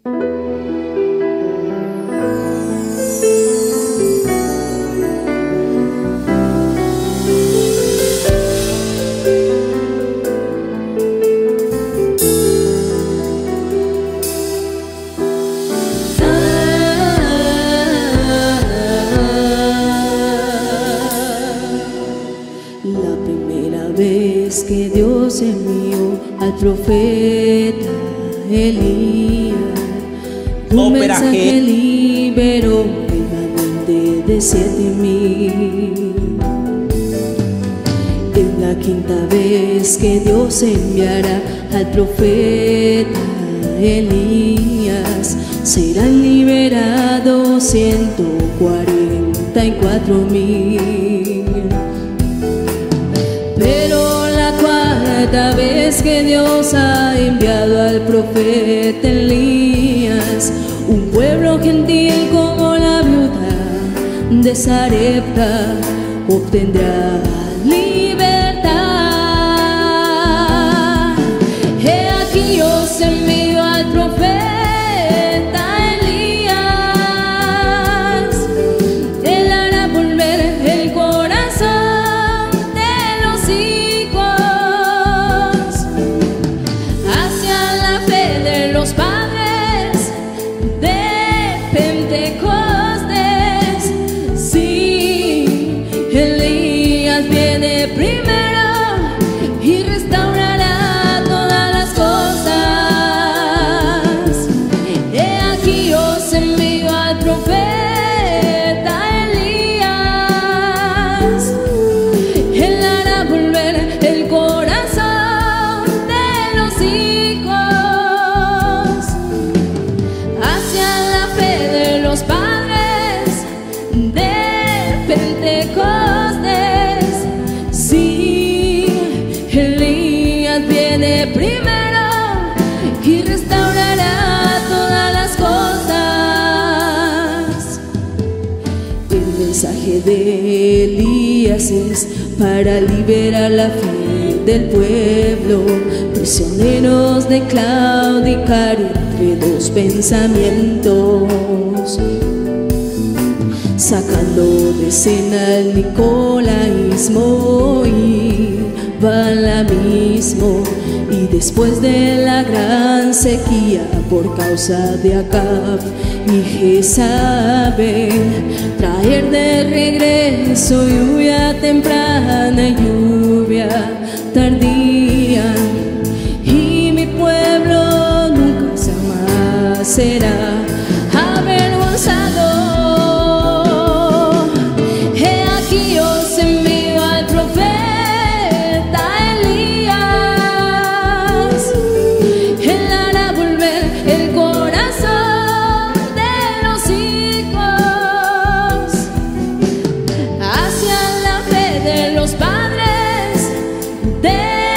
La primera vez que Dios envió al profeta Elías, un mensaje liberó remanente de 7,000. Es la quinta vez que Dios enviará al profeta Elías, serán liberados 144,000. Pero la cuarta vez que Dios ha enviado al profeta Elías, un pueblo gentil como la viuda de Sarepta obtendrá libertad. He aquí yo os envío al profeta Elías, él hará volver el corazón de los hijos hacia la fe de los padres de Pentecostés. Sí, Elías viene primero y restaurará todas las cosas. He aquí os envío al profeta Elías, él hará volver el corazón de los hijos hacia la fe de los padres de Pentecostés. Sí, Elías viene primero y restaurará todas las cosas. El mensaje de Elías es para liberar la fe del pueblo, prisioneros de claudicar entre dos pensamientos, sacando de escena el nicolaísmo y balaamismo. Y después de la gran sequía por causa de Acab y Jezabel, traer de regreso lluvia temprana y lluvia tardía, y mi pueblo nunca jamás será avergonzado. He aquí os envío al profeta Elías, él hará volver el corazón de los hijos hacia la fe de los padres de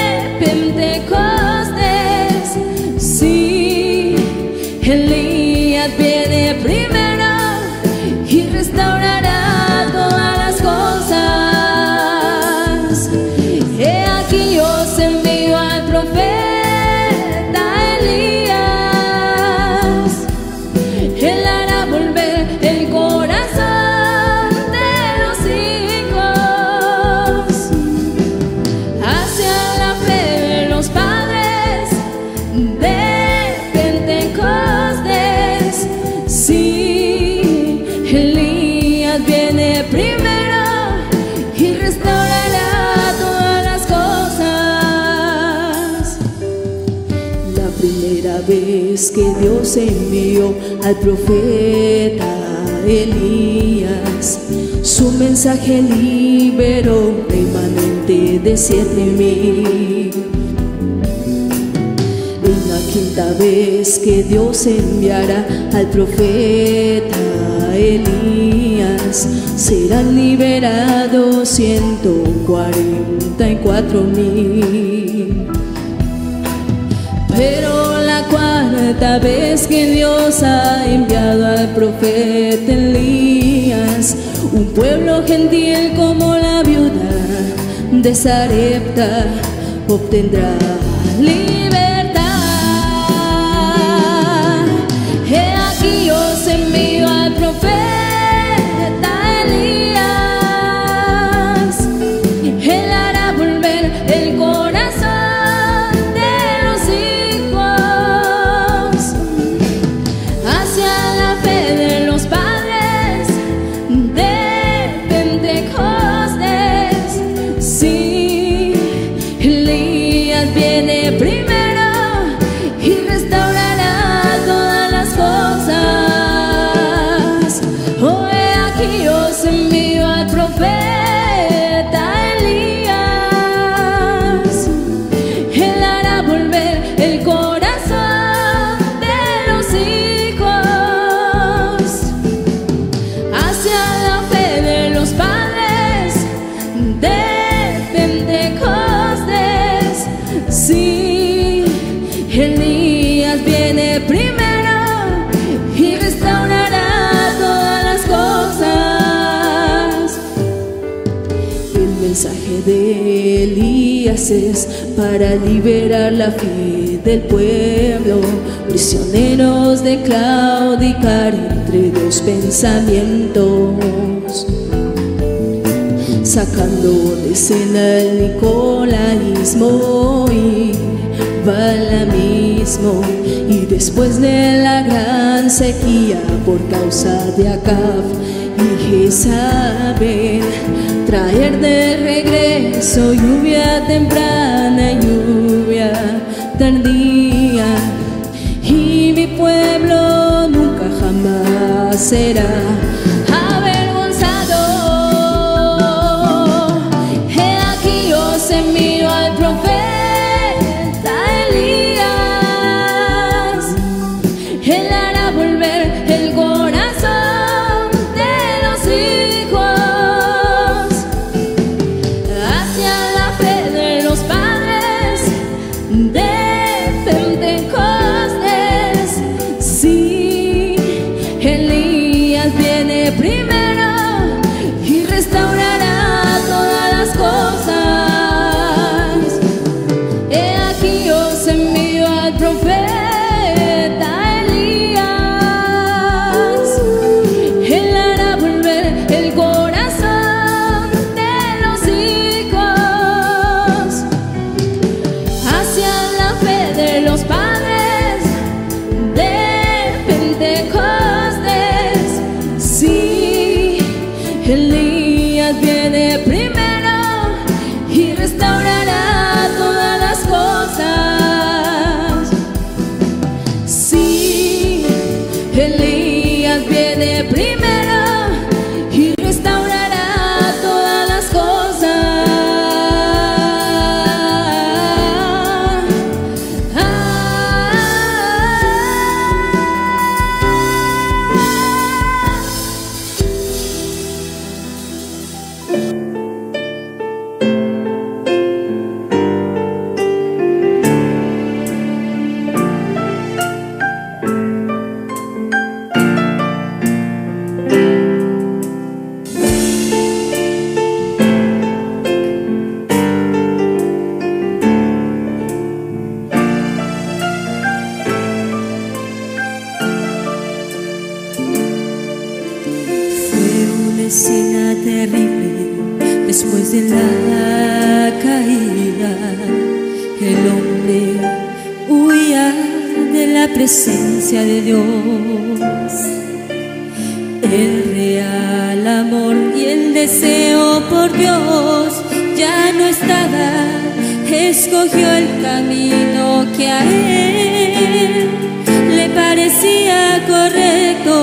Pentecostés. Sí, Elías viene primero y restaurará todas las cosas. He aquí os envío al profeta Elías, él hará volver el corazón de los hijos hacia la fe de los padres de Pentecostés. Sí, Elías viene primero y restaurará todas las cosas. La primera vez que Dios envió al profeta Elías, su mensaje liberó remanente de 7,000. Es la quinta vez que Dios enviará al profeta Elías, serán liberados 144,000. Pero la cuarta vez que Dios ha enviado al profeta Elías, un pueblo gentil como la viuda de Sarepta obtendrá libertad. aquí os envío al profeta Elías. Él hará volver el corazón de los hijos hacia la fe de los padres de Pentecostés. Sí, Elías viene primero y restaurará todas las cosas. El mensaje de Elías es para liberar la fe del pueblo, prisioneros de claudicar entre dos pensamientos, sacando de escena el nicolaísmo y balamismo, y después de la gran sequía por causa de Acab y Jezabel, traer de regreso lluvia temprana y lluvia tardía, y mi pueblo nunca jamás será avergonzado. He aquí os envío al profeta Elías. Él hará volver el corazón de los hijos hacia la fe de los padres de Pentecostés. Sí, Elías viene primero y restaurará todas las cosas. He aquí os envío al profeta Elías. Él hará volver el corazón de los hijos hacia la fe de los padres de Pentecostés. Sí, Elías viene primero y restaurará todas las cosas. Sí, Elías viene primero y restaurará todas las cosas. Escena terrible después de la caída. El hombre huía de la presencia de Dios. El real amor y el deseo por Dios ya no estaba. Escogió el camino que a él le parecía correcto.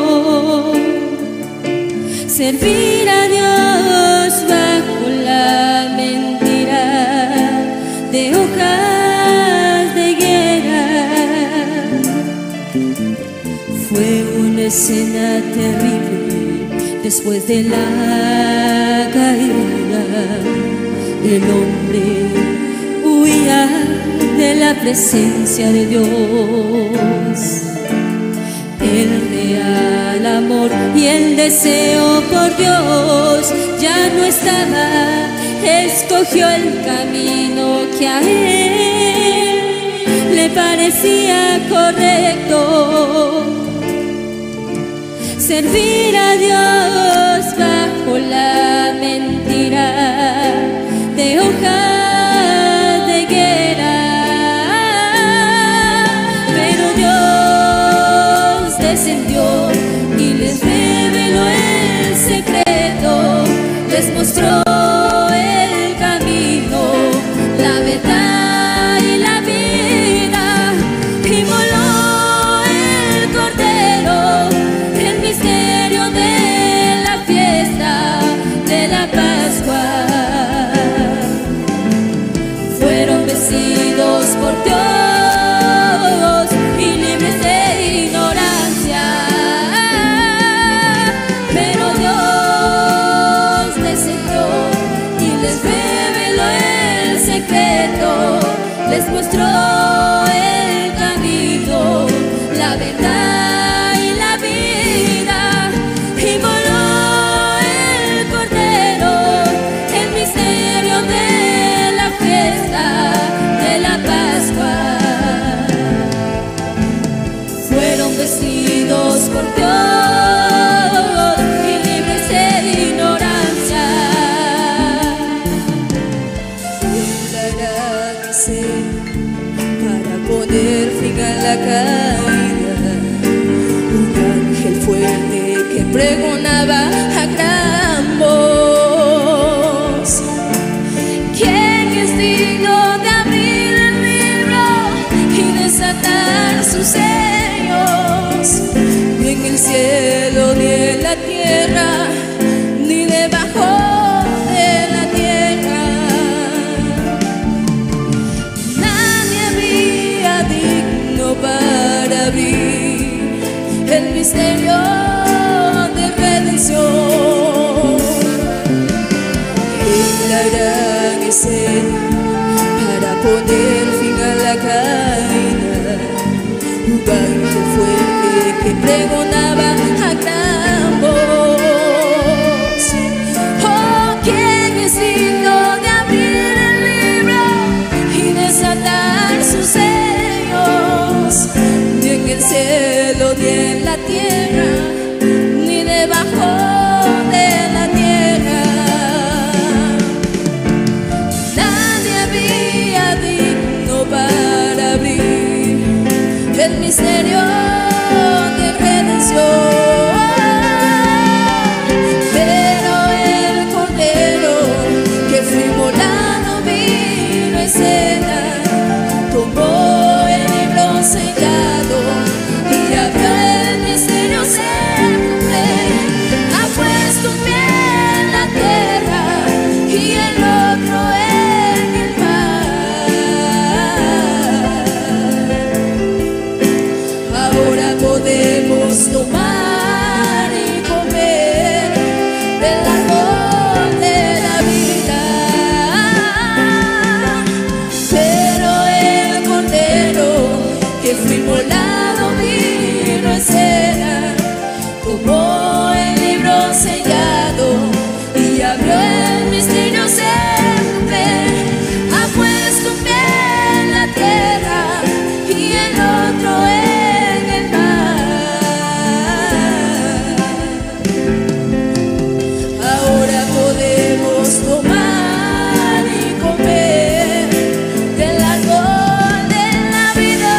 Servir a Dios bajo la mentira de hojas de higuera. Fue una escena terrible después de la caída. El hombre huía de la presencia de Dios. El real amor y el deseo por Dios ya no estaba. Escogió el camino que a él le parecía correcto. Servir a Dios bajo la mentira de hojas de higuera. Pero Dios descendió y les reveló el secreto, les mostró el camino, la verdad y la vida, y moló el cordero, el misterio de la a gran voz. ¿Quién es digno de abrir el libro y desatar sus sellos? Ni en el cielo ni en la tierra, ni debajo de la tierra. Nadie había digno para abrir el misterio de redención. En la gran escena, para poner fin a la caída, un ángel fuerte que pregonaba a gran voz. Oh, ¿quién es digno de abrir el libro y desatar sus sellos? Ni en el cielo ni en la tierra, ni debajo de la tierra. Nadie había digno para abrir el misterio de redención. Pero el Cordero que fue inmolado vino a escena, tomó el libro sellado y abrió el misterio siempre. Ha puesto un pie en la tierra y el otro en el mar. Ahora podemos tomar y comer del árbol de la vida. Pero el Cordero que fue inmolado vino a escena, tomó el libro sellado y abrió el misterio siempre. Ha puesto un pie en la tierra y el otro en el mar. Ahora podemos tomar y comer del árbol de la vida.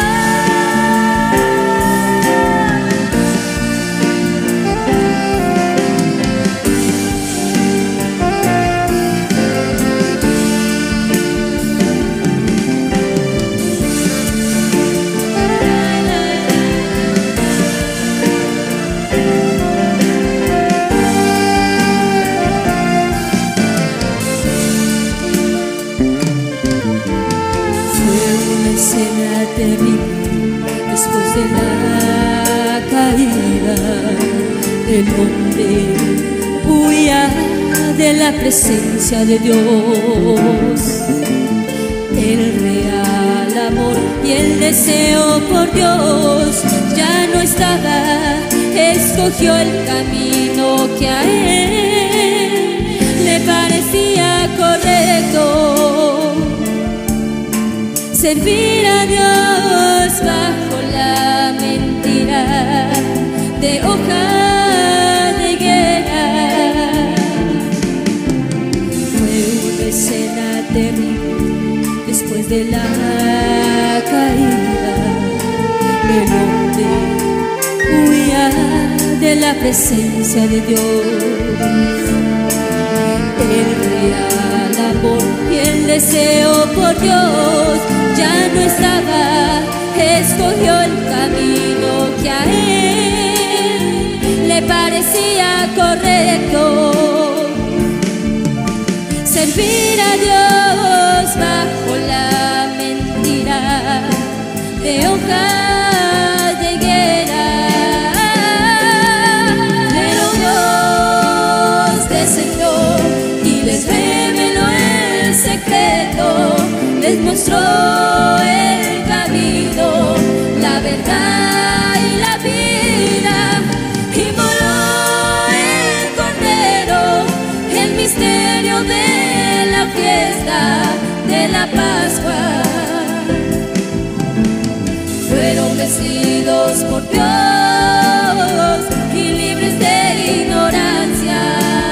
Fue una escena terrible después de la caída. El hombre huía de la presencia de Dios. El real amor y el deseo por Dios ya no estaba. Escogió el camino que a él le parecía correcto: servir a Dios bajo la mentira de hoja de higuera. Fue una escena terrible después de la caída. El hombre huía de la presencia de Dios. El real amor y el deseo por Dios ya no estaba. Escogió el camino que a él le parecía correcto: servir a Dios bajo la mentira de hojas de higuera. Pero Dios descendió y les reveló el secreto, les mostró el camino, la verdad y la vida, y voló el Cordero, el misterio de la fiesta de la Pascua. Fueron vestidos por Dios y libres de ignorancia.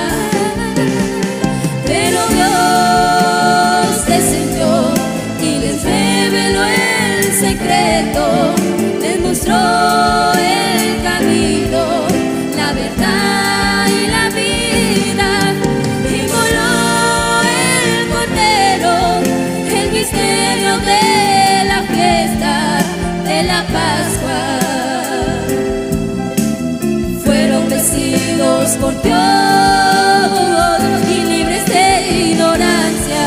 Pero Dios descendió y les reveló el secreto, les mostró el camino, la verdad y la por Dios y libres de ignorancia.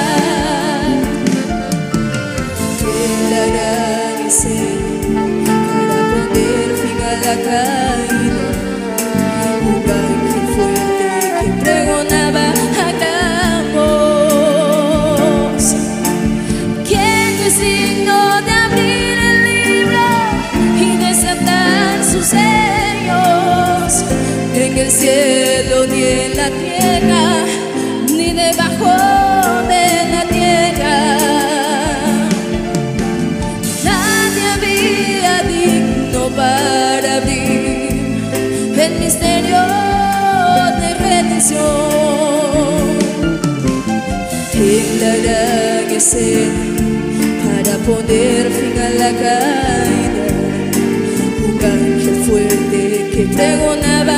Él hará que sea para poner fin a la caída. Un ángel fuerte que pregonaba hagamos. ¿Quién no es digno de abrir el libro y desatar sus sellos? En el cielo ni en la tierra, ni debajo de la tierra, Nadie había digno para abrir el misterio de redención. Él hará que sea para poner fin a la caída. Un ángel fuerte que pregonaba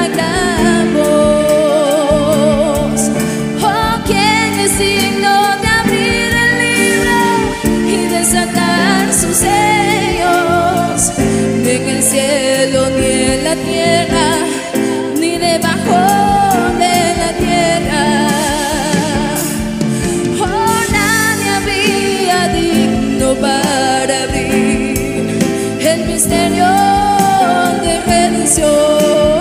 hagamos. Oh, ¿quién es digno de abrir el libro y desatar sus sellos? Ni en el cielo ni en la tierra, ni debajo de la tierra, Oh, nadie había digno para abrir el misterio de redención.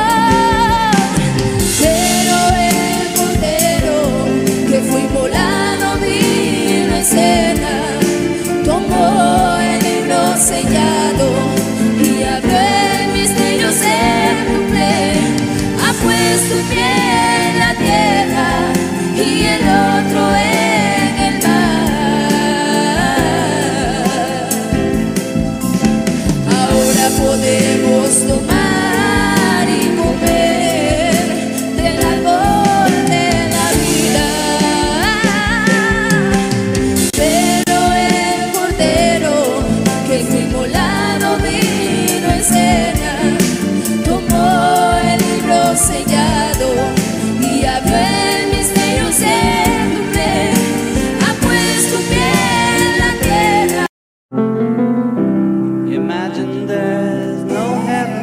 Pero el Cordero que fue inmolado vino en escena, tomó el libro sellado y abrió el misterio séptuple. Ha puesto un pie en la tierra y el otro en el mar. Ahora podemos tomar y comer del árbol de la vida. Pero el Cordero que fue inmolado vino en escena, tomó el libro sellado y abrió el misterio séptuple. Ha puesto un pie en la tierra. Imagine there's no heaven.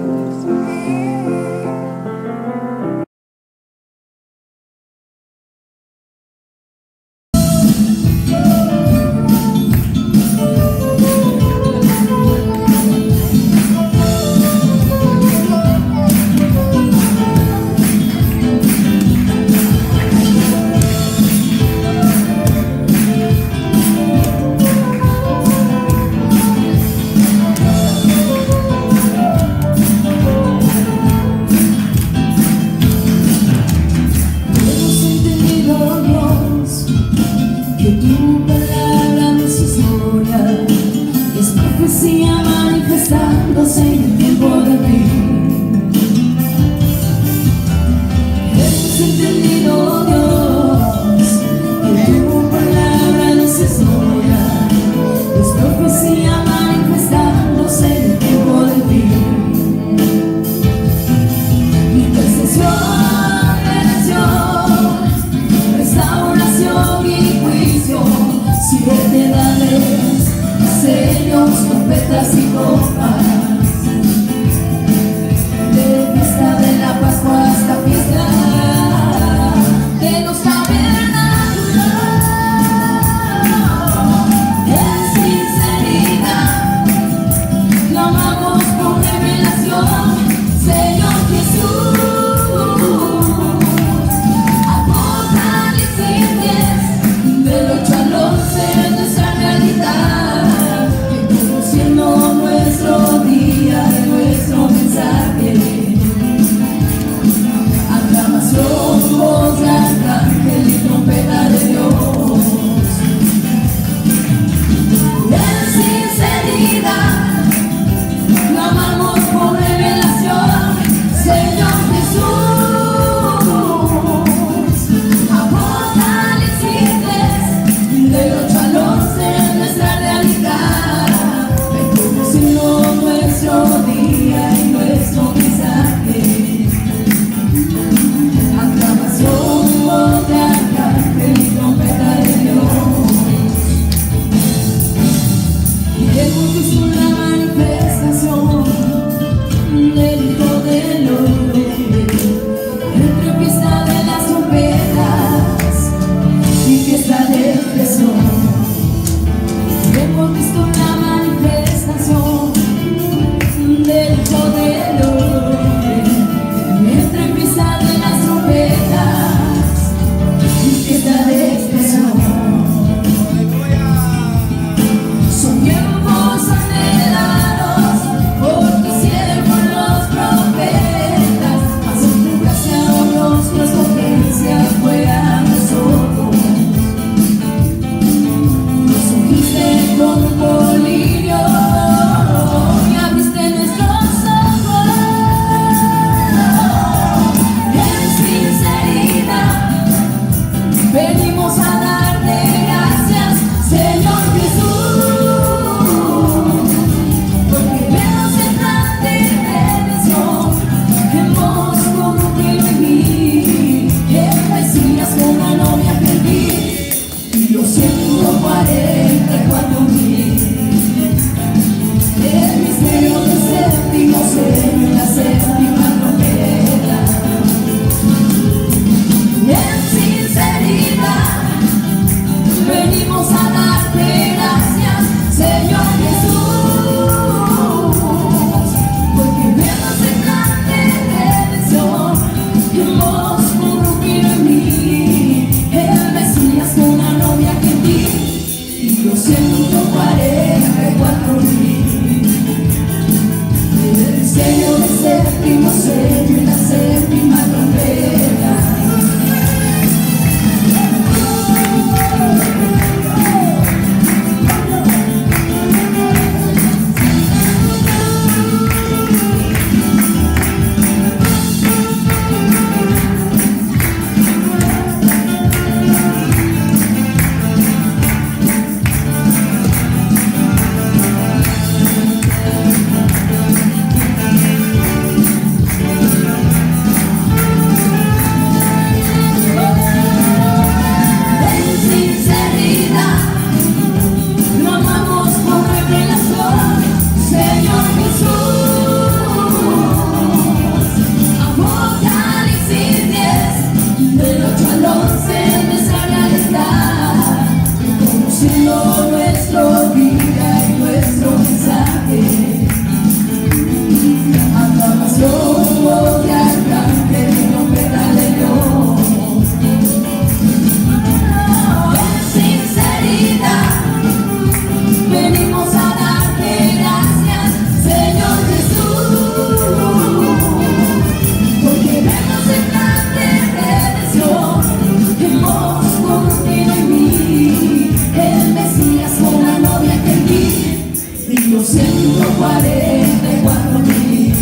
Hemos entendido, Dios, que tu palabra no es historia, es profecía manifestándose en el tiempo de fin. Hemos entendido, Dios, que tu palabra no es historia, es profecía manifestándose en el tiempo de fin. Intercesión, redención, restauración y juicio, siete edades, sellos, trompetas y copas. De fiesta de la Pascua hasta fiesta de los tabernáculos, en sinceridad clamamos con revelación, Señor Jesús. el Mesías con la novia que vi, y los 144.000.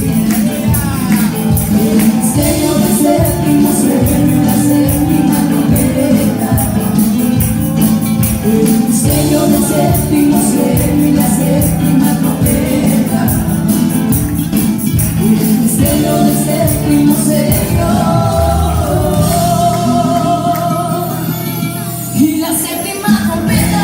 El misterio del séptimo sello, la séptima trompeta. El misterio del séptimo sello y la séptima trompeta. El misterio del séptimo sello y la séptima trompeta.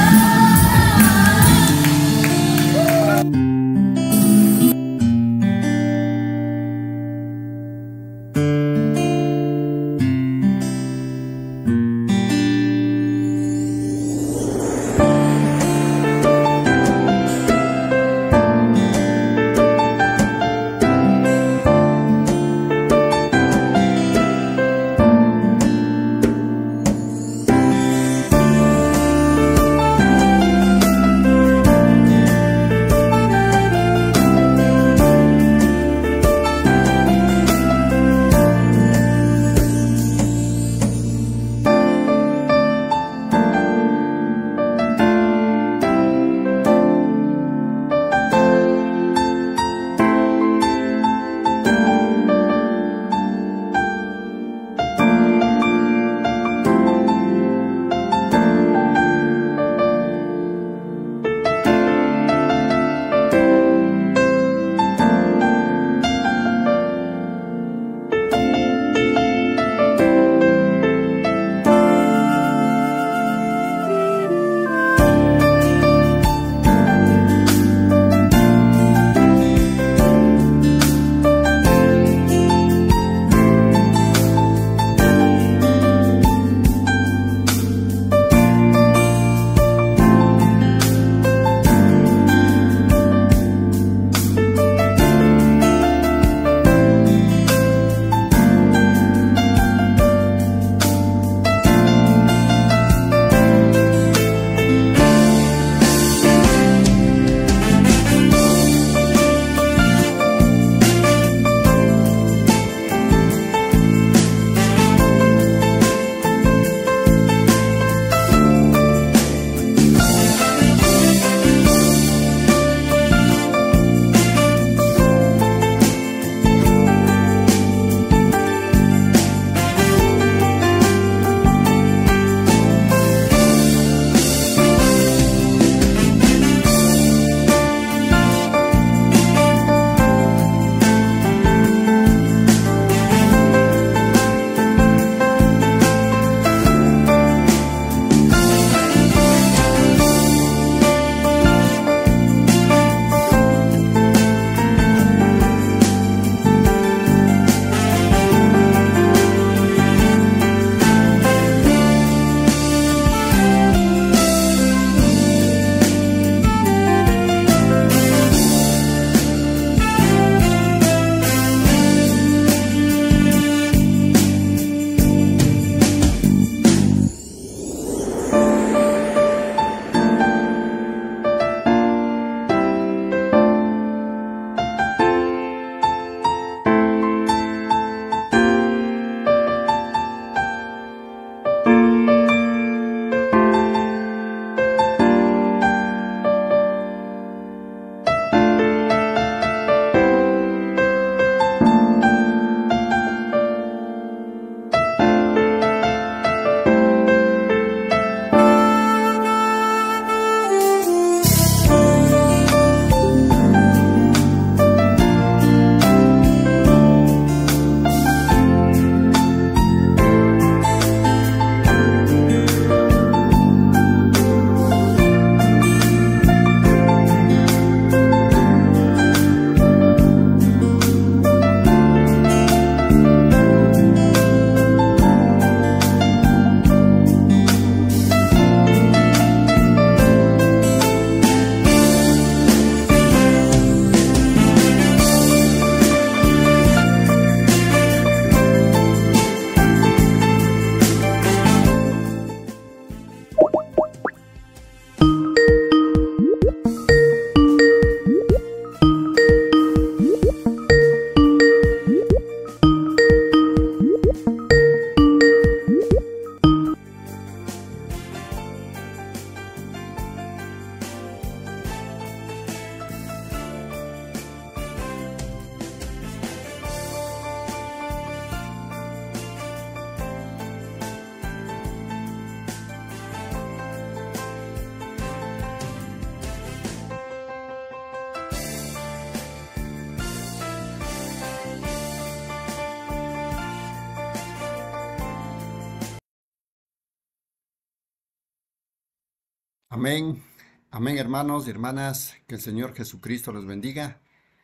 Amén. Amén, hermanos y hermanas. Que el Señor Jesucristo los bendiga.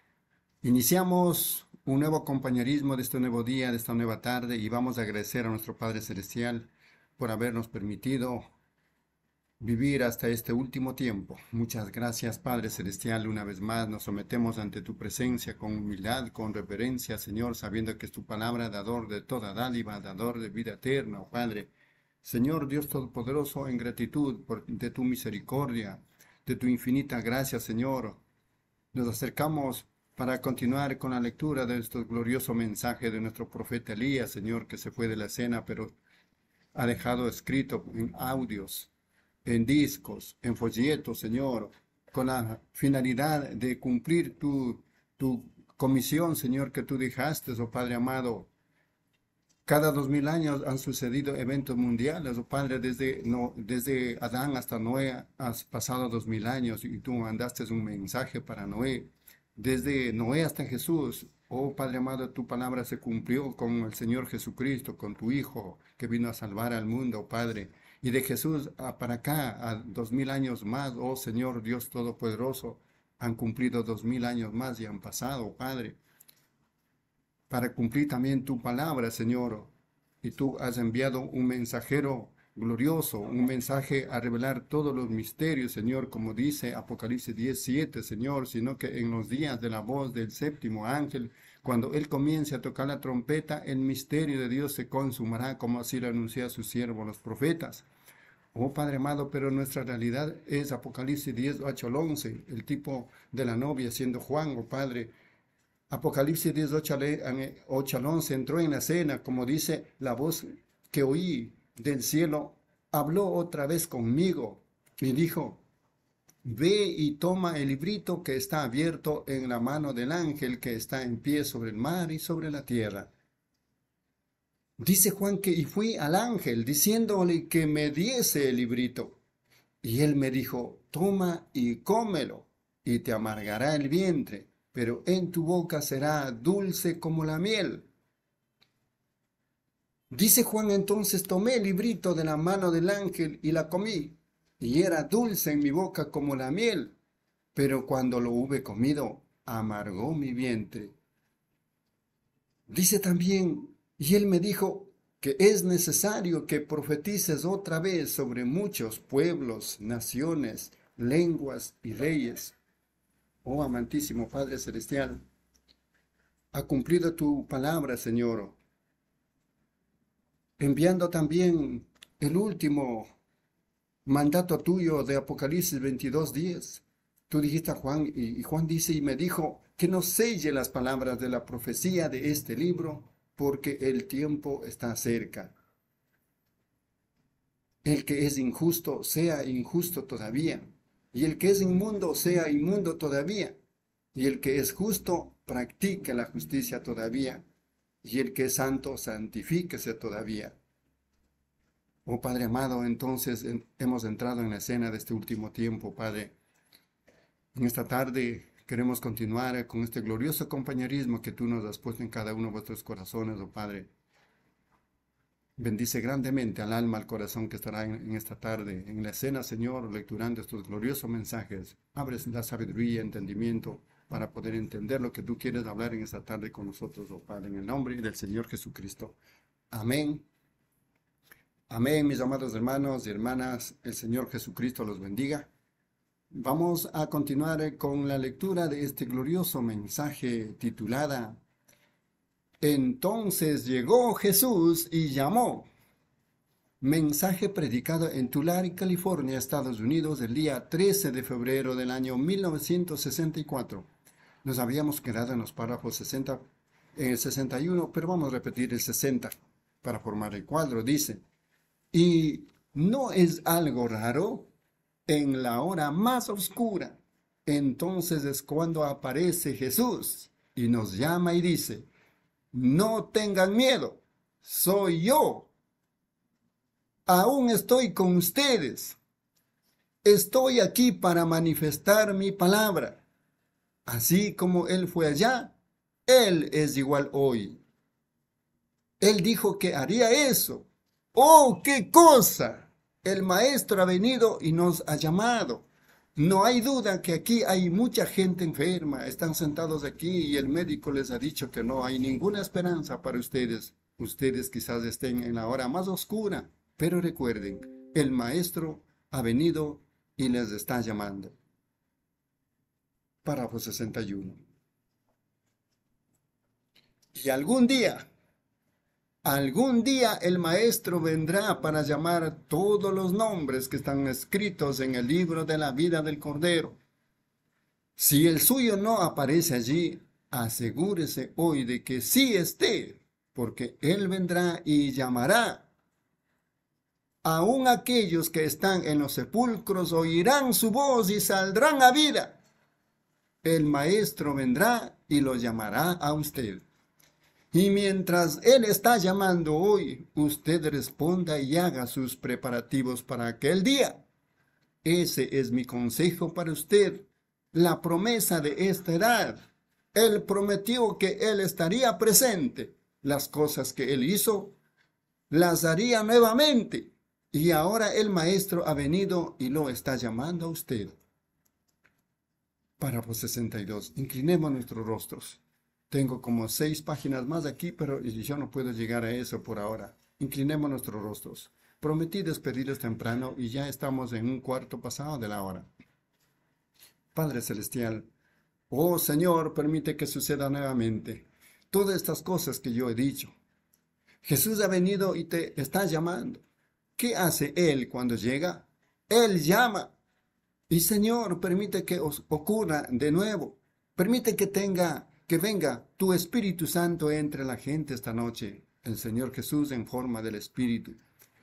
Iniciamos un nuevo compañerismo de este nuevo día, de esta nueva tarde, y vamos a agradecer a nuestro Padre Celestial por habernos permitido vivir hasta este último tiempo. Muchas gracias, Padre Celestial. Una vez más nos sometemos ante tu presencia con humildad, con reverencia, Señor, sabiendo que es tu palabra, dador de toda dádiva, dador de vida eterna, oh Padre. Señor Dios Todopoderoso, en gratitud de tu misericordia, de tu infinita gracia, Señor, nos acercamos para continuar con la lectura de este glorioso mensaje de nuestro profeta Elías, Señor, que se fue de la escena, pero ha dejado escrito en audios, en discos, en folletos, Señor, con la finalidad de cumplir tu comisión, Señor, que tú dejaste, oh Padre amado. Cada 2000 años han sucedido eventos mundiales, oh Padre, desde Adán hasta Noé, has pasado 2000 años y tú mandaste un mensaje para Noé. Desde Noé hasta Jesús, oh Padre amado, tu palabra se cumplió con el Señor Jesucristo, con tu Hijo, que vino a salvar al mundo, oh Padre. Y de Jesús para acá, a 2000 años más, oh Señor Dios Todopoderoso, han cumplido 2000 años más y han pasado, oh Padre, para cumplir también tu palabra, Señor. Y tú has enviado un mensajero glorioso, un mensaje a revelar todos los misterios, Señor, como dice Apocalipsis 17, Señor, sino que en los días de la voz del séptimo ángel, cuando él comience a tocar la trompeta, el misterio de Dios se consumará, como así lo anunció a sus siervos los profetas. Oh Padre amado, pero nuestra realidad es Apocalipsis 10, 8 al 11, el tipo de la novia siendo Juan, oh Padre. Apocalipsis 10, 8 al 11 entró en la escena, como dice, la voz que oí del cielo habló otra vez conmigo y dijo, ve y toma el librito que está abierto en la mano del ángel que está en pie sobre el mar y sobre la tierra. Dice Juan que y fui al ángel diciéndole que me diese el librito. Y él me dijo, toma y cómelo, y te amargará el vientre, pero en tu boca será dulce como la miel. Dice Juan, entonces tomé el librito de la mano del ángel y la comí, y era dulce en mi boca como la miel, pero cuando lo hube comido, amargó mi vientre. Dice también, y él me dijo que es necesario que profetices otra vez sobre muchos pueblos, naciones, lenguas y reyes. Oh amantísimo Padre Celestial, ha cumplido tu palabra, Señor, enviando también el último mandato tuyo de Apocalipsis 22:10. Tú dijiste a Juan, y Juan dice, y me dijo que no selle las palabras de la profecía de este libro, porque el tiempo está cerca. El que es injusto, sea injusto todavía. Y el que es inmundo, sea inmundo todavía. Y el que es justo, practique la justicia todavía. Y el que es santo, santifíquese todavía. Oh Padre amado, entonces hemos entrado en la escena de este último tiempo, Padre. En esta tarde queremos continuar con este glorioso compañerismo que tú nos has puesto en cada uno de vuestros corazones, oh Padre. Bendice grandemente al alma, al corazón que estará en esta tarde, en la escena, Señor, lecturando estos gloriosos mensajes. Abres la sabiduría y entendimiento para poder entender lo que tú quieres hablar en esta tarde con nosotros, oh Padre, en el nombre del Señor Jesucristo. Amén. Amén, mis amados hermanos y hermanas, el Señor Jesucristo los bendiga. Vamos a continuar con la lectura de este glorioso mensaje titulada Entonces llegó Jesús y llamó. Mensaje predicado en Tulare, California, Estados Unidos, el día 13 de febrero del año 1964. Nos habíamos quedado en los párrafos 61, pero vamos a repetir el 60 para formar el cuadro. Dice, y no es algo raro, en la hora más oscura, entonces es cuando aparece Jesús y nos llama y dice, no tengan miedo, soy yo. Aún estoy con ustedes. Estoy aquí para manifestar mi palabra. Así como Él fue allá, Él es igual hoy. Él dijo que haría eso. ¡Oh, qué cosa! El Maestro ha venido y nos ha llamado. No hay duda que aquí hay mucha gente enferma. Están sentados aquí y el médico les ha dicho que no hay ninguna esperanza para ustedes. Ustedes quizás estén en la hora más oscura, pero recuerden, el Maestro ha venido y les está llamando. Párrafo 61. Y algún día el Maestro vendrá para llamar todos los nombres que están escritos en el libro de la vida del Cordero. Si el suyo no aparece allí, asegúrese hoy de que sí esté, porque Él vendrá y llamará. Aún aquellos que están en los sepulcros oirán su voz y saldrán a vida. El Maestro vendrá y lo llamará a usted. Y mientras Él está llamando hoy, usted responda y haga sus preparativos para aquel día. Ese es mi consejo para usted. La promesa de esta edad. Él prometió que Él estaría presente. Las cosas que Él hizo, las haría nuevamente. Y ahora el Maestro ha venido y lo está llamando a usted. Párrafo 62. Inclinemos nuestros rostros. Tengo como 6 páginas más aquí, pero yo no puedo llegar a eso por ahora. Inclinemos nuestros rostros. Prometí despedirles temprano y ya estamos en 1/4 pasado de la hora. Padre Celestial, oh Señor, permite que suceda nuevamente todas estas cosas que yo he dicho. Jesús ha venido y te está llamando. ¿Qué hace Él cuando llega? Él llama. Y Señor, permite que os ocurra de nuevo. Permite que venga tu Espíritu Santo entre la gente esta noche. El Señor Jesús en forma del Espíritu.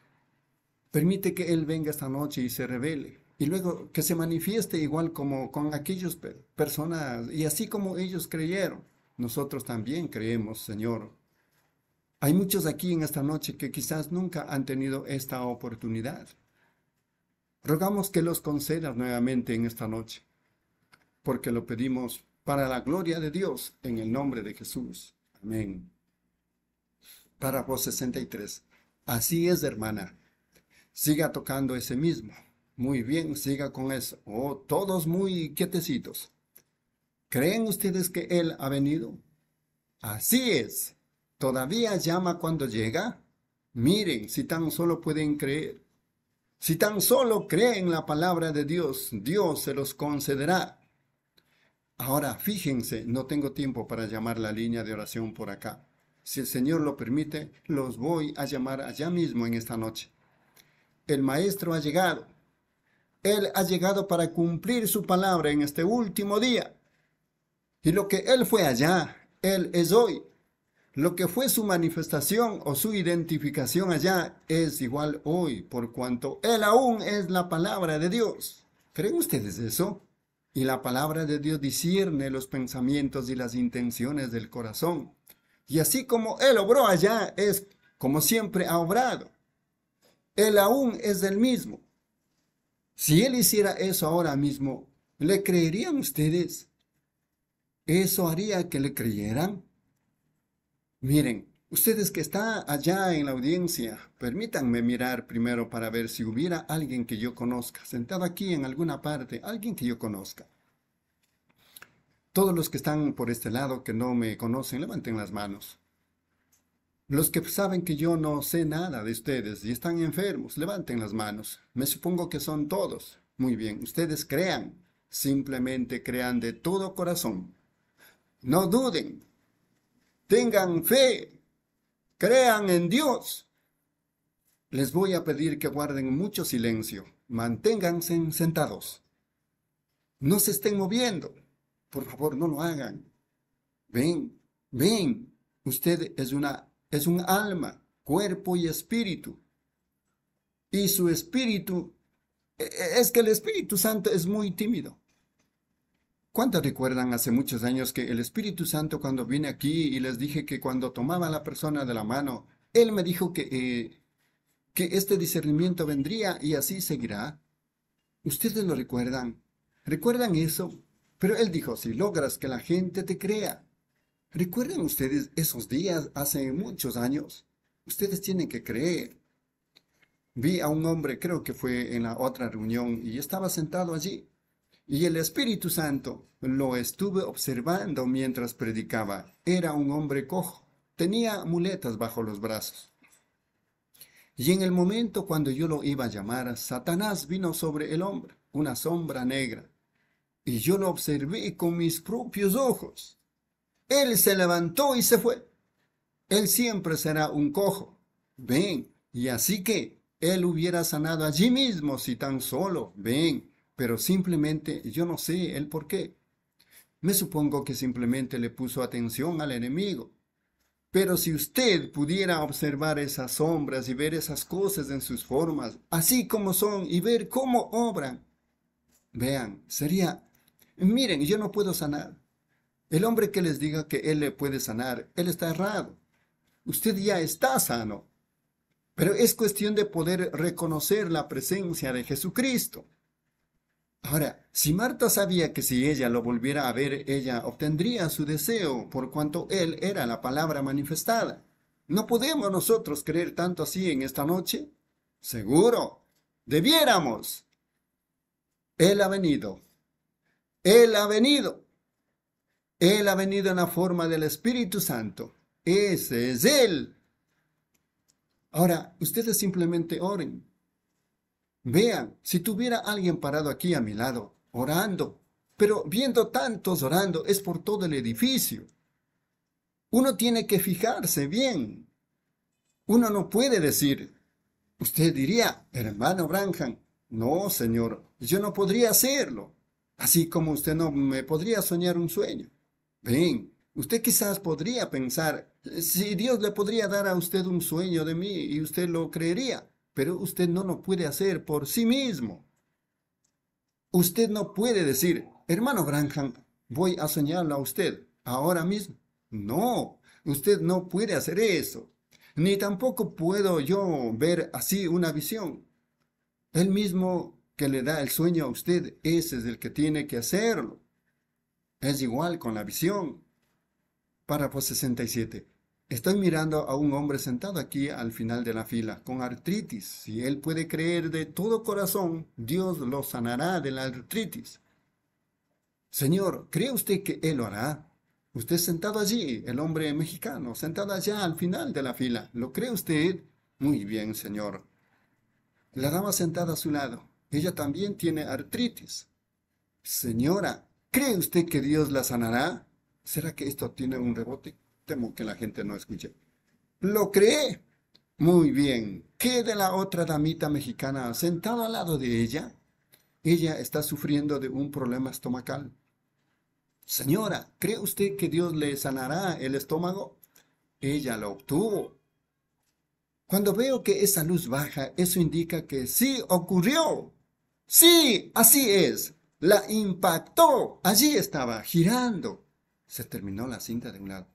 Permite que Él venga esta noche y se revele. Y luego que se manifieste igual como con aquellas personas. Y así como ellos creyeron, nosotros también creemos, Señor. Hay muchos aquí en esta noche que quizás nunca han tenido esta oportunidad. Rogamos que los concedas nuevamente en esta noche, porque lo pedimos para la gloria de Dios, en el nombre de Jesús. Amén. Párrafo 63. Así es, hermana. Siga tocando ese mismo. Muy bien, siga con eso. Oh, todos muy quietecitos. ¿Creen ustedes que Él ha venido? Así es. ¿Todavía llama cuando llega? Miren, si tan solo pueden creer. Si tan solo creen la palabra de Dios, Dios se los concederá. Ahora, fíjense, no tengo tiempo para llamar la línea de oración por acá. Si el Señor lo permite, los voy a llamar allá mismo en esta noche. El Maestro ha llegado. Él ha llegado para cumplir su palabra en este último día. Y lo que Él fue allá, Él es hoy. Lo que fue su manifestación o su identificación allá es igual hoy, por cuanto Él aún es la palabra de Dios. ¿Creen ustedes eso? Y la palabra de Dios discierne los pensamientos y las intenciones del corazón. Y así como Él obró allá, es como siempre ha obrado. Él aún es el mismo. Si Él hiciera eso ahora mismo, ¿le creerían ustedes? ¿Eso haría que le creyeran? Miren, ustedes que están allá en la audiencia, permítanme mirar primero para ver si hubiera alguien que yo conozca, sentado aquí en alguna parte, alguien que yo conozca. Todos los que están por este lado que no me conocen, levanten las manos. Los que saben que yo no sé nada de ustedes y están enfermos, levanten las manos. Me supongo que son todos. Muy bien, ustedes crean, simplemente crean de todo corazón. No duden. Tengan fe, crean en Dios. Les voy a pedir que guarden mucho silencio, manténganse sentados. No se estén moviendo, por favor no lo hagan. Ven, usted es un alma, cuerpo y espíritu. Y su espíritu, es que el Espíritu Santo es muy tímido. ¿Cuántos recuerdan hace muchos años que el Espíritu Santo cuando vine aquí y les dije que cuando tomaba a la persona de la mano, Él me dijo que este discernimiento vendría y así seguirá? ¿Ustedes lo recuerdan? ¿Recuerdan eso? Pero Él dijo, si logras que la gente te crea. ¿Recuerdan ustedes esos días hace muchos años? Ustedes tienen que creer. vi a un hombre, creo que fue en la otra reunión, y estaba sentado allí. Y el Espíritu Santo lo estuve observando mientras predicaba. Era un hombre cojo. Tenía muletas bajo los brazos. Y en el momento cuando yo lo iba a llamar, Satanás vino sobre el hombre, una sombra negra. Y yo lo observé con mis propios ojos. Él se levantó y se fue. Él siempre será un cojo. Ven, y así que él hubiera sanado allí mismo si tan solo, ven, pero simplemente yo no sé el por qué. Me supongo que simplemente le puso atención al enemigo. Pero si usted pudiera observar esas sombras y ver esas cosas en sus formas, así como son, y ver cómo obran, vean, sería, miren, yo no puedo sanar. El hombre que les diga que él le puede sanar, él está errado. Usted ya está sano. Pero es cuestión de poder reconocer la presencia de Jesucristo. Ahora, si Marta sabía que si ella lo volviera a ver, ella obtendría su deseo, por cuanto él era la palabra manifestada. ¿No podemos nosotros creer tanto así en esta noche? Seguro, debiéramos. Él ha venido. Él ha venido. Él ha venido en la forma del Espíritu Santo. Ese es Él. Ahora, ustedes simplemente oren. Vean, si tuviera alguien parado aquí a mi lado, orando, pero viendo tantos orando, es por todo el edificio. Uno tiene que fijarse bien. Uno no puede decir, usted diría, hermano Branham, no, señor, yo no podría hacerlo. Así como usted no me podría soñar un sueño. Ven, usted quizás podría pensar, si Dios le podría dar a usted un sueño de mí y usted lo creería. Pero usted no lo puede hacer por sí mismo. Usted no puede decir, hermano Branham, voy a soñarlo a usted ahora mismo. No, usted no puede hacer eso. Ni tampoco puedo yo ver así una visión. El mismo que le da el sueño a usted, ese es el que tiene que hacerlo. Es igual con la visión. Párrafo 67. Estoy mirando a un hombre sentado aquí al final de la fila, con artritis. Si él puede creer de todo corazón, Dios lo sanará de la artritis. Señor, ¿cree usted que él lo hará? Usted sentado allí, el hombre mexicano, sentado allá al final de la fila. ¿Lo cree usted? Muy bien, señor. La dama sentada a su lado, ella también tiene artritis. Señora, ¿cree usted que Dios la sanará? ¿Será que esto tiene un rebote? Temo que la gente no escuche. ¿Lo cree? Muy bien. ¿Qué de la otra damita mexicana sentada al lado de ella? Ella está sufriendo de un problema estomacal. Señora, ¿cree usted que Dios le sanará el estómago? Ella lo obtuvo. Cuando veo que esa luz baja, eso indica que sí ocurrió. Sí, así es. La impactó. Allí estaba, girando. Se terminó la cinta de un lado.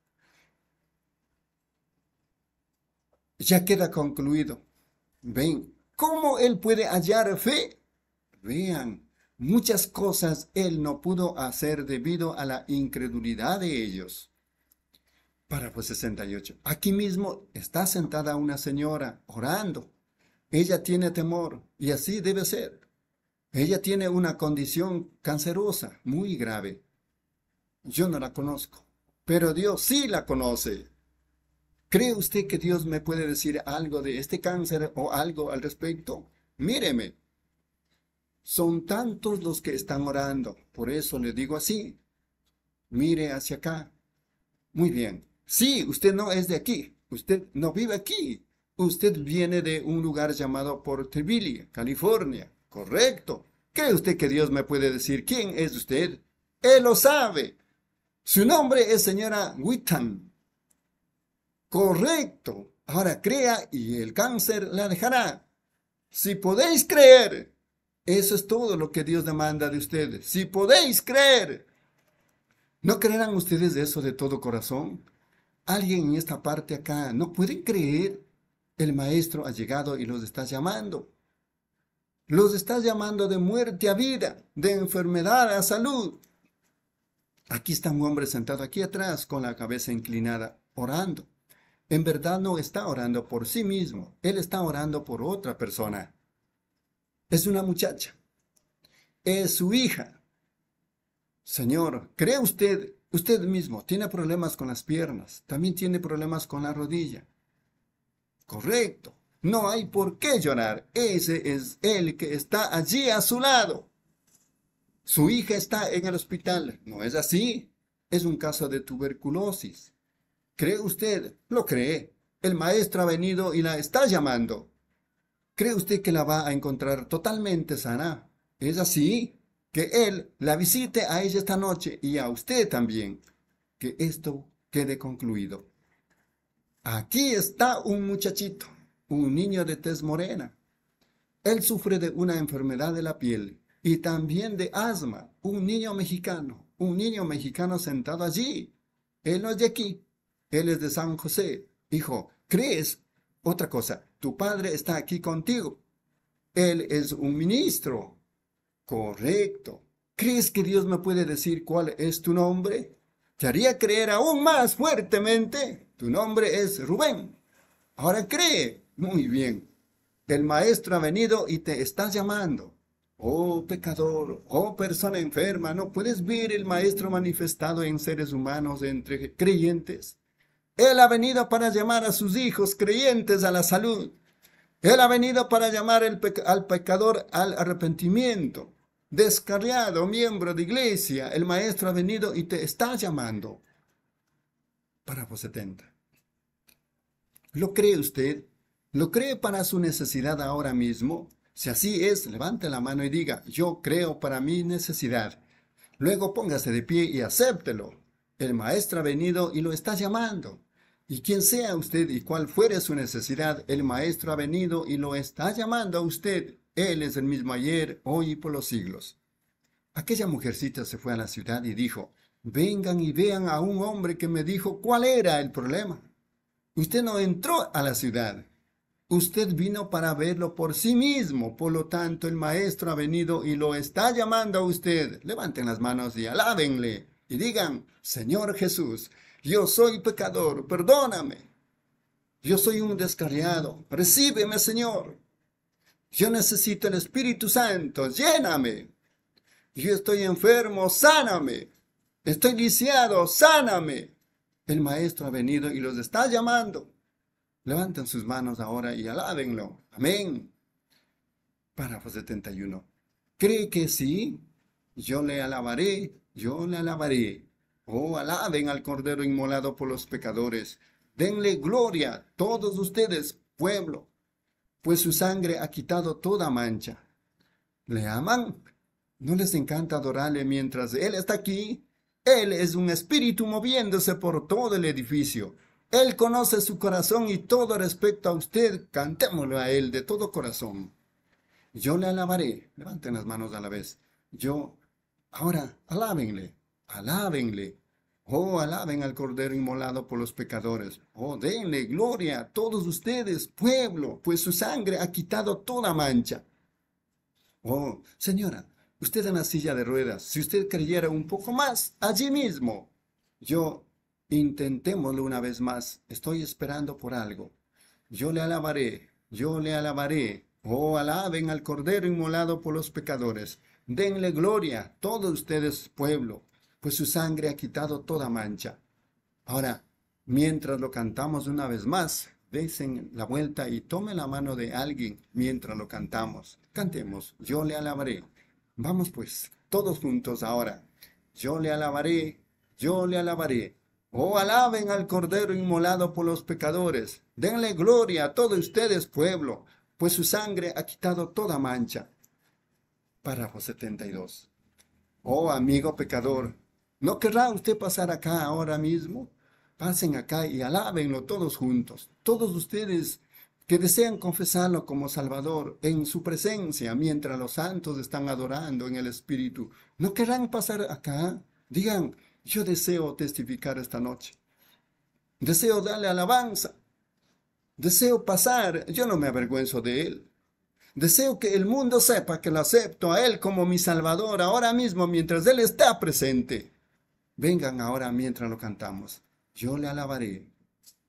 Ya queda concluido. Ven, ¿cómo él puede hallar fe? Vean, muchas cosas él no pudo hacer debido a la incredulidad de ellos. Párrafo 68. Aquí mismo está sentada una señora orando. Ella tiene temor y así debe ser. Ella tiene una condición cancerosa muy grave. Yo no la conozco, pero Dios sí la conoce. ¿Cree usted que Dios me puede decir algo de este cáncer o algo al respecto? Míreme. Son tantos los que están orando, por eso le digo así. Mire hacia acá. Muy bien. Sí, usted no es de aquí. Usted no vive aquí. Usted viene de un lugar llamado Porterville, California. Correcto. ¿Cree usted que Dios me puede decir quién es usted? Él lo sabe. Su nombre es señora Whittam. Correcto. Ahora crea y el cáncer la dejará. Si podéis creer. Eso es todo lo que Dios demanda de ustedes. Si podéis creer. ¿No creerán ustedes de eso de todo corazón? Alguien en esta parte acá no puede creer. El maestro ha llegado y los está llamando. Los está llamando de muerte a vida, de enfermedad a salud. Aquí está un hombre sentado aquí atrás con la cabeza inclinada, orando. En verdad no está orando por sí mismo, él está orando por otra persona. Es una muchacha, es su hija. Señor, ¿cree usted mismo tiene problemas con las piernas, también tiene problemas con la rodilla? Correcto, no hay por qué llorar, ese es el que está allí a su lado. Su hija está en el hospital, ¿no es así? Es un caso de tuberculosis. ¿Cree usted? Lo cree. El maestro ha venido y la está llamando. ¿Cree usted que la va a encontrar totalmente sana? ¿Es así? Que él la visite a ella esta noche y a usted también. Que esto quede concluido. Aquí está un muchachito, un niño de tez morena. Él sufre de una enfermedad de la piel y también de asma. Un niño mexicano sentado allí. Él no es de aquí, él es de San José. Hijo, ¿crees? Otra cosa, tu padre está aquí contigo. Él es un ministro. Correcto. ¿Crees que Dios me puede decir cuál es tu nombre? Te haría creer aún más fuertemente. Tu nombre es Rubén. Ahora cree. Muy bien. El maestro ha venido y te está llamando. Oh pecador, oh persona enferma, ¿no puedes ver el maestro manifestado en seres humanos entre creyentes? Él ha venido para llamar a sus hijos creyentes a la salud. Él ha venido para llamar al pecador al arrepentimiento. Descarriado, miembro de iglesia, el maestro ha venido y te está llamando. Párrafo 70. ¿Lo cree usted? ¿Lo cree para su necesidad ahora mismo? Si así es, levante la mano y diga, yo creo para mi necesidad. Luego póngase de pie y acéptelo. El maestro ha venido y lo está llamando. Y quien sea usted y cuál fuere su necesidad, el maestro ha venido y lo está llamando a usted. Él es el mismo ayer, hoy y por los siglos. Aquella mujercita se fue a la ciudad y dijo, vengan y vean a un hombre que me dijo cuál era el problema. Usted no entró a la ciudad. Usted vino para verlo por sí mismo. Por lo tanto, el maestro ha venido y lo está llamando a usted. Levanten las manos y alábenle. Y digan, Señor Jesús, yo soy pecador, perdóname. Yo soy un descarriado, recíbeme, Señor. Yo necesito el Espíritu Santo, lléname. Yo estoy enfermo, sáname. Estoy lisiado, sáname. El maestro ha venido y los está llamando. Levanten sus manos ahora y alábenlo. Amén. Párrafo 71. ¿Cree que sí? Yo le alabaré, yo le alabaré. Oh, alaben al Cordero inmolado por los pecadores. Denle gloria, todos ustedes, pueblo, pues su sangre ha quitado toda mancha. ¿Le aman? ¿No les encanta adorarle mientras Él está aquí? Él es un espíritu moviéndose por todo el edificio. Él conoce su corazón y todo respecto a usted. Cantémoslo a Él de todo corazón. Yo le alabaré. Levanten las manos a la vez. Ahora, alábenle, alábenle. Oh, alaben al Cordero inmolado por los pecadores. Oh, denle gloria a todos ustedes, pueblo, pues su sangre ha quitado toda mancha. Oh, señora, usted en la silla de ruedas, si usted creyera un poco más, allí mismo. Intentémoslo una vez más. Estoy esperando por algo. Yo le alabaré, yo le alabaré. Oh, alaben al Cordero inmolado por los pecadores. Denle gloria, todos ustedes, pueblo, pues su sangre ha quitado toda mancha. Ahora, mientras lo cantamos una vez más, desen la vuelta y tomen la mano de alguien mientras lo cantamos. Cantemos, yo le alabaré. Vamos pues, todos juntos ahora. Yo le alabaré, yo le alabaré. Oh, alaben al Cordero inmolado por los pecadores. Denle gloria a todos ustedes, pueblo, pues su sangre ha quitado toda mancha. Párrafo 72. Oh, amigo pecador, ¿no querrá usted pasar acá ahora mismo? Pasen acá y alábenlo todos juntos. Todos ustedes que desean confesarlo como Salvador en su presencia mientras los santos están adorando en el Espíritu. ¿No querrán pasar acá? Digan, yo deseo testificar esta noche. Deseo darle alabanza. Deseo pasar, yo no me avergüenzo de Él. Deseo que el mundo sepa que lo acepto a Él como mi Salvador ahora mismo mientras Él está presente. Vengan ahora mientras lo cantamos. Yo le alabaré,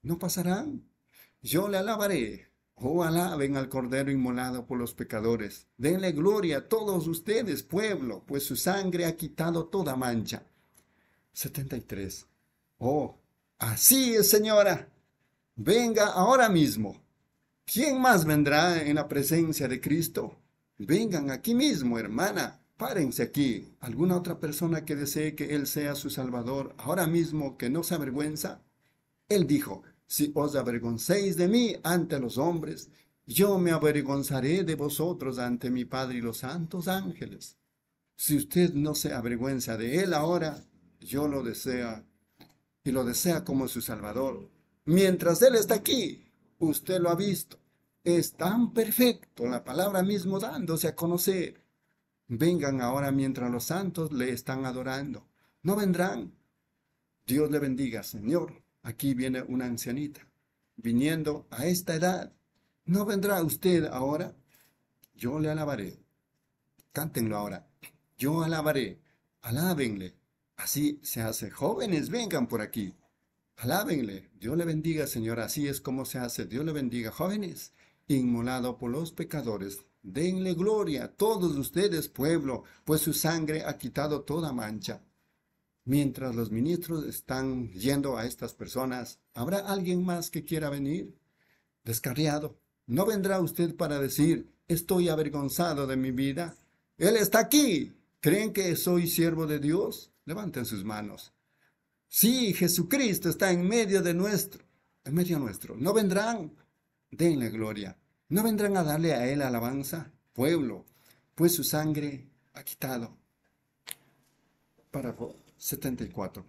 no pasarán. Yo le alabaré. Oh, alaben al Cordero inmolado por los pecadores. Denle gloria a todos ustedes, pueblo, pues su sangre ha quitado toda mancha. 73. Oh, así es, señora. Venga ahora mismo. ¿Quién más vendrá en la presencia de Cristo? Vengan aquí mismo, hermana. Párense aquí. ¿Alguna otra persona que desee que Él sea su Salvador ahora mismo que no se avergüenza? Él dijo, si os avergoncéis de mí ante los hombres, yo me avergonzaré de vosotros ante mi Padre y los santos ángeles. Si usted no se avergüenza de Él ahora, yo lo deseo y lo desea como su Salvador. Mientras Él está aquí, usted lo ha visto. Es tan perfecto, la palabra mismo dándose a conocer. Vengan ahora mientras los santos le están adorando. No vendrán. Dios le bendiga, Señor. Aquí viene una ancianita, viniendo a esta edad. ¿No vendrá usted ahora? Yo le alabaré. Cántenlo ahora. Yo alabaré. Alábenle. Así se hace. Jóvenes, vengan por aquí. Alábenle. Dios le bendiga, Señor. Así es como se hace. Dios le bendiga. Jóvenes, inmolado por los pecadores. Denle gloria a todos ustedes, pueblo, pues su sangre ha quitado toda mancha. Mientras los ministros están yendo a estas personas, ¿habrá alguien más que quiera venir? Descarriado, ¿no vendrá usted para decir, estoy avergonzado de mi vida? Él está aquí. ¿Creen que soy siervo de Dios? Levanten sus manos. Sí, Jesucristo está en medio nuestro. ¿No vendrán? Denle gloria. ¿No vendrán a darle a Él alabanza? Pueblo, pues su sangre ha quitado. Párrafo 74.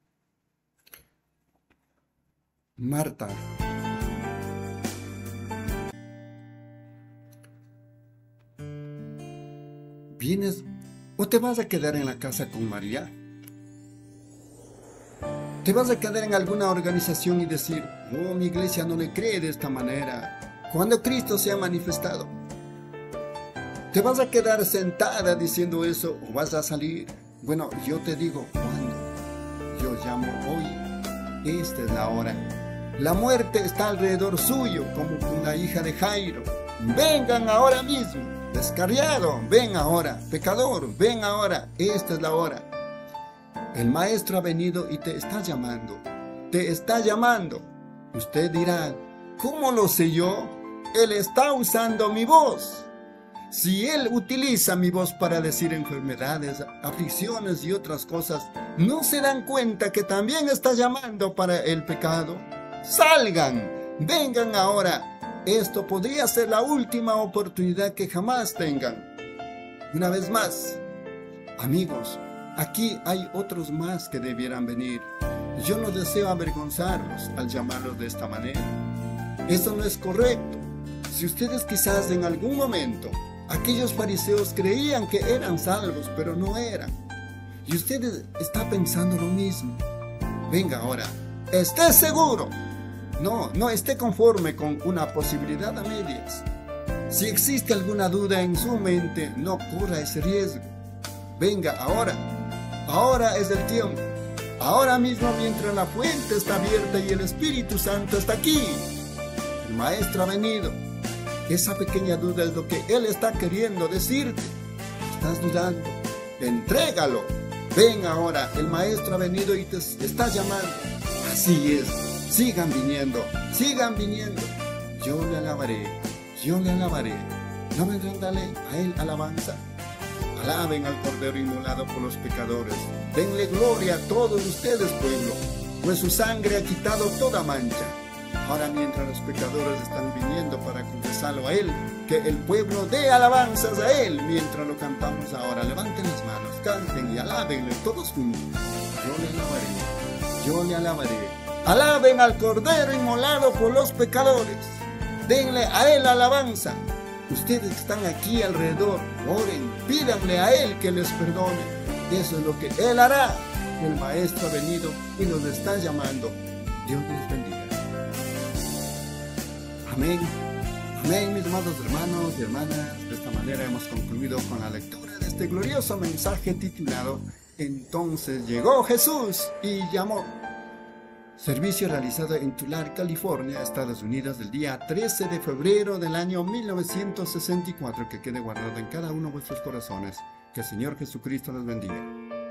Marta. ¿Vienes o te vas a quedar en la casa con María? ¿Te vas a quedar en alguna organización y decir, oh, mi iglesia no le cree de esta manera, cuando Cristo se ha manifestado? ¿Te vas a quedar sentada diciendo eso o vas a salir? Bueno, yo te digo, ¿cuándo? Yo llamo hoy. Esta es la hora. La muerte está alrededor suyo, como una hija de Jairo. Vengan ahora mismo. Descarriado, ven ahora. Pecador, ven ahora. Esta es la hora. El Maestro ha venido y te está llamando. Te está llamando. Usted dirá, ¿cómo lo sé yo? Él está usando mi voz. Si Él utiliza mi voz para decir enfermedades, aflicciones y otras cosas, ¿no se dan cuenta que también está llamando para el pecado? ¡Salgan! ¡Vengan ahora! Esto podría ser la última oportunidad que jamás tengan. Una vez más, amigos, aquí hay otros más que debieran venir. Yo no deseo avergonzarlos al llamarlos de esta manera. Eso no es correcto. Si ustedes quizás en algún momento, aquellos fariseos creían que eran salvos, pero no eran. Y usted está pensando lo mismo. Venga ahora, esté seguro. No esté conforme con una posibilidad a medias. Si existe alguna duda en su mente, no corra ese riesgo. Venga ahora. Ahora es el tiempo. Ahora mismo mientras la fuente está abierta y el Espíritu Santo está aquí. El Maestro ha venido. Esa pequeña duda es lo que Él está queriendo decirte. ¿Estás dudando? Entrégalo. Ven ahora, el Maestro ha venido y te está llamando. Así es. Sigan viniendo, sigan viniendo. Yo le alabaré, yo le alabaré. ¿No vendrán a darle a Él alabanza? Alaben al Cordero inmolado por los pecadores. Denle gloria a todos ustedes, pueblo, pues su sangre ha quitado toda mancha. Ahora mientras los pecadores están viniendo para confesarlo a Él, que el pueblo dé alabanzas a Él mientras lo cantamos ahora. Levanten las manos, canten y alábenle todos juntos. Yo le alabaré, yo le alabaré. Alaben al Cordero inmolado por los pecadores. Denle a Él alabanza. Ustedes que están aquí alrededor, oren, pídanle a Él que les perdone. Eso es lo que Él hará. El Maestro ha venido y nos está llamando. Dios les bendiga. Amén. Amén, mis amados hermanos y hermanas. De esta manera hemos concluido con la lectura de este glorioso mensaje titulado Entonces llegó Jesús y llamó. Servicio realizado en Tulare, California, Estados Unidos, el día 13 de febrero del año 1964, que quede guardado en cada uno de vuestros corazones. Que el Señor Jesucristo los bendiga.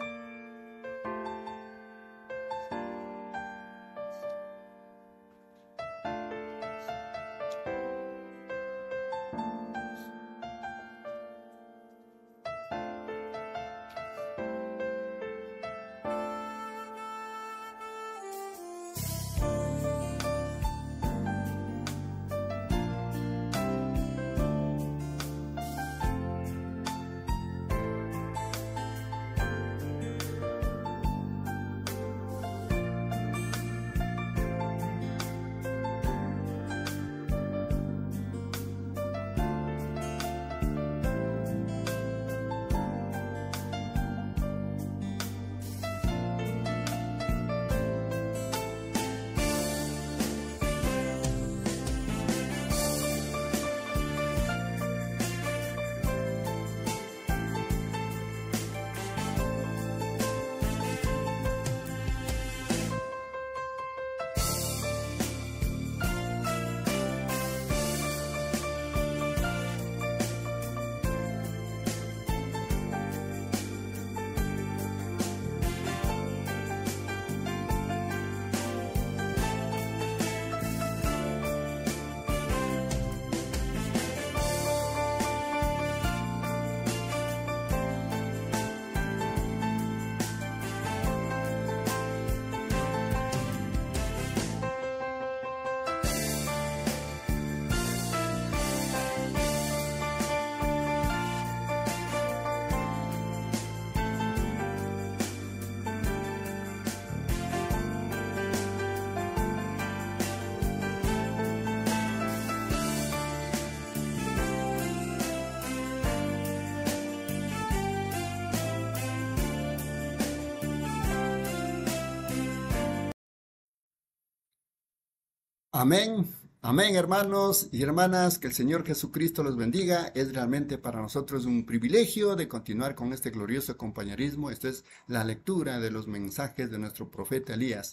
Amén, amén, hermanos y hermanas, que el Señor Jesucristo los bendiga. Es realmente para nosotros un privilegio de continuar con este glorioso compañerismo. Esta es la lectura de los mensajes de nuestro profeta Elías.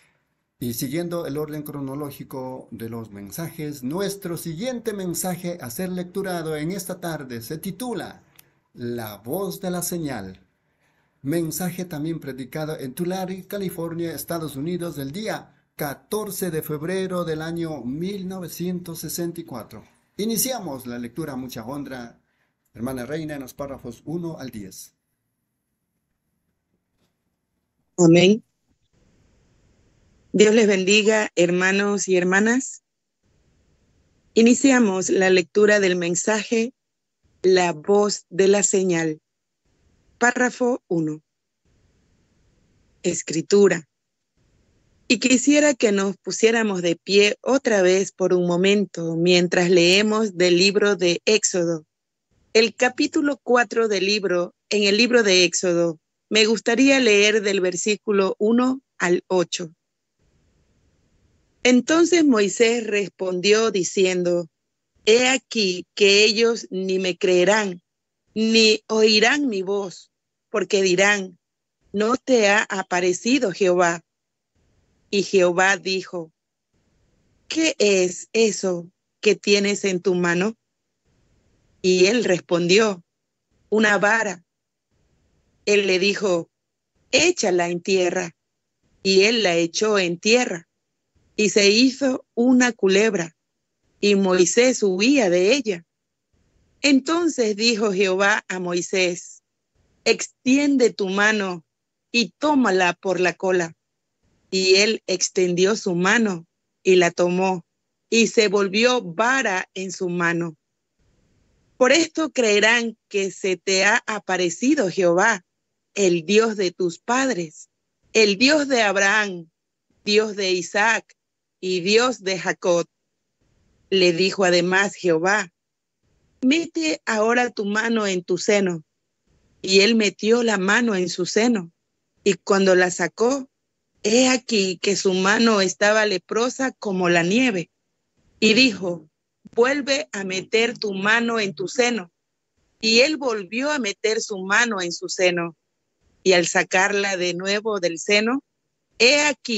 Y siguiendo el orden cronológico de los mensajes, nuestro siguiente mensaje a ser lecturado en esta tarde se titula La voz de la señal. Mensaje también predicado en Tulare, California, Estados Unidos, del día 14 de febrero del año 1964. Iniciamos la lectura a mucha honra, hermana Reina, en los párrafos 1 al 10. Amén. Dios les bendiga, hermanos y hermanas. Iniciamos la lectura del mensaje La voz de la señal. Párrafo 1. Escritura. Y quisiera que nos pusiéramos de pie otra vez por un momento mientras leemos del libro de Éxodo. El capítulo 4 del libro, en el libro de Éxodo, me gustaría leer del versículo 1 al 8. Entonces Moisés respondió diciendo: He aquí que ellos ni me creerán, ni oirán mi voz, porque dirán: ¿no te ha aparecido Jehová? Y Jehová dijo: ¿qué es eso que tienes en tu mano? Y él respondió: una vara. Él le dijo: échala en tierra. Y él la echó en tierra, y se hizo una culebra, y Moisés huía de ella. Entonces dijo Jehová a Moisés: extiende tu mano y tómala por la cola. Y él extendió su mano y la tomó, y se volvió vara en su mano. Por esto creerán que se te ha aparecido Jehová, el Dios de tus padres, el Dios de Abraham, Dios de Isaac y Dios de Jacob. Le dijo además Jehová: mete ahora tu mano en tu seno. Y él metió la mano en su seno, y cuando la sacó, he aquí que su mano estaba leprosa como la nieve. Y dijo: vuelve a meter tu mano en tu seno. Y él volvió a meter su mano en su seno. Y al sacarla de nuevo del seno, he aquí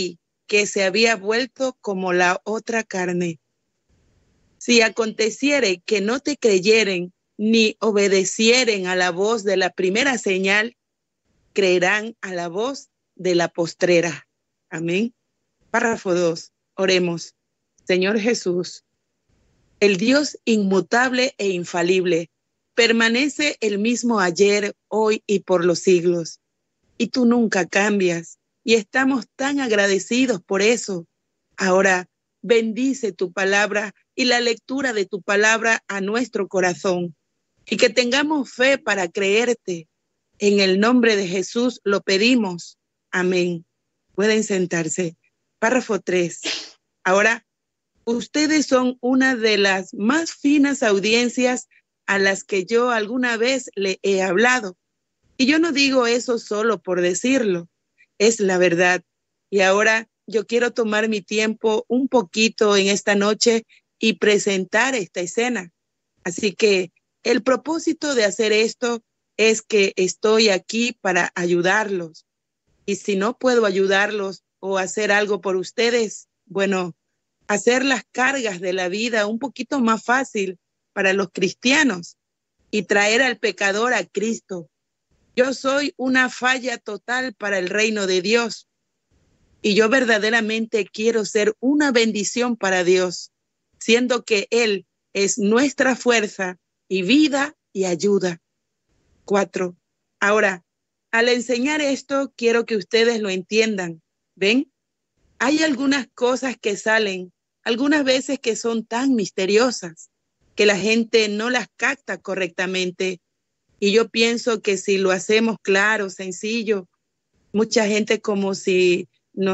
que se había vuelto como la otra carne. Si aconteciere que no te creyeren ni obedecieren a la voz de la primera señal, creerán a la voz de la postrera. Amén. Párrafo 2. Oremos. Señor Jesús, el Dios inmutable e infalible, permanece el mismo ayer, hoy y por los siglos. Y tú nunca cambias. Y estamos tan agradecidos por eso. Ahora, bendice tu palabra y la lectura de tu palabra a nuestro corazón. Y que tengamos fe para creerte. En el nombre de Jesús lo pedimos. Amén. Pueden sentarse. Párrafo 3. Ahora, ustedes son una de las más finas audiencias a las que yo alguna vez le he hablado. Y yo no digo eso solo por decirlo, es la verdad. Y ahora yo quiero tomar mi tiempo un poquito en esta noche y presentar esta escena. Así que el propósito de hacer esto es que estoy aquí para ayudarlos. Y si no puedo ayudarlos o hacer algo por ustedes, bueno, hacer las cargas de la vida un poquito más fácil para los cristianos y traer al pecador a Cristo. Yo soy una falla total para el reino de Dios y yo verdaderamente quiero ser una bendición para Dios, siendo que Él es nuestra fuerza y vida y ayuda. 4. Ahora, al enseñar esto, quiero que ustedes lo entiendan. ¿Ven? Hay algunas cosas que salen, algunas veces que son tan misteriosas, que la gente no las capta correctamente. Y yo pienso que si lo hacemos claro, sencillo, mucha gente como si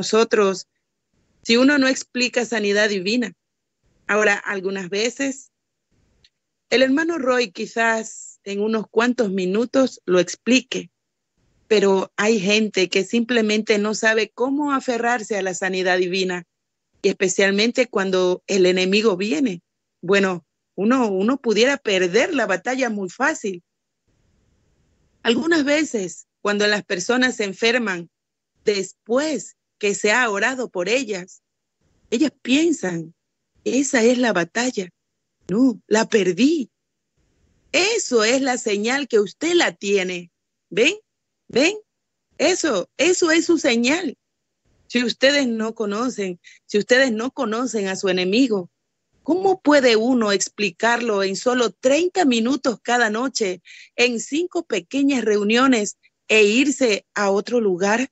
uno no explica sanidad divina. Ahora, algunas veces, el hermano Roy quizás en unos cuantos minutos lo explique, pero hay gente que simplemente no sabe cómo aferrarse a la sanidad divina, y especialmente cuando el enemigo viene. Bueno, uno pudiera perder la batalla muy fácil. Algunas veces, cuando las personas se enferman, después que se ha orado por ellas piensan, esa es la batalla. No, la perdí. Eso es la señal que usted la tiene. ¿Ven? ¿Ven? Eso es su señal. Si ustedes no conocen a su enemigo, ¿cómo puede uno explicarlo en solo 30 minutos cada noche, en 5 pequeñas reuniones e irse a otro lugar?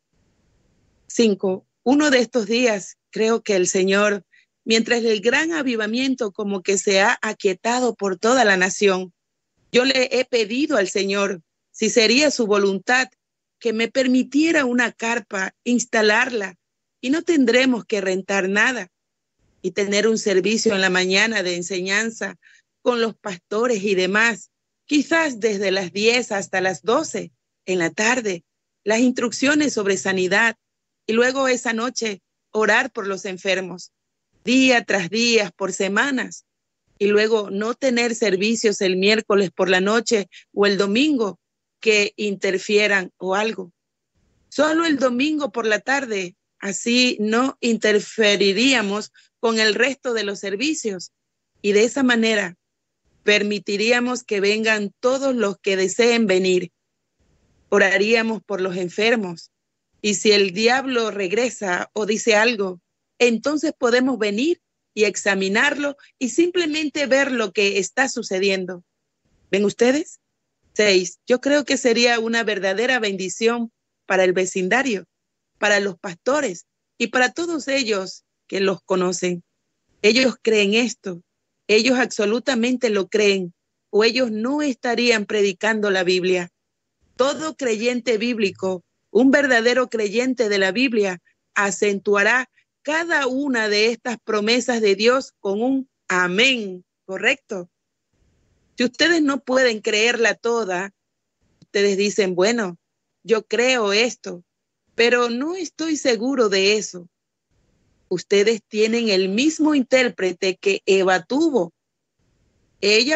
5. Uno de estos días, creo que el Señor, mientras el gran avivamiento como que se ha aquietado por toda la nación, yo le he pedido al Señor, si sería su voluntad, que me permitiera una carpa, instalarla, y no tendremos que rentar nada, y tener un servicio en la mañana de enseñanza con los pastores y demás, quizás desde las 10 hasta las 12 en la tarde, las instrucciones sobre sanidad, y luego esa noche orar por los enfermos, día tras día, por semanas, y luego no tener servicios el miércoles por la noche o el domingo que interfieran o algo. Solo el domingo por la tarde, así no interferiríamos con el resto de los servicios, y de esa manera permitiríamos que vengan todos los que deseen venir. Oraríamos por los enfermos, y si el diablo regresa o dice algo, entonces podemos venir y examinarlo y simplemente ver lo que está sucediendo. ¿Ven ustedes? 6. Yo creo que sería una verdadera bendición para el vecindario, para los pastores y para todos ellos que los conocen. Ellos creen esto, ellos absolutamente lo creen, o ellos no estarían predicando la Biblia. Todo creyente bíblico, un verdadero creyente de la Biblia, acentuará cada una de estas promesas de Dios con un amén, ¿correcto? Si ustedes no pueden creerla toda, ustedes dicen, bueno, yo creo esto, pero no estoy seguro de eso. Ustedes tienen el mismo intérprete que Eva tuvo. Él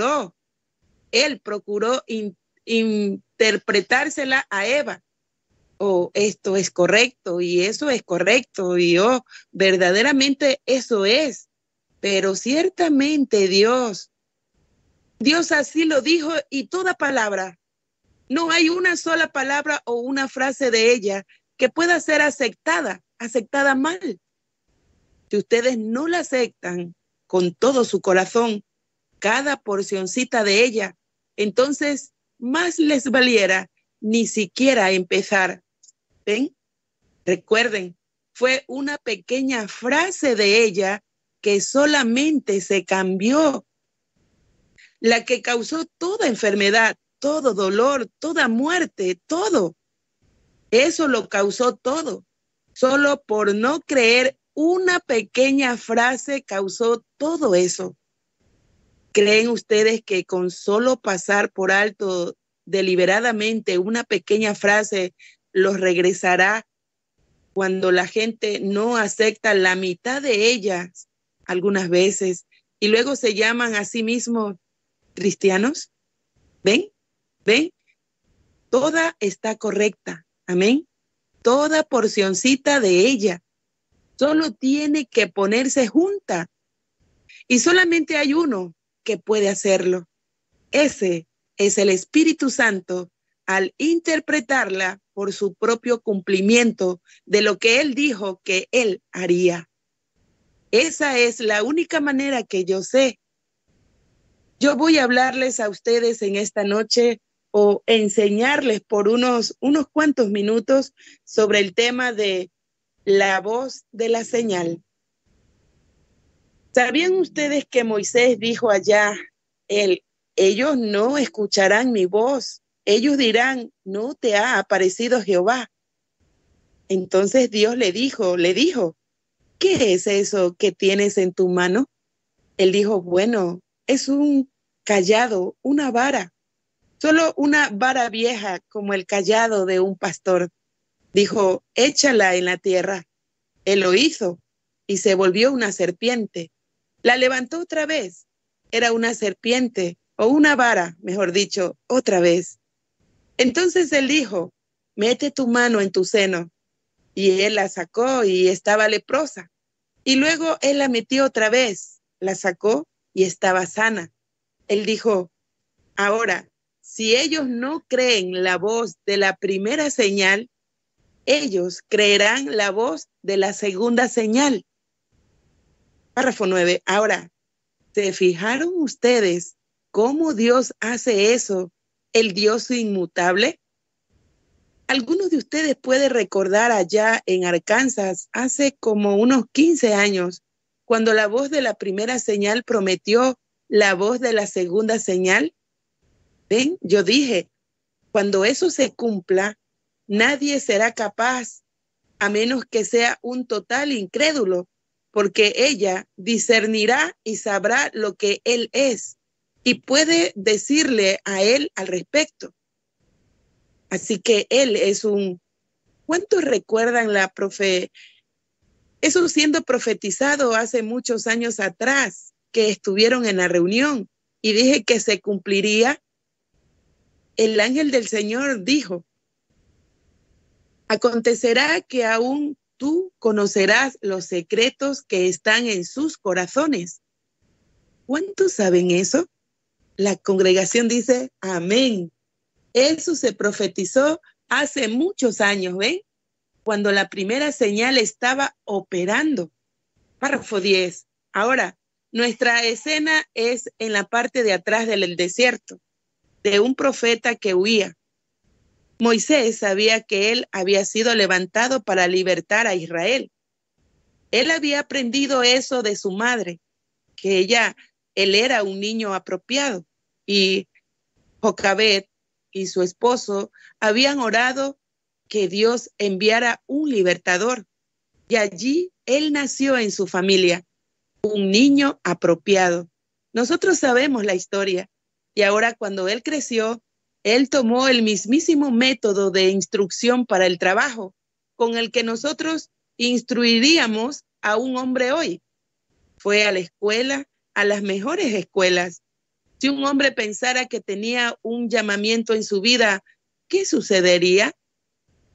procuró interpretársela a Eva. oh, esto es correcto y eso es correcto y oh, verdaderamente eso es. Pero ciertamente Dios así lo dijo y toda palabra, no hay una sola palabra o una frase de ella que pueda ser aceptada mal. Si ustedes no la aceptan con todo su corazón, cada porcioncita de ella, entonces más les valiera ni siquiera empezar. ¿Ven? Recuerden, fue una pequeña frase de ella que solamente se cambió, la que causó toda enfermedad, todo dolor, toda muerte, todo. Eso lo causó todo. Solo por no creer, una pequeña frase causó todo eso. ¿Creen ustedes que con solo pasar por alto deliberadamente una pequeña frase los regresará cuando la gente no acepta la mitad de ellas algunas veces y luego se llaman a sí mismos cristianos? ¿Ven? ¿Ven? Toda está correcta. Amén. Toda porcioncita de ella. Solo tiene que ponerse junta. Y solamente hay uno que puede hacerlo. Ese es el Espíritu Santo al interpretarla por su propio cumplimiento de lo que Él dijo que Él haría. Esa es la única manera que yo sé. Yo voy a hablarles a ustedes en esta noche o enseñarles por unos cuantos minutos sobre el tema de la voz de la señal. ¿Sabían ustedes que Moisés dijo allá, ellos no escucharán mi voz, ellos dirán, no te ha aparecido Jehová? Entonces Dios le dijo, ¿qué es eso que tienes en tu mano? Él dijo, bueno, es un cayado, una vara, solo una vara vieja como el cayado de un pastor. Dijo, échala en la tierra. Él lo hizo y se volvió una serpiente. La levantó otra vez. Era una serpiente o una vara, mejor dicho, otra vez. Entonces él dijo, mete tu mano en tu seno. Y él la sacó y estaba leprosa. Y luego él la metió otra vez, la sacó y estaba sana. Él dijo, ahora, si ellos no creen la voz de la primera señal, ellos creerán la voz de la segunda señal. Párrafo 9. Ahora, ¿se fijaron ustedes cómo Dios hace eso, el Dios inmutable? Algunos de ustedes pueden recordar allá en Arkansas, hace como unos 15 años, cuando la voz de la primera señal prometió la voz de la segunda señal. ¿Ven? Yo dije, cuando eso se cumpla, nadie será capaz, a menos que sea un total incrédulo, porque ella discernirá y sabrá lo que él es y puede decirle a él al respecto. Así que él es ¿cuántos recuerdan eso siendo profetizado hace muchos años atrás, que estuvieron en la reunión y dije que se cumpliría? El ángel del Señor dijo, acontecerá que aún tú conocerás los secretos que están en sus corazones. ¿Cuántos saben eso? La congregación dice, amén. Eso se profetizó hace muchos años, ¿ven? Cuando la primera señal estaba operando. Párrafo 10. Ahora, nuestra escena es en la parte de atrás del desierto, de un profeta que huía. Moisés sabía que él había sido levantado para libertar a Israel. Él había aprendido eso de su madre, que él era un niño apropiado, y Jocabed y su esposo habían orado que Dios enviara un libertador, y allí él nació en su familia, un niño apropiado. Nosotros sabemos la historia, y ahora cuando él creció, él tomó el mismísimo método de instrucción para el trabajo con el que nosotros instruiríamos a un hombre hoy. Fue a la escuela, a las mejores escuelas. Si un hombre pensara que tenía un llamamiento en su vida, ¿qué sucedería?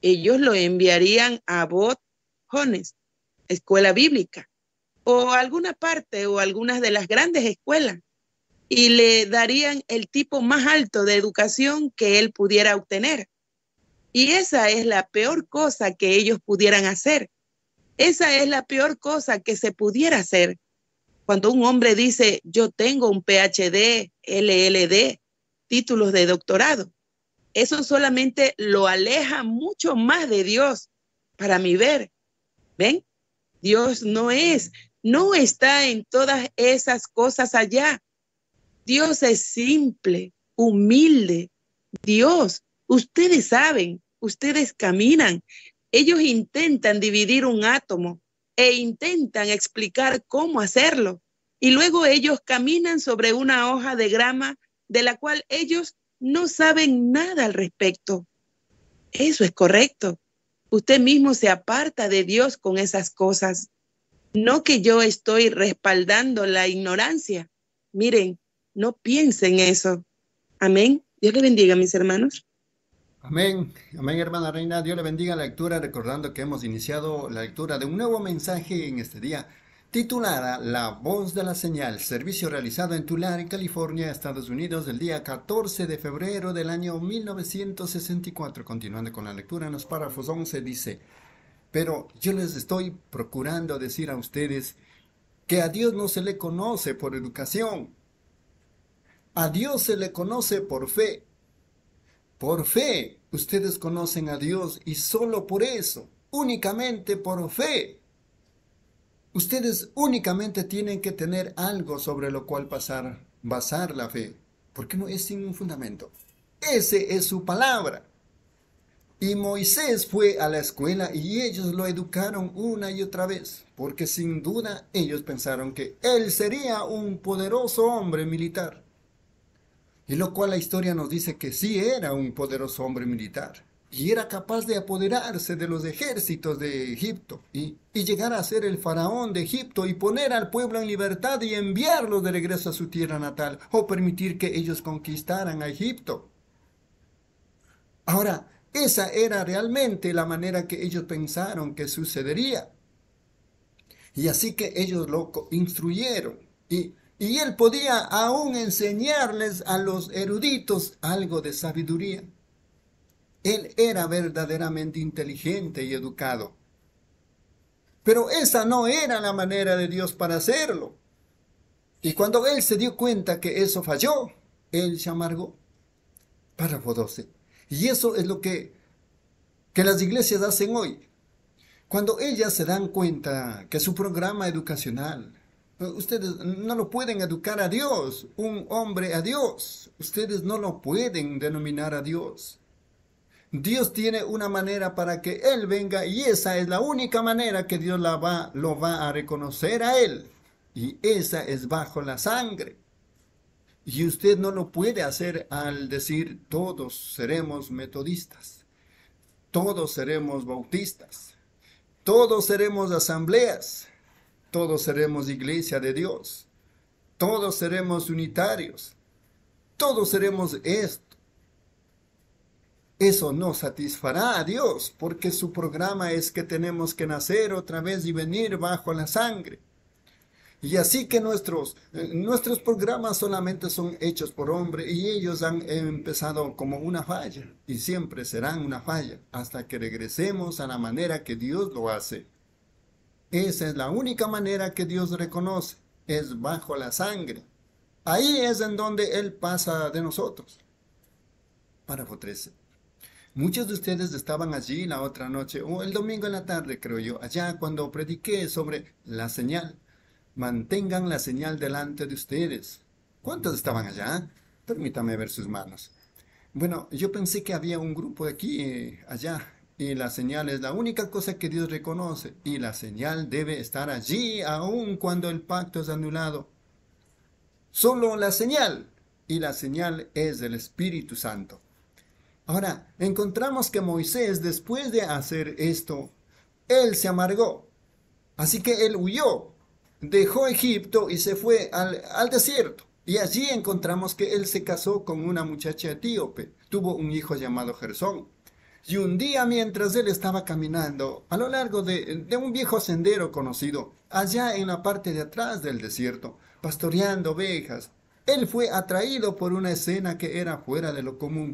ellos lo enviarían a Bot Jones, escuela bíblica, o alguna parte o algunas de las grandes escuelas, y le darían el tipo más alto de educación que él pudiera obtener. Y esa es la peor cosa que ellos pudieran hacer. Esa es la peor cosa que se pudiera hacer. Cuando un hombre dice, yo tengo un PhD, LLD, títulos de doctorado, eso solamente lo aleja mucho más de Dios, para mi ver. ¿Ven? Dios no está en todas esas cosas allá. Dios es simple, humilde. Dios, ustedes saben, ustedes caminan. Ellos intentan dividir un átomo e intentan explicar cómo hacerlo. Y luego ellos caminan sobre una hoja de grama de la cual ellos no saben nada al respecto. Eso es correcto. Usted mismo se aparta de Dios con esas cosas. No que yo estoy respaldando la ignorancia. Miren, no piensen eso. Amén. Dios le bendiga, mis hermanos. Amén, amén, hermana Reina. Dios le bendiga la lectura, recordando que hemos iniciado la lectura de un nuevo mensaje en este día, titulada La Voz de la Señal, servicio realizado en Tulare, California, Estados Unidos, el día 14 de febrero del año 1964. Continuando con la lectura, en los párrafos 11 dice: pero yo les estoy procurando decir a ustedes que a Dios no se le conoce por educación. A Dios se le conoce por fe. Por fe, ustedes conocen a Dios y solo por eso, únicamente por fe. Ustedes únicamente tienen que tener algo sobre lo cual basar la fe, porque no es sin un fundamento. Ese es su palabra. Y Moisés fue a la escuela y ellos lo educaron una y otra vez, porque sin duda ellos pensaron que él sería un poderoso hombre militar. Y lo cual la historia nos dice que sí era un poderoso hombre militar. Y era capaz de apoderarse de los ejércitos de Egipto y llegar a ser el faraón de Egipto y poner al pueblo en libertad y enviarlos de regreso a su tierra natal o permitir que ellos conquistaran a Egipto. Ahora, esa era realmente la manera que ellos pensaron que sucedería. Y así que ellos lo instruyeron y él podía aún enseñarles a los eruditos algo de sabiduría. Él era verdaderamente inteligente y educado. Pero esa no era la manera de Dios para hacerlo. Y cuando él se dio cuenta que eso falló, él se amargó. Párrafo 12. Y eso es lo que las iglesias hacen hoy. Cuando ellas se dan cuenta que su programa educacional, ustedes no lo pueden educar a Dios, un hombre a Dios. Ustedes no lo pueden denominar a Dios. Dios tiene una manera para que Él venga y esa es la única manera que Dios lo va a reconocer a Él. Y esa es bajo la sangre. Y usted no lo puede hacer al decir todos seremos metodistas, todos seremos bautistas, todos seremos asambleas, todos seremos iglesia de Dios, todos seremos unitarios, todos seremos esto. Eso no satisfará a Dios, porque su programa es que tenemos que nacer otra vez y venir bajo la sangre. Y así que nuestros programas solamente son hechos por hombre y ellos han empezado como una falla y siempre serán una falla hasta que regresemos a la manera que Dios lo hace. Esa es la única manera que Dios reconoce, es bajo la sangre. Ahí es en donde Él pasa de nosotros. Párrafo 13. Muchos de ustedes estaban allí la otra noche, o el domingo en la tarde, creo yo, allá cuando prediqué sobre la señal. Mantengan la señal delante de ustedes. ¿Cuántos estaban allá? Permítame ver sus manos. Bueno, yo pensé que había un grupo de aquí, allá, y la señal es la única cosa que Dios reconoce, y la señal debe estar allí aun cuando el pacto es anulado. Solo la señal, y la señal es del Espíritu Santo. Ahora, encontramos que Moisés, después de hacer esto, él se amargó. Así que él huyó, dejó Egipto y se fue al desierto. Y allí encontramos que él se casó con una muchacha etíope. Tuvo un hijo llamado Gersón. Y un día mientras él estaba caminando a lo largo de un viejo sendero conocido, allá en la parte de atrás del desierto, pastoreando ovejas, él fue atraído por una escena que era fuera de lo común.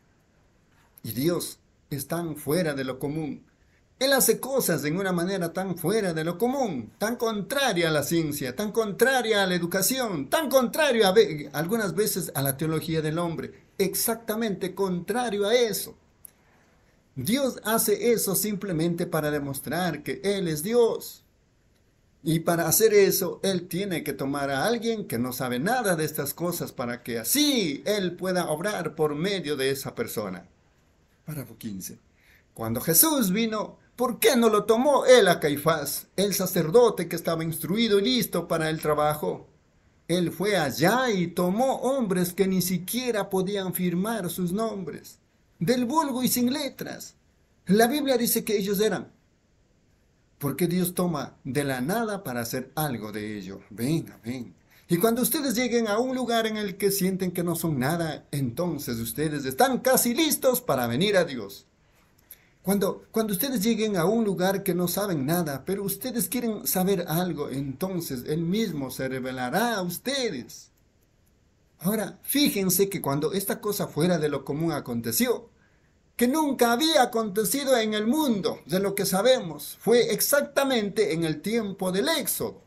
Y Dios es tan fuera de lo común. Él hace cosas de una manera tan fuera de lo común, tan contraria a la ciencia, tan contraria a la educación, tan contrario algunas veces a la teología del hombre, exactamente contrario a eso. Dios hace eso simplemente para demostrar que Él es Dios. Y para hacer eso, Él tiene que tomar a alguien que no sabe nada de estas cosas para que así Él pueda obrar por medio de esa persona. Párrafo 15. Cuando Jesús vino, ¿por qué no lo tomó Él a Caifás, el sacerdote que estaba instruido y listo para el trabajo? Él fue allá y tomó hombres que ni siquiera podían firmar sus nombres, del vulgo y sin letras. La Biblia dice que ellos eran. Porque Dios toma de la nada para hacer algo de ello. Ven. Y cuando ustedes lleguen a un lugar en el que sienten que no son nada, entonces ustedes están casi listos para venir a Dios. Cuando ustedes lleguen a un lugar que no saben nada, pero ustedes quieren saber algo, entonces Él mismo se revelará a ustedes. Ahora, fíjense que cuando esta cosa fuera de lo común aconteció, que nunca había acontecido en el mundo, de lo que sabemos, fue exactamente en el tiempo del Éxodo.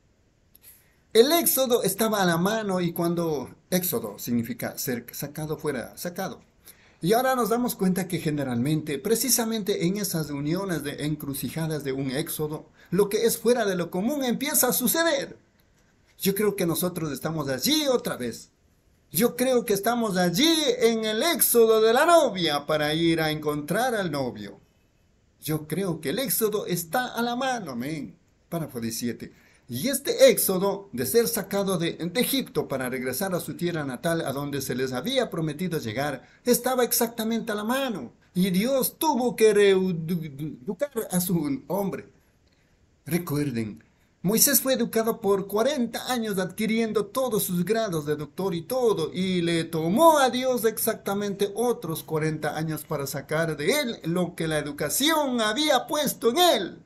El Éxodo estaba a la mano y cuando Éxodo significa ser sacado fuera, sacado. Y ahora nos damos cuenta que generalmente, precisamente en esas reuniones de encrucijadas de un Éxodo, lo que es fuera de lo común empieza a suceder. Yo creo que nosotros estamos allí otra vez. Yo creo que estamos allí en el éxodo de la novia para ir a encontrar al novio. Yo creo que el éxodo está a la mano, amén. Párrafo 17. Y este éxodo de ser sacado de Egipto para regresar a su tierra natal, a donde se les había prometido llegar, estaba exactamente a la mano. Y Dios tuvo que reeducar a su hombre. Recuerden, Moisés fue educado por 40 años adquiriendo todos sus grados de doctor y todo, y le tomó a Dios exactamente otros 40 años para sacar de él lo que la educación había puesto en él.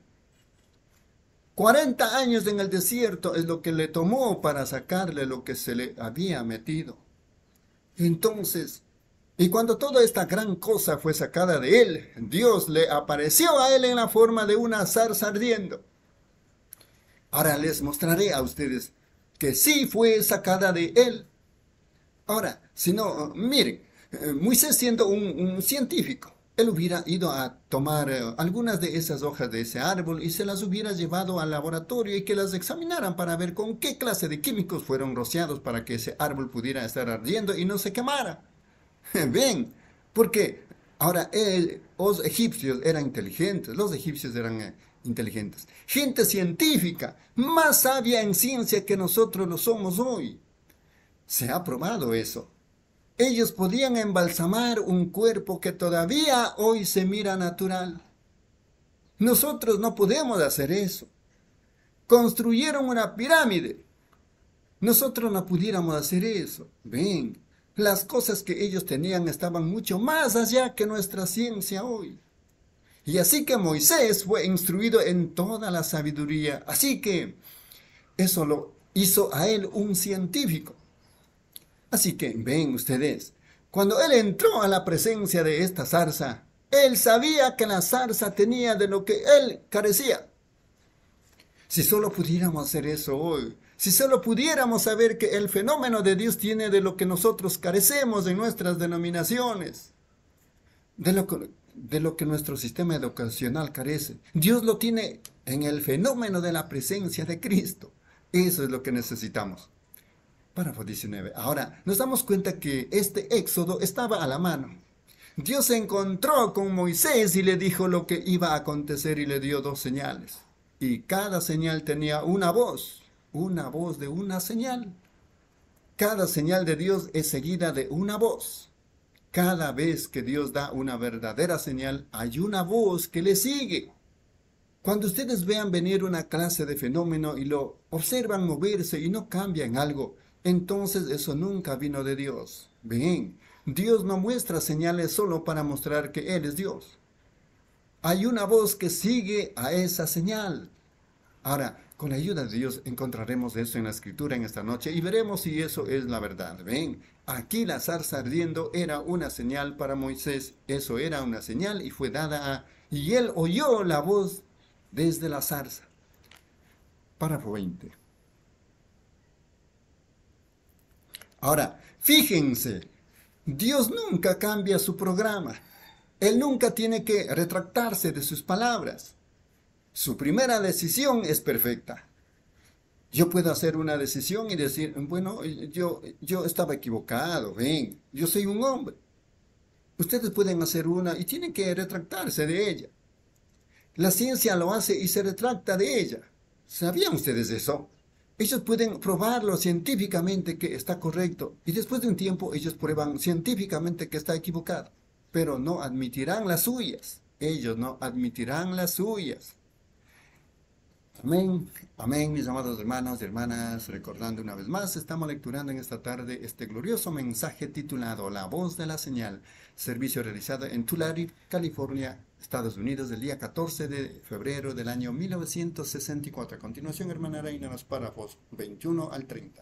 40 años en el desierto es lo que le tomó para sacarle lo que se le había metido. Entonces, y cuando toda esta gran cosa fue sacada de él, Dios le apareció a él en la forma de una zarza ardiendo. Ahora les mostraré a ustedes que sí fue sacada de él. Ahora, si no, miren, Moisés siendo un científico, él hubiera ido a tomar algunas de esas hojas de ese árbol y se las hubiera llevado al laboratorio y que las examinaran para ver con qué clase de químicos fueron rociados para que ese árbol pudiera estar ardiendo y no se quemara. Ven, porque ahora los egipcios eran inteligentes, inteligentes. Gente científica, más sabia en ciencia que nosotros lo somos hoy. Se ha probado eso. Ellos podían embalsamar un cuerpo que todavía hoy se mira natural. Nosotros no podemos hacer eso. Construyeron una pirámide. Nosotros no pudiéramos hacer eso. Ven, las cosas que ellos tenían estaban mucho más allá que nuestra ciencia hoy. Y así que Moisés fue instruido en toda la sabiduría. Así que eso lo hizo a él un científico. Así que ven ustedes, cuando él entró a la presencia de esta zarza, él sabía que la zarza tenía de lo que él carecía. Si solo pudiéramos hacer eso hoy, si solo pudiéramos saber que el fenómeno de Dios tiene de lo que nosotros carecemos en nuestras denominaciones, de lo que nuestro sistema educacional carece. Dios lo tiene en el fenómeno de la presencia de Cristo. Eso es lo que necesitamos. Párrafo 19. Ahora, nos damos cuenta que este éxodo estaba a la mano. Dios se encontró con Moisés y le dijo lo que iba a acontecer y le dio 2 señales. Y cada señal tenía una voz de una señal. Cada señal de Dios es seguida de una voz. Cada vez que Dios da una verdadera señal, hay una voz que le sigue. Cuando ustedes vean venir una clase de fenómeno y lo observan moverse y no cambia en algo, entonces eso nunca vino de Dios. Ven, Dios no muestra señales solo para mostrar que Él es Dios. Hay una voz que sigue a esa señal. Ahora, con la ayuda de Dios encontraremos eso en la Escritura en esta noche y veremos si eso es la verdad. Ven, aquí la zarza ardiendo era una señal para Moisés. Eso era una señal y fue dada a... Y él oyó la voz desde la zarza. Párrafo 20. Ahora, fíjense, Dios nunca cambia su programa. Él nunca tiene que retractarse de sus palabras. Su primera decisión es perfecta. Yo puedo hacer una decisión y decir, bueno, yo estaba equivocado, ven, yo soy un hombre. Ustedes pueden hacer una y tienen que retractarse de ella. La ciencia lo hace y se retracta de ella. ¿Sabían ustedes eso? Ellos pueden probarlo científicamente que está correcto y después de un tiempo ellos prueban científicamente que está equivocado, pero no admitirán las suyas. Ellos no admitirán las suyas. Amén, amén, mis amados hermanos y hermanas, recordando una vez más, estamos lecturando en esta tarde este glorioso mensaje titulado La Voz de la Señal, servicio realizado en Tulare, California, Estados Unidos, el día 14 de febrero del año 1964. A continuación, hermana Reina, los párrafos 21 al 30.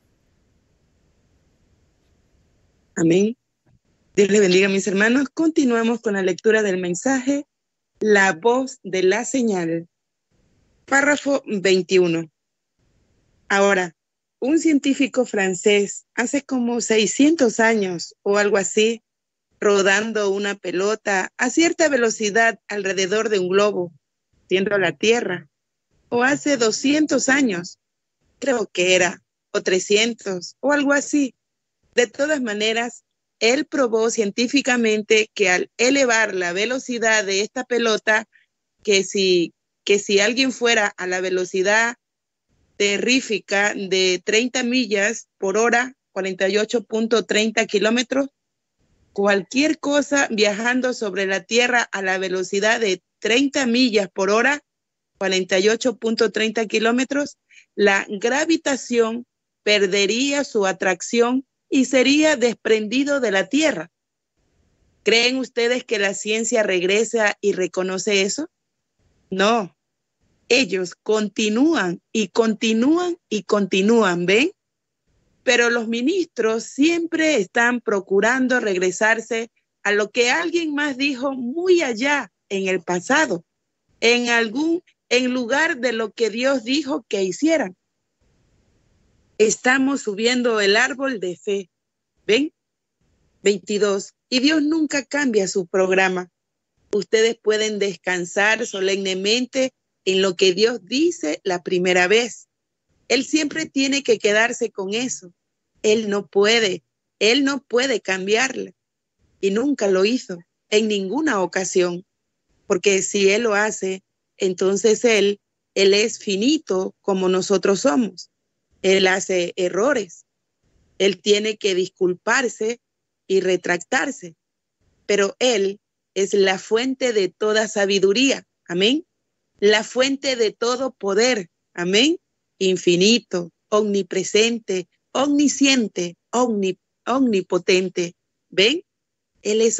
Amén. Dios le bendiga, mis hermanos. Continuamos con la lectura del mensaje La Voz de la Señal. Párrafo 21. Ahora, un científico francés hace como 600 años o algo así, rodando una pelota a cierta velocidad alrededor de un globo, siendo la Tierra, o hace 200 años, creo que era, o 300, o algo así. De todas maneras, él probó científicamente que al elevar la velocidad de esta pelota, que si alguien fuera a la velocidad terrífica de 30 millas por hora, 48.30 kilómetros, cualquier cosa viajando sobre la Tierra a la velocidad de 30 millas por hora, 48.30 kilómetros, la gravitación perdería su atracción y sería desprendido de la Tierra. ¿Creen ustedes que la ciencia regresa y reconoce eso? No, ellos continúan y continúan y continúan, ¿ven? Pero los ministros siempre están procurando regresarse a lo que alguien más dijo muy allá en el pasado, en lugar de lo que Dios dijo que hicieran. Estamos subiendo el árbol de fe, ¿ven? 22. Y Dios nunca cambia su programa. Ustedes pueden descansar solemnemente en lo que Dios dice la primera vez. Él siempre tiene que quedarse con eso. Él no puede cambiarla. Y nunca lo hizo en ninguna ocasión. Porque si Él lo hace, entonces Él es finito como nosotros somos. Él hace errores. Él tiene que disculparse y retractarse. Pero Él es la fuente de toda sabiduría. Amén. La fuente de todo poder. Amén. Infinito, omnipresente, omnisciente, omnipotente. ¿Ven? Él es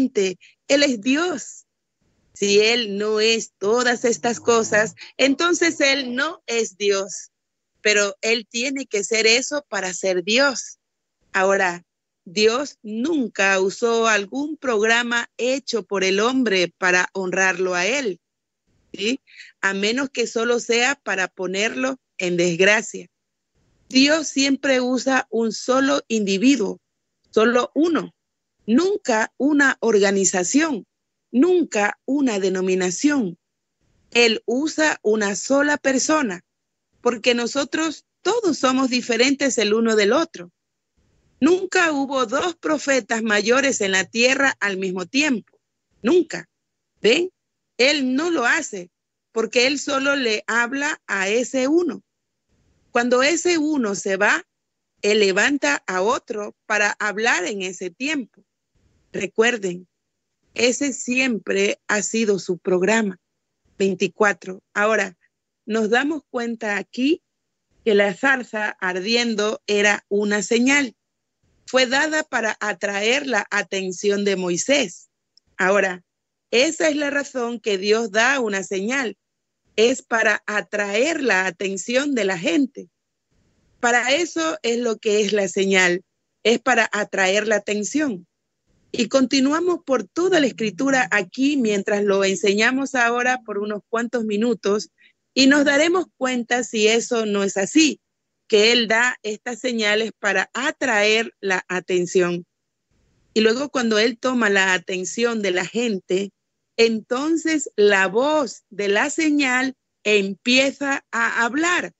Dios. Si Él no es todas estas cosas, entonces Él no es Dios. Pero Él tiene que ser eso para ser Dios. Ahora, Dios nunca usó algún programa hecho por el hombre para honrarlo a Él, ¿sí? A menos que solo sea para ponerlo en desgracia. Dios siempre usa un solo individuo, solo uno, nunca una organización, nunca una denominación. Él usa una sola persona, porque nosotros todos somos diferentes el uno del otro. Nunca hubo dos profetas mayores en la tierra al mismo tiempo. Nunca. ¿Ven? Él no lo hace porque Él solo le habla a ese uno. Cuando ese uno se va, Él levanta a otro para hablar en ese tiempo. Recuerden, ese siempre ha sido su programa. 24. Ahora, nos damos cuenta aquí que la zarza ardiendo era una señal. fue dada para atraer la atención de Moisés. Ahora, esa es la razón que Dios da una señal. Es para atraer la atención de la gente. Para eso es lo que es la señal. Es para atraer la atención. Y continuamos por toda la escritura aquí mientras lo enseñamos ahora por unos cuantos minutos y nos daremos cuenta si eso no es así, que Él da estas señales para atraer la atención. Y luego cuando Él toma la atención de la gente, entonces la voz de la señal empieza a hablar.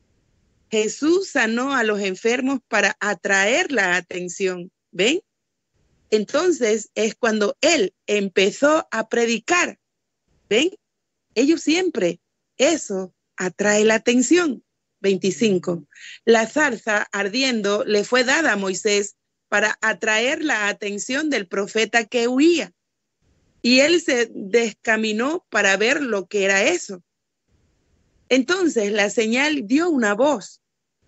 Jesús sanó a los enfermos para atraer la atención. ¿Ven? Entonces es cuando Él empezó a predicar. ¿Ven? Ellos siempre, eso atrae la atención. 25. La zarza ardiendo le fue dada a Moisés para atraer la atención del profeta que huía. Y él se descaminó para ver lo que era eso. Entonces la señal dio una voz.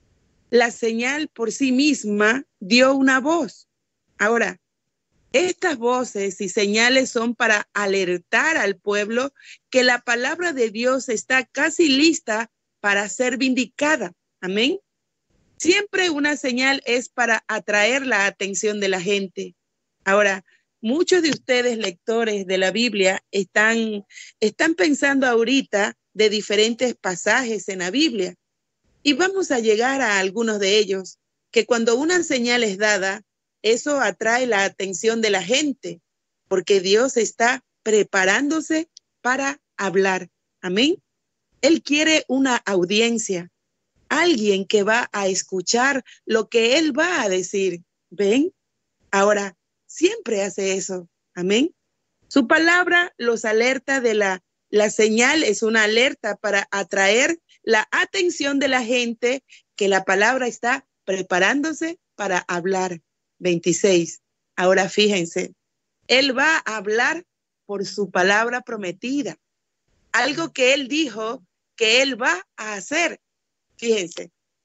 La señal por sí misma dio una voz. Ahora, estas voces y señales son para alertar al pueblo que la palabra de Dios está casi lista para ser vindicada. Amén. Siempre una señal es para atraer la atención de la gente. Ahora, muchos de ustedes, lectores de la Biblia, están pensando ahorita de diferentes pasajes en la Biblia. Y vamos a llegar a algunos de ellos, que cuando una señal es dada, eso atrae la atención de la gente, porque Dios está preparándose para hablar. Amén. Él quiere una audiencia, alguien que va a escuchar lo que Él va a decir. ¿Ven? Ahora, siempre hace eso. Amén. Su palabra los alerta de la señal, es una alerta para atraer la atención de la gente, que la palabra está preparándose para hablar. 26. Ahora fíjense, Él va a hablar por su palabra prometida. Algo que Él dijo que Él va a hacer. Fíjense,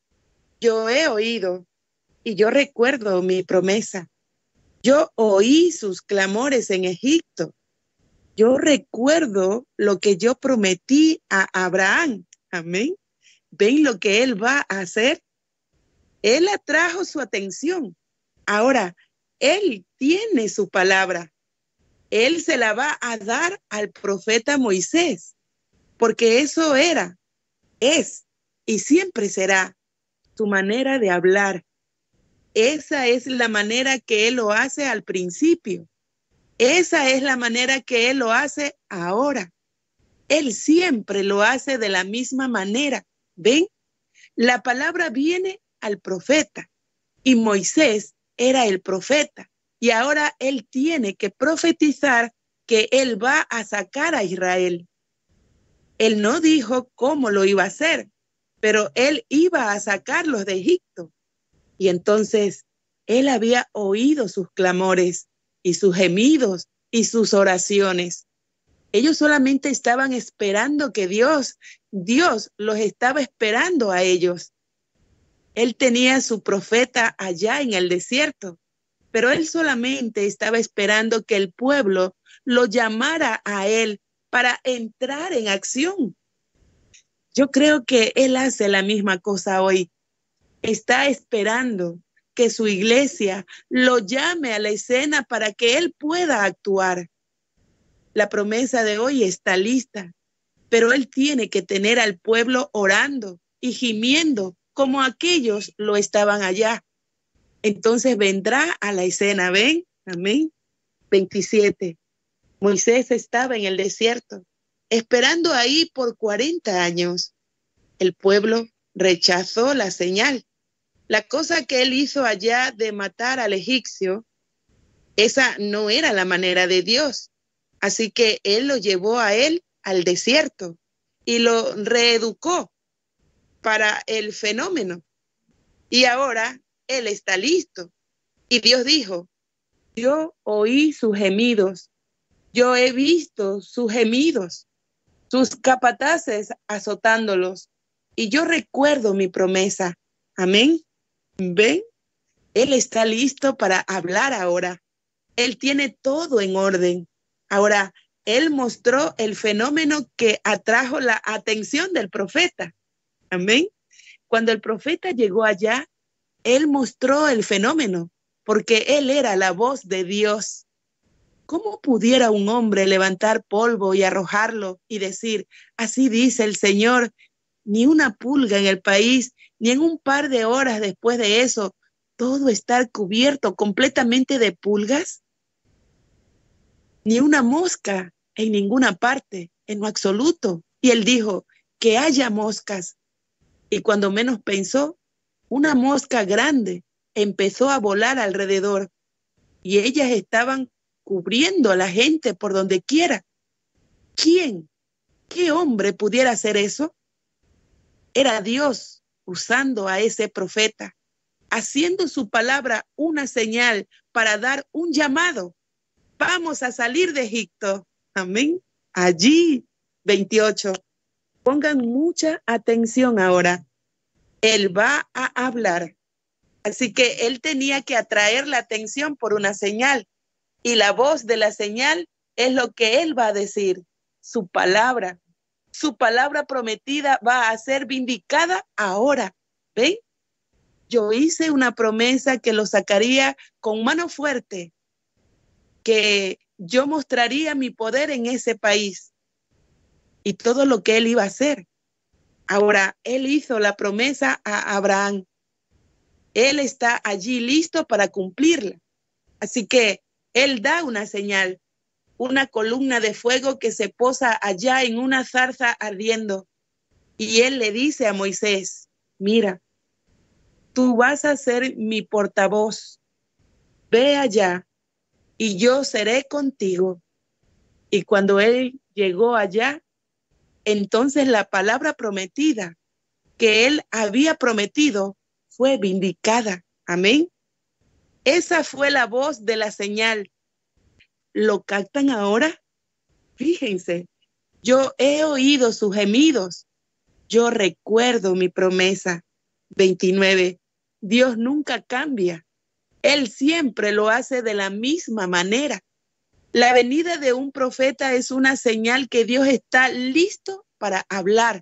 yo he oído y yo recuerdo mi promesa. Yo oí sus clamores en Egipto. Yo recuerdo lo que yo prometí a Abraham. Amén. ¿Ven lo que Él va a hacer? Él atrajo su atención. Ahora, Él tiene su palabra. Él se la va a dar al profeta Moisés, porque eso era, es y siempre será su manera de hablar. Esa es la manera que Él lo hace al principio. Esa es la manera que Él lo hace ahora. Él siempre lo hace de la misma manera. ¿Ven? La palabra viene al profeta y Moisés era el profeta. Y ahora Él tiene que profetizar que Él va a sacar a Israel. Él no dijo cómo lo iba a hacer, pero Él iba a sacarlos de Egipto. Y entonces Él había oído sus clamores y sus gemidos y sus oraciones. Ellos solamente estaban esperando que Dios los estaba esperando a ellos. Él tenía su profeta allá en el desierto, pero Él solamente estaba esperando que el pueblo lo llamara a Él para entrar en acción. Yo creo que Él hace la misma cosa hoy. Está esperando que su iglesia lo llame a la escena para que Él pueda actuar. La promesa de hoy está lista, pero Él tiene que tener al pueblo orando y gimiendo como aquellos lo estaban allá. Entonces vendrá a la escena, ¿ven? Amén. 27. Moisés estaba en el desierto, esperando ahí por 40 años. El pueblo rechazó la señal. La cosa que él hizo allá de matar al egipcio, esa no era la manera de Dios. Así que Él lo llevó a él al desierto y lo reeducó para el fenómeno. Y ahora Él está listo. Y Dios dijo, yo oí sus gemidos, yo he visto sus gemidos, sus capataces azotándolos, y yo recuerdo mi promesa. Amén. ¿Ven? Él está listo para hablar ahora. Él tiene todo en orden. Ahora, él mostró el fenómeno que atrajo la atención del profeta. Amén. Cuando el profeta llegó allá, él mostró el fenómeno, porque él era la voz de Dios. ¿Cómo pudiera un hombre levantar polvo y arrojarlo y decir, así dice el Señor, ni una pulga en el país, ni en un par de horas después de eso, todo estar cubierto completamente de pulgas? Ni una mosca en ninguna parte, en lo absoluto. Y él dijo, que haya moscas. Y cuando menos pensó, una mosca grande empezó a volar alrededor y ellas estaban cubriendo a la gente por donde quiera. ¿Quién? ¿Qué hombre pudiera hacer eso? Era Dios usando a ese profeta, haciendo su palabra una señal para dar un llamado. Vamos a salir de Egipto. Amén. Allí, 28. Pongan mucha atención ahora. Él va a hablar. Así que él tenía que atraer la atención por una señal. Y la voz de la señal es lo que él va a decir. Su palabra prometida va a ser vindicada ahora. ¿Ven? Yo hice una promesa que lo sacaría con mano fuerte, que yo mostraría mi poder en ese país y todo lo que él iba a hacer. Ahora, él hizo la promesa a Abraham. Él está allí listo para cumplirla. Así que él da una señal, una columna de fuego que se posa allá en una zarza ardiendo. Y él le dice a Moisés, mira, tú vas a ser mi portavoz. Ve allá y yo seré contigo. Y cuando él llegó allá, entonces la palabra prometida que él había prometido fue vindicada. Amén. Esa fue la voz de la señal. ¿Lo captan ahora? Fíjense, yo he oído sus gemidos. Yo recuerdo mi promesa. 29. Dios nunca cambia. Él siempre lo hace de la misma manera. La venida de un profeta es una señal que Dios está listo para hablar.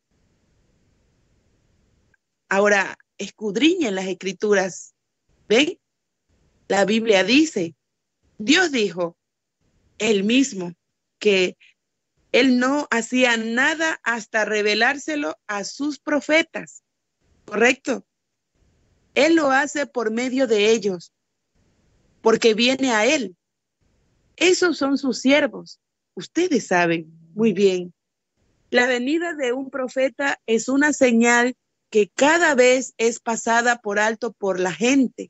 Ahora, escudriñen las escrituras. ¿Ven? La Biblia dice, Dios dijo, él mismo, que él no hacía nada hasta revelárselo a sus profetas. ¿Correcto? Él lo hace por medio de ellos, porque viene a él. Esos son sus siervos. Ustedes saben muy bien. La venida de un profeta es una señal que cada vez es pasada por alto por la gente.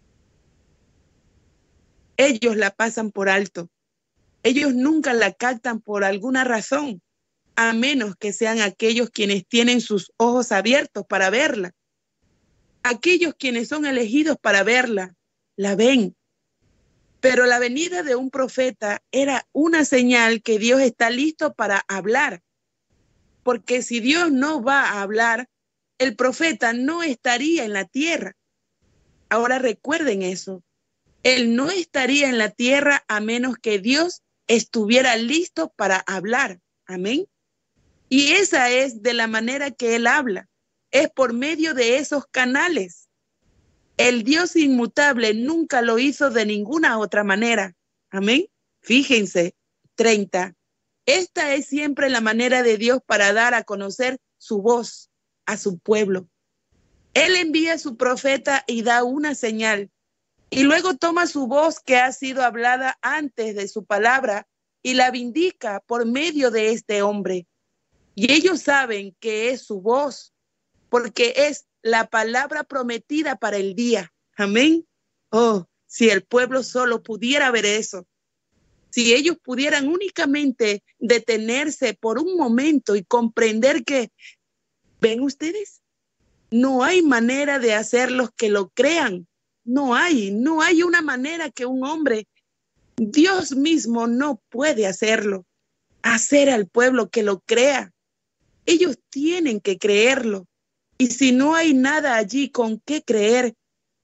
Ellos la pasan por alto. Ellos nunca la captan por alguna razón, a menos que sean aquellos quienes tienen sus ojos abiertos para verla. Aquellos quienes son elegidos para verla, la ven. Pero la venida de un profeta era una señal que Dios está listo para hablar. Porque si Dios no va a hablar, el profeta no estaría en la tierra. Ahora recuerden eso. Él no estaría en la tierra a menos que Dios estuviera listo para hablar. Amén. Y esa es de la manera que él habla. Es por medio de esos canales. El Dios inmutable nunca lo hizo de ninguna otra manera. Amén. Fíjense, 30. Esta es siempre la manera de Dios para dar a conocer su voz a su pueblo. Él envía a su profeta y da una señal. Y luego toma su voz que ha sido hablada antes de su palabra y la vindica por medio de este hombre. Y ellos saben que es su voz, porque es la palabra prometida para el día. Amén. Oh, si el pueblo solo pudiera ver eso. Si ellos pudieran únicamente detenerse por un momento y comprender que, ¿ven ustedes? No hay manera de hacerlos que lo crean. No hay una manera que un hombre, Dios mismo no puede hacerlo, hacer al pueblo que lo crea. Ellos tienen que creerlo. Y si no hay nada allí con qué creer,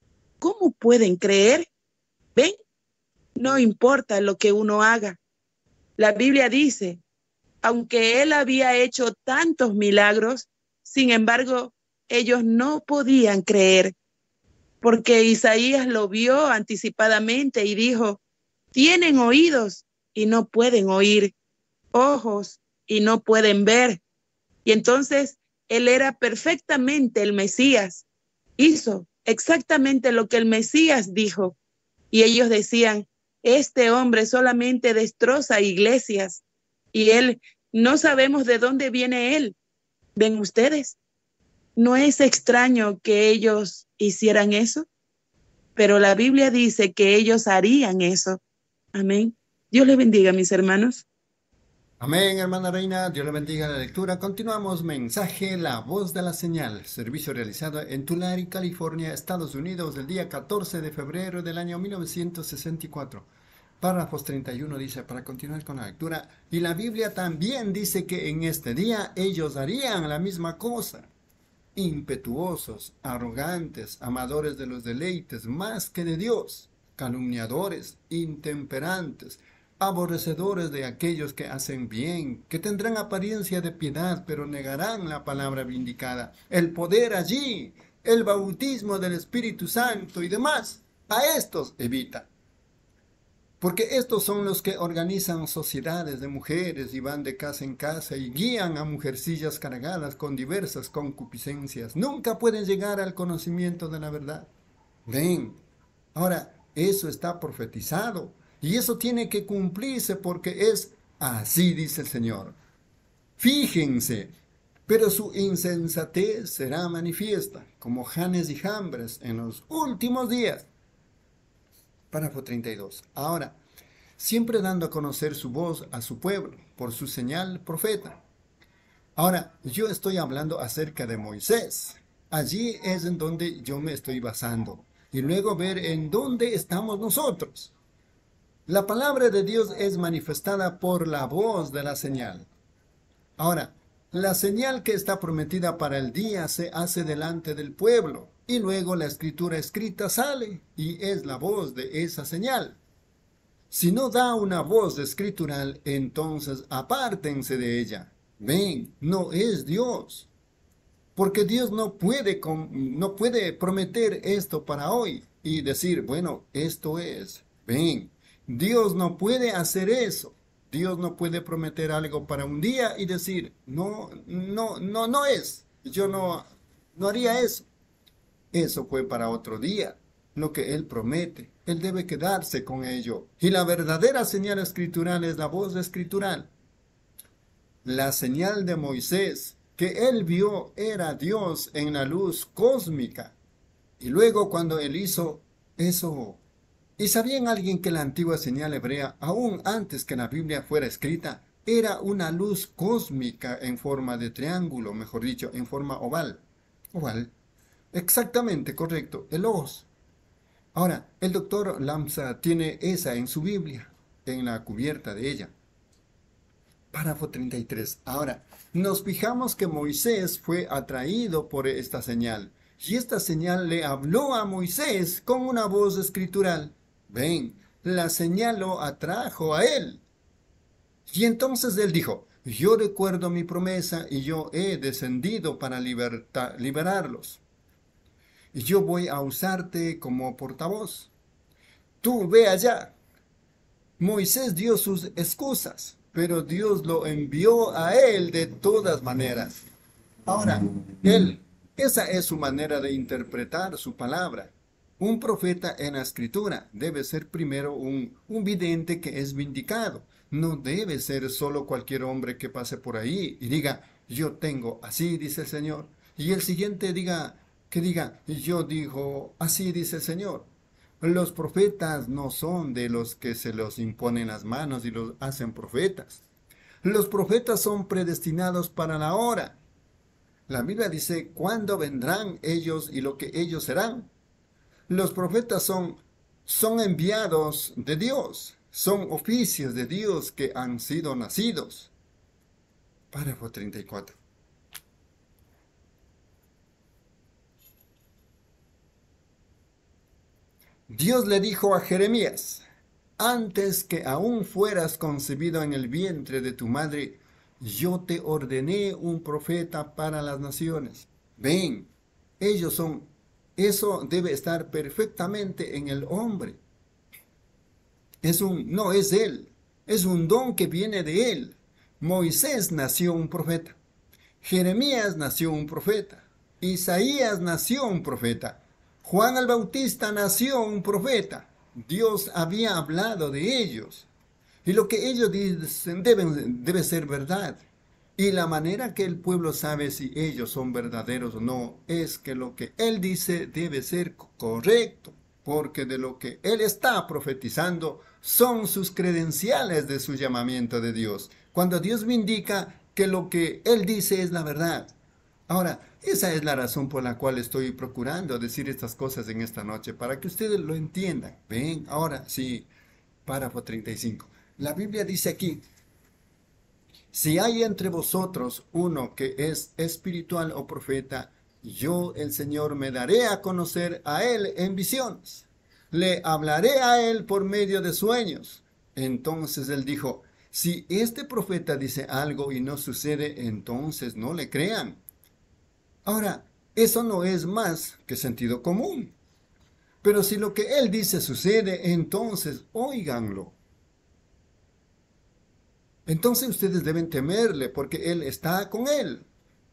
¿cómo pueden creer? ¿Ven? No importa lo que uno haga. La Biblia dice, aunque él había hecho tantos milagros, sin embargo, ellos no podían creer, porque Isaías lo vio anticipadamente y dijo, tienen oídos y no pueden oír, ojos y no pueden ver. Y entonces él era perfectamente el Mesías. Hizo exactamente lo que el Mesías dijo. Y ellos decían, este hombre solamente destroza iglesias y él, no sabemos de dónde viene él. ¿Ven ustedes? No es extraño que ellos hicieran eso, pero la Biblia dice que ellos harían eso. Amén. Dios les bendiga, mis hermanos. Amén, hermana Reina, Dios le bendiga la lectura. Continuamos, mensaje La Voz de la Señal, servicio realizado en Tulare, California, Estados Unidos, el día 14 de febrero del año 1964. Párrafos 31 dice, para continuar con la lectura, y la Biblia también dice que en este día ellos harían la misma cosa. Impetuosos, arrogantes, amadores de los deleites más que de Dios, calumniadores, intemperantes, aborrecedores de aquellos que hacen bien, que tendrán apariencia de piedad, pero negarán la palabra vindicada, el poder allí, el bautismo del Espíritu Santo y demás. A estos evita. Porque estos son los que organizan sociedades de mujeres y van de casa en casa y guían a mujercillas cargadas con diversas concupiscencias. Nunca pueden llegar al conocimiento de la verdad. Ven, ahora eso está profetizado y eso tiene que cumplirse porque es así, dice el Señor. Fíjense, pero su insensatez será manifiesta, como Janes y Jambres en los últimos días. Párrafo 32. Ahora, siempre dando a conocer su voz a su pueblo, por su señal profeta. Ahora, yo estoy hablando acerca de Moisés. Allí es en donde yo me estoy basando. Y luego ver en dónde estamos nosotros. La palabra de Dios es manifestada por la voz de la señal. Ahora, la señal que está prometida para el día se hace delante del pueblo. Y luego la escritura escrita sale y es la voz de esa señal. Si no da una voz escritural, entonces apártense de ella. Ven, no es Dios. Porque Dios no puede prometer esto para hoy y decir, bueno, esto es. Ven, Dios no puede hacer eso. Dios no puede prometer algo para un día y decir, no es. Yo no haría eso. Eso fue para otro día. Lo que Él promete, Él debe quedarse con ello. Y la verdadera señal escritural es la voz escritural. La señal de Moisés que él vio era Dios en la luz cósmica. Y luego cuando él hizo eso. ¿Y sabían alguien que la antigua señal hebrea, aún antes que la Biblia fuera escrita, era una luz cósmica en forma de triángulo, mejor dicho, en forma oval? Oval. Exactamente, correcto, el logos. Ahora, el doctor Lamsa tiene esa en su Biblia, en la cubierta de ella. Párrafo 33. Ahora, nos fijamos que Moisés fue atraído por esta señal, y esta señal le habló a Moisés con una voz escritural. Ven, la señal lo atrajo a él. Y entonces él dijo, yo recuerdo mi promesa y yo he descendido para liberarlos. Y yo voy a usarte como portavoz. Tú ve allá. Moisés dio sus excusas, pero Dios lo envió a él de todas maneras. Ahora, esa es su manera de interpretar su palabra. Un profeta en la escritura debe ser primero un vidente que es vindicado. No debe ser solo cualquier hombre que pase por ahí y diga, yo tengo, así dice el Señor. Y el siguiente diga, yo digo, así dice el Señor. Los profetas no son de los que se los imponen las manos y los hacen profetas. Los profetas son predestinados para la hora. La Biblia dice cuándo vendrán ellos y lo que ellos serán. Los profetas son enviados de Dios, son oficios de Dios que han sido nacidos. Párrafo 34. Dios le dijo a Jeremías: antes que aún fueras concebido en el vientre de tu madre, yo te ordené un profeta para las naciones. Ven, ellos son, eso debe estar perfectamente en el hombre. No es él, es un don que viene de él. Moisés nació un profeta. Jeremías nació un profeta. Isaías nació un profeta. Juan el Bautista nació un profeta. Dios había hablado de ellos. Y lo que ellos dicen debe ser verdad. Y la manera que el pueblo sabe si ellos son verdaderos o no es que lo que él dice debe ser correcto. Porque de lo que él está profetizando son sus credenciales de su llamamiento de Dios. Cuando Dios me indica que lo que él dice es la verdad. Ahora, esa es la razón por la cual estoy procurando decir estas cosas en esta noche, para que ustedes lo entiendan. Ven, ahora sí, párrafo 35. La Biblia dice aquí: si hay entre vosotros uno que es espiritual o profeta, yo, el Señor, me daré a conocer a él en visiones. Le hablaré a él por medio de sueños. Entonces él dijo: si este profeta dice algo y no sucede, entonces no le crean. Ahora, eso no es más que sentido común. Pero si lo que él dice sucede, entonces óiganlo. Entonces ustedes deben temerle porque él está con él.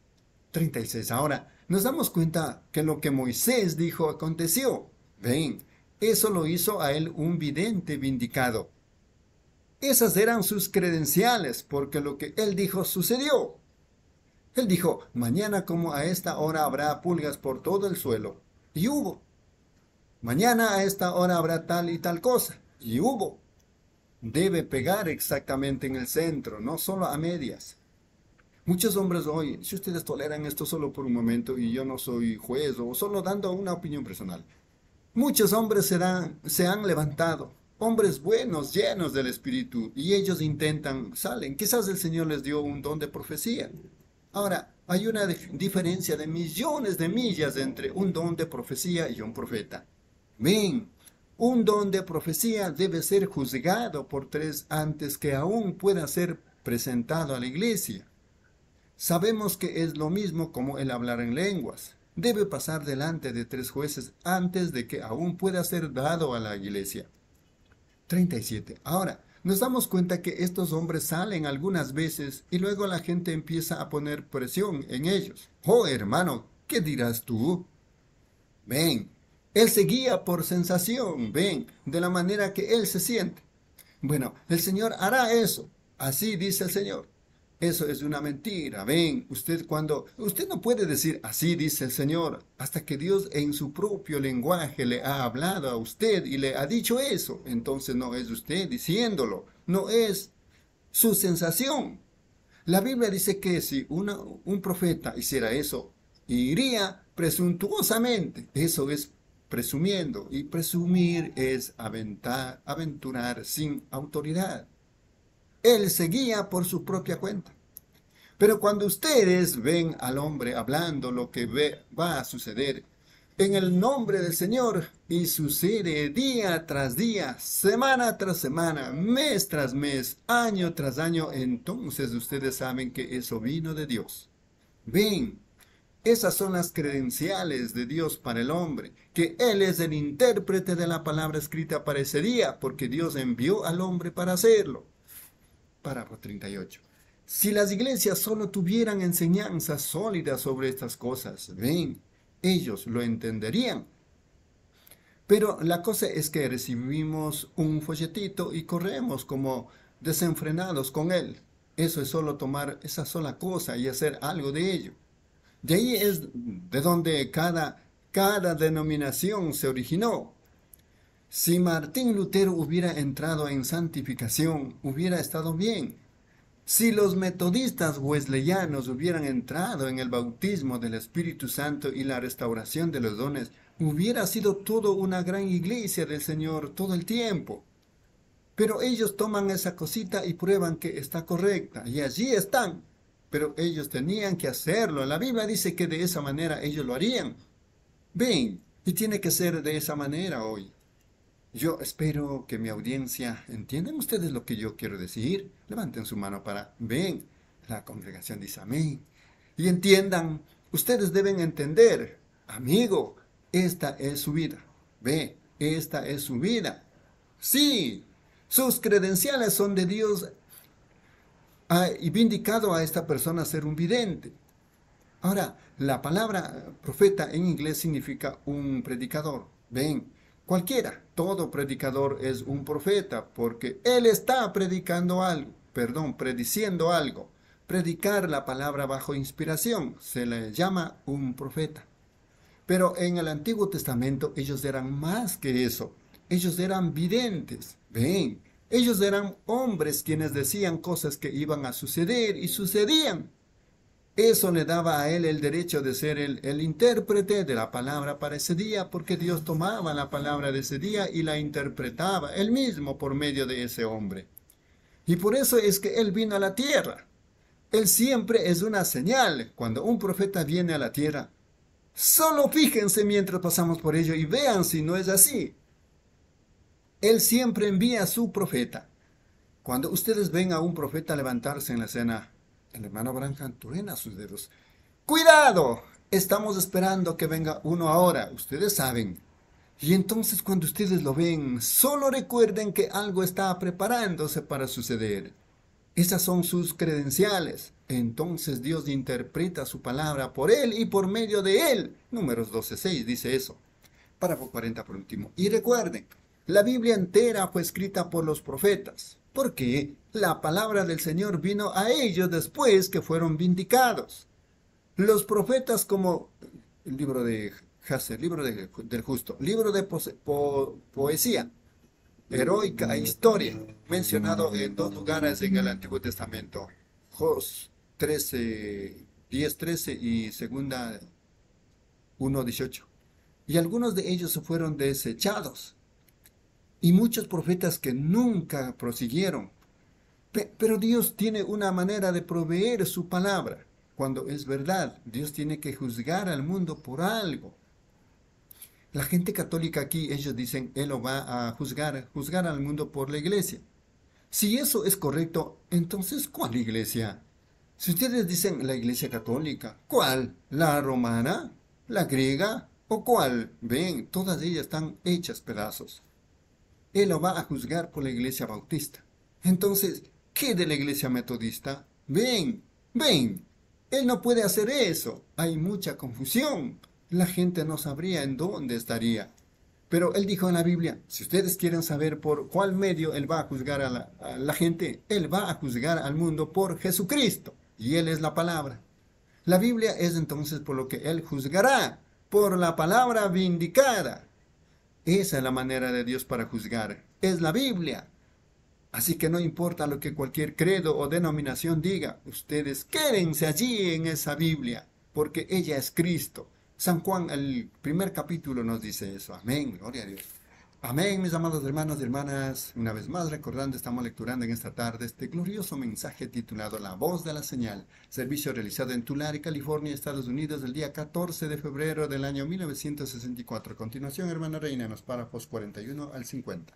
36. Ahora, nos damos cuenta que lo que Moisés dijo aconteció. Ven, eso lo hizo a él un vidente vindicado. Esas eran sus credenciales, porque lo que él dijo sucedió. Él dijo: mañana como a esta hora habrá pulgas por todo el suelo. Y hubo. Mañana a esta hora habrá tal y tal cosa. Y hubo. Debe pegar exactamente en el centro, no solo a medias. Muchos hombres hoy, si ustedes toleran esto solo por un momento, y yo no soy juez o solo dando una opinión personal, muchos hombres se han levantado, hombres buenos, llenos del Espíritu, y ellos salen. Quizás el Señor les dio un don de profecía. Ahora, hay una diferencia de millones de millas entre un don de profecía y un profeta. Ven, un don de profecía debe ser juzgado por 3 antes que aún pueda ser presentado a la iglesia. Sabemos que es lo mismo como el hablar en lenguas. Debe pasar delante de 3 jueces antes de que aún pueda ser dado a la iglesia. 37. Ahora, nos damos cuenta que estos hombres salen algunas veces y luego la gente empieza a poner presión en ellos. Oh, hermano, ¿qué dirás tú? Ven, él se guía por sensación, ven, de la manera que él se siente. Bueno, el Señor hará eso, así dice el Señor. Eso es una mentira. Ven, usted no puede decir así dice el Señor, hasta que Dios en su propio lenguaje le ha hablado a usted y le ha dicho eso. Entonces no es usted diciéndolo, no es su sensación. La Biblia dice que si un profeta hiciera eso, iría presuntuosamente. Eso es presumiendo, y presumir es aventurar sin autoridad. Él se guía por su propia cuenta. Pero cuando ustedes ven al hombre hablando lo que va a suceder en el nombre del Señor, y sucede día tras día, semana tras semana, mes tras mes, año tras año, entonces ustedes saben que eso vino de Dios. Ven, esas son las credenciales de Dios para el hombre, que Él es el intérprete de la palabra escrita para ese día, porque Dios envió al hombre para hacerlo. Párrafo 38. Si las iglesias solo tuvieran enseñanzas sólidas sobre estas cosas, ven, ellos lo entenderían. Pero la cosa es que recibimos un folletito y corremos como desenfrenados con él. Eso es solo tomar esa sola cosa y hacer algo de ello. De ahí es de donde cada denominación se originó. Si Martín Lutero hubiera entrado en santificación, hubiera estado bien. Si los metodistas wesleyanos hubieran entrado en el bautismo del Espíritu Santo y la restauración de los dones, hubiera sido todo una gran iglesia del Señor todo el tiempo. Pero ellos toman esa cosita y prueban que está correcta, y allí están. Pero ellos tenían que hacerlo. La Biblia dice que de esa manera ellos lo harían. Ven, y tiene que ser de esa manera hoy. Yo espero que mi audiencia entiendan ustedes lo que yo quiero decir. Levanten su mano para ven. La congregación dice amén. Y entiendan, ustedes deben entender, amigo, esta es su vida. Ve, esta es su vida. Sí, sus credenciales son de Dios y vindicado a esta persona ser un vidente. Ahora, la palabra profeta en inglés significa un predicador. Ven, cualquiera, todo predicador es un profeta porque él está predicando algo, prediciendo algo. Predicar la palabra bajo inspiración se le llama un profeta. Pero en el Antiguo Testamento ellos eran más que eso. Ellos eran videntes. Ven, ellos eran hombres quienes decían cosas que iban a suceder y sucedían. Eso le daba a él el derecho de ser el intérprete de la palabra para ese día, porque Dios tomaba la palabra de ese día y la interpretaba él mismo por medio de ese hombre. Y por eso es que él vino a la tierra. Él siempre es una señal cuando un profeta viene a la tierra. Solo fíjense mientras pasamos por ello y vean si no es así. Él siempre envía a su profeta. Cuando ustedes ven a un profeta levantarse en la escena, el hermano Branham truena sus dedos. ¡Cuidado! Estamos esperando que venga uno ahora, ustedes saben. Y entonces cuando ustedes lo ven, solo recuerden que algo está preparándose para suceder. Esas son sus credenciales. Entonces Dios interpreta su palabra por él y por medio de él. Números 12:6 dice eso. Párrafo 40 por último. Y recuerden, la Biblia entera fue escrita por los profetas, porque la palabra del Señor vino a ellos después que fueron vindicados. Los profetas como el libro de Hazer, libro del justo, libro de poesía, heroica historia, mencionado en dos lugares en el Antiguo Testamento, Jos 13, 10:13 y segunda 1:18. Y algunos de ellos se fueron desechados. Y muchos profetas que nunca prosiguieron. Pero Dios tiene una manera de proveer su palabra. Cuando es verdad, Dios tiene que juzgar al mundo por algo. La gente católica aquí, ellos dicen, Él lo va a juzgar al mundo por la iglesia. Si eso es correcto, entonces, ¿cuál iglesia? Si ustedes dicen la iglesia católica, ¿cuál? ¿La romana? ¿La griega? ¿O cuál? Ven, todas ellas están hechas pedazos. Él lo va a juzgar por la iglesia bautista. Entonces, ¿qué de la iglesia metodista? Ven, ven. Él no puede hacer eso. Hay mucha confusión. La gente no sabría en dónde estaría. Pero él dijo en la Biblia, si ustedes quieren saber por cuál medio él va a juzgar a la gente, él va a juzgar al mundo por Jesucristo. Y él es la palabra. La Biblia es entonces por lo que él juzgará, por la palabra vindicada. Esa es la manera de Dios para juzgar. Es la Biblia. Así que no importa lo que cualquier credo o denominación diga, ustedes quédense allí en esa Biblia, porque ella es Cristo. San Juan, el primer capítulo nos dice eso. Amén, gloria a Dios. Amén, mis amados hermanos y hermanas. Una vez más recordando, estamos lecturando en esta tarde este glorioso mensaje titulado La Voz de la Señal. Servicio realizado en Tulare, California, Estados Unidos, el día 14 de febrero del año 1964. A continuación, hermana Reina, en los párrafos 41 al 50.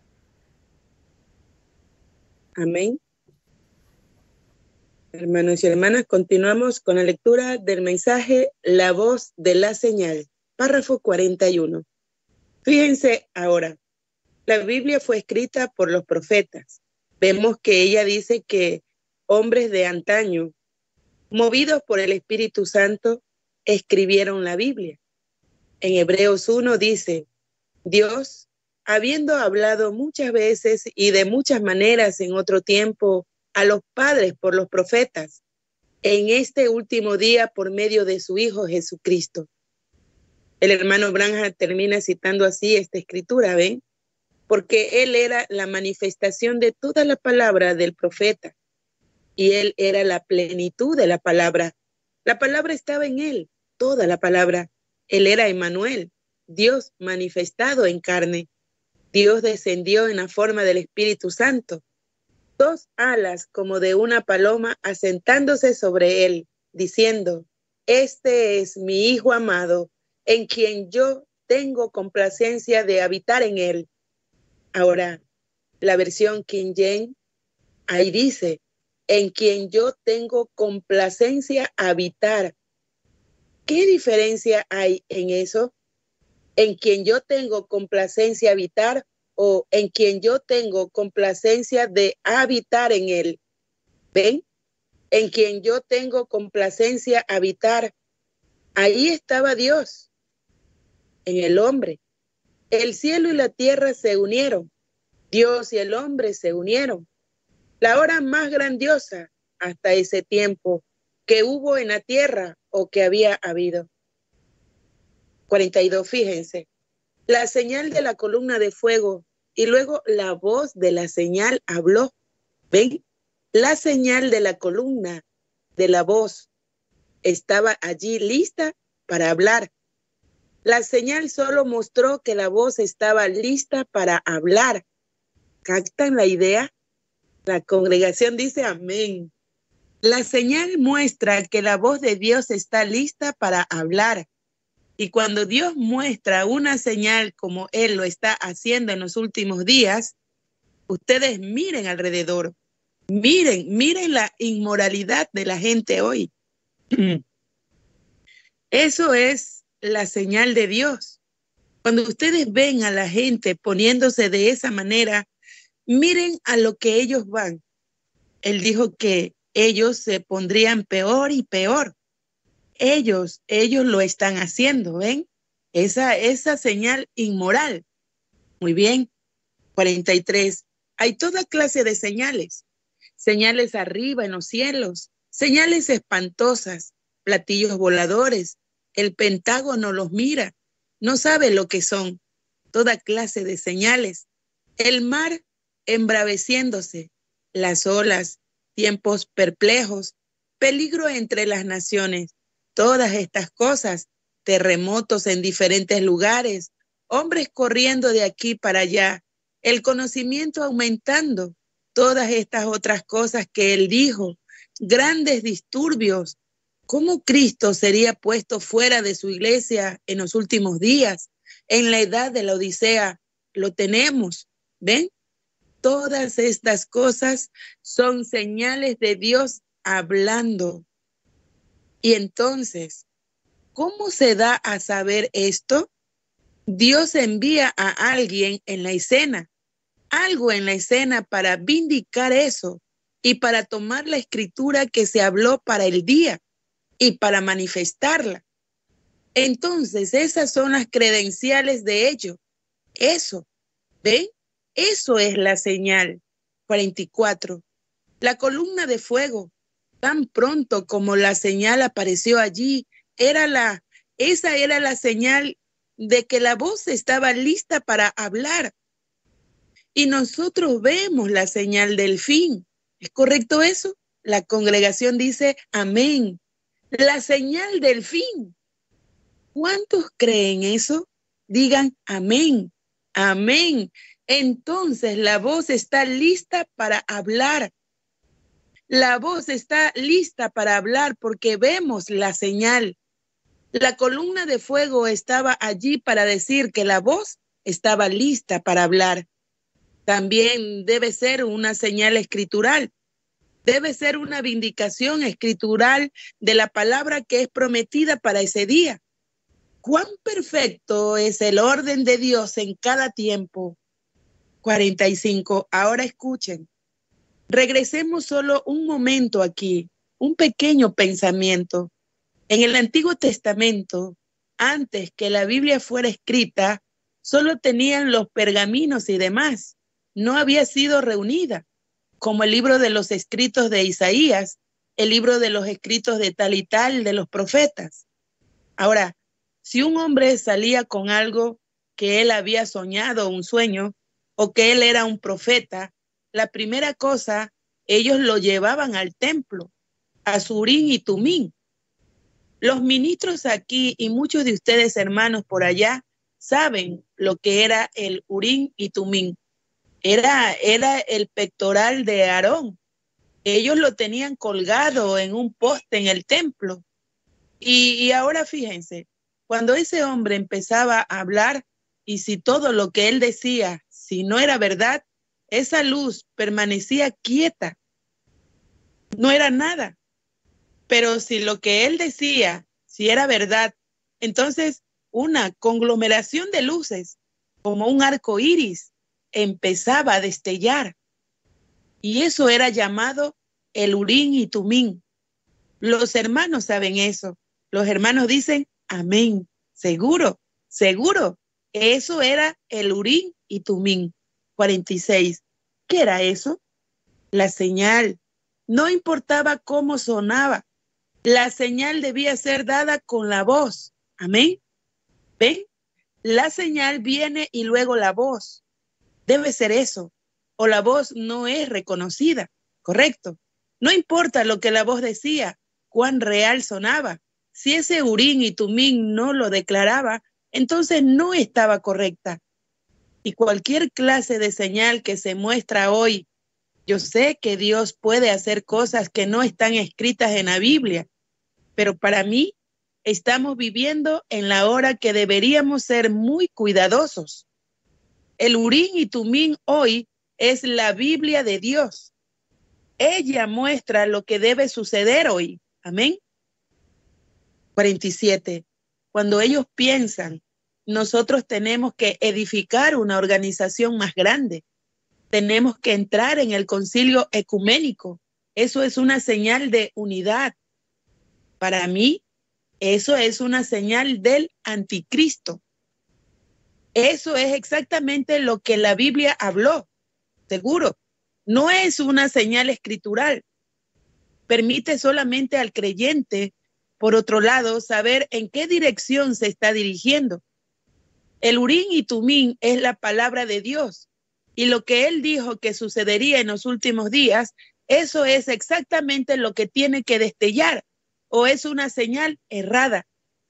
Amén. Hermanos y hermanas, continuamos con la lectura del mensaje La Voz de la Señal, párrafo 41. Fíjense ahora, la Biblia fue escrita por los profetas. Vemos que ella dice que hombres de antaño, movidos por el Espíritu Santo, escribieron la Biblia. En Hebreos 1 dice, Dios, habiendo hablado muchas veces y de muchas maneras en otro tiempo a los padres por los profetas, en este último día por medio de su Hijo Jesucristo. El hermano Branham termina citando así esta escritura, ¿ven? Porque él era la manifestación de toda la palabra del profeta y él era la plenitud de la palabra. La palabra estaba en él, toda la palabra. Él era Emmanuel, Dios manifestado en carne. Dios descendió en la forma del Espíritu Santo. Dos alas como de una paloma asentándose sobre él, diciendo, este es mi Hijo amado, en quien yo tengo complacencia de habitar en él. Ahora, la versión King James, ahí dice, en quien yo tengo complacencia habitar. ¿Qué diferencia hay en eso? En quien yo tengo complacencia habitar o en quien yo tengo complacencia de habitar en él. ¿Ven? En quien yo tengo complacencia habitar. Ahí estaba Dios, en el hombre. El cielo y la tierra se unieron. Dios y el hombre se unieron. La hora más grandiosa hasta ese tiempo que hubo en la tierra o que había habido. 42, fíjense. La señal de la columna de fuego y luego la voz de la señal habló. ¿Ven? La señal de la columna, de la voz, estaba allí lista para hablar. La señal solo mostró que la voz estaba lista para hablar. ¿Captan la idea? La congregación dice amén. La señal muestra que la voz de Dios está lista para hablar. Y cuando Dios muestra una señal como Él lo está haciendo en los últimos días, ustedes miren alrededor. Miren la inmoralidad de la gente hoy. Eso es la señal de Dios. Cuando ustedes ven a la gente poniéndose de esa manera, miren a lo que ellos van. Él dijo que ellos se pondrían peor y peor. Ellos lo están haciendo, ¿ven? Esa señal inmoral. Muy bien. 43. Hay toda clase de señales. Señales arriba en los cielos, señales espantosas, platillos voladores. El Pentágono los mira, no sabe lo que son. Toda clase de señales. El mar embraveciéndose, las olas, tiempos perplejos, peligro entre las naciones. Todas estas cosas, terremotos en diferentes lugares, hombres corriendo de aquí para allá, el conocimiento aumentando, todas estas otras cosas que él dijo, grandes disturbios. ¿Cómo Cristo sería puesto fuera de su iglesia en los últimos días? En la edad de la Odisea lo tenemos, ¿ven? Todas estas cosas son señales de Dios hablando. Y entonces, ¿cómo se da a saber esto? Dios envía a alguien en la escena, algo en la escena para vindicar eso y para tomar la escritura que se habló para el día y para manifestarla. Entonces, esas son las credenciales de ello. Eso, ¿ven? Eso es la señal. 44. La columna de fuego, tan pronto como la señal apareció allí, esa era la señal de que la voz estaba lista para hablar. Y nosotros vemos la señal del fin. ¿Es correcto eso? La congregación dice amén. La señal del fin. ¿Cuántos creen eso? Digan amén, amén. Entonces la voz está lista para hablar. La voz está lista para hablar porque vemos la señal. La columna de fuego estaba allí para decir que la voz estaba lista para hablar. También debe ser una señal escritural. Debe ser una vindicación escritural de la palabra que es prometida para ese día. ¿Cuán perfecto es el orden de Dios en cada tiempo? 45. Ahora escuchen. Regresemos solo un momento aquí, un pequeño pensamiento. En el Antiguo Testamento, antes que la Biblia fuera escrita, solo tenían los pergaminos y demás. No había sido reunida, como el libro de los escritos de Isaías, el libro de los escritos de tal y tal de los profetas. Ahora, si un hombre salía con algo que él había soñado, un sueño, o que él era un profeta, la primera cosa, ellos lo llevaban al templo, a su Urim y Tumim. Los ministros aquí y muchos de ustedes, hermanos, por allá, saben lo que era el Urim y Tumim. Era el pectoral de Aarón. Ellos lo tenían colgado en un poste en el templo. Y ahora fíjense, cuando ese hombre empezaba a hablar, y si todo lo que él decía si no era verdad, esa luz permanecía quieta. No era nada. Pero si lo que él decía, si era verdad, entonces una conglomeración de luces, como un arco iris, empezaba a destellar. Y eso era llamado el Urim y Tumim. Los hermanos saben eso. Los hermanos dicen, amén. Seguro, seguro. Eso era el Urim y Tumim. 46. ¿Qué era eso? La señal. No importaba cómo sonaba. La señal debía ser dada con la voz. Amén. ¿Ven? La señal viene y luego la voz. Debe ser eso. O la voz no es reconocida. Correcto. No importa lo que la voz decía, cuán real sonaba. Si ese Urim y Tumim no lo declaraba, entonces no estaba correcta. Y cualquier clase de señal que se muestra hoy, yo sé que Dios puede hacer cosas que no están escritas en la Biblia, pero para mí estamos viviendo en la hora que deberíamos ser muy cuidadosos. El Urim y Tumim hoy es la Biblia de Dios. Ella muestra lo que debe suceder hoy. Amén. 47. Cuando ellos piensan, nosotros tenemos que edificar una organización más grande. Tenemos que entrar en el concilio ecuménico. Eso es una señal de unidad. Para mí, eso es una señal del anticristo. Eso es exactamente lo que la Biblia habló. Seguro. No es una señal escritural. Permite solamente al creyente, por otro lado, saber en qué dirección se está dirigiendo. El Urim y Tumim es la palabra de Dios. Y lo que él dijo que sucedería en los últimos días, eso es exactamente lo que tiene que destellar. ¿O es una señal errada?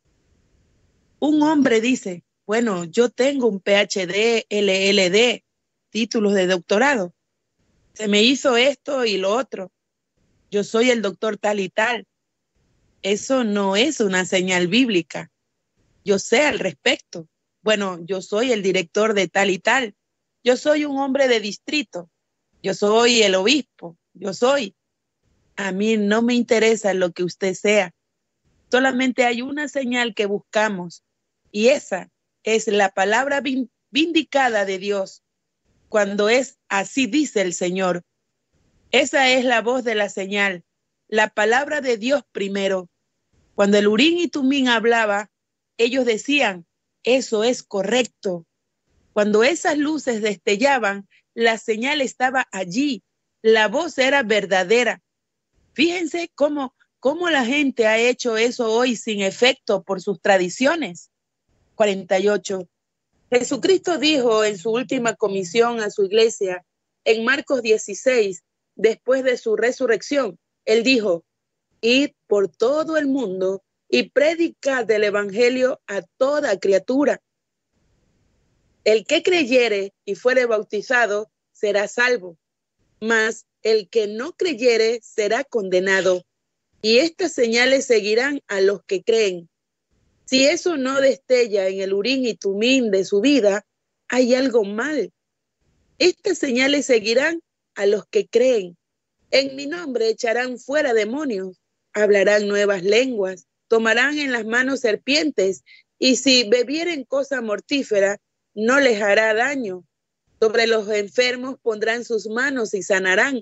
Un hombre dice, bueno, yo tengo un PhD, LLD, títulos de doctorado. Se me hizo esto y lo otro. Yo soy el doctor tal y tal. Eso no es una señal bíblica. Yo sé al respecto. Bueno, yo soy el director de tal y tal. Yo soy un hombre de distrito. Yo soy el obispo. Yo soy. A mí no me interesa lo que usted sea. Solamente hay una señal que buscamos y esa es la palabra vindicada de Dios. Cuando es así dice el Señor. Esa es la voz de la señal. La palabra de Dios primero. Cuando el Urim y Tumim hablaba, ellos decían, eso es correcto. Cuando esas luces destellaban, la señal estaba allí. La voz era verdadera. Fíjense cómo la gente ha hecho eso hoy sin efecto por sus tradiciones. 48. Jesucristo dijo en su última comisión a su iglesia, en Marcos 16, después de su resurrección, él dijo, id por todo el mundo y predicad el evangelio a toda criatura. El que creyere y fuere bautizado será salvo, mas el que no creyere será condenado. Y estas señales seguirán a los que creen. Si eso no destella en el Urim y Tumim de su vida, hay algo mal. Estas señales seguirán a los que creen. En mi nombre echarán fuera demonios, hablarán nuevas lenguas, tomarán en las manos serpientes, y si bebieren cosa mortífera, no les hará daño. Sobre los enfermos pondrán sus manos y sanarán.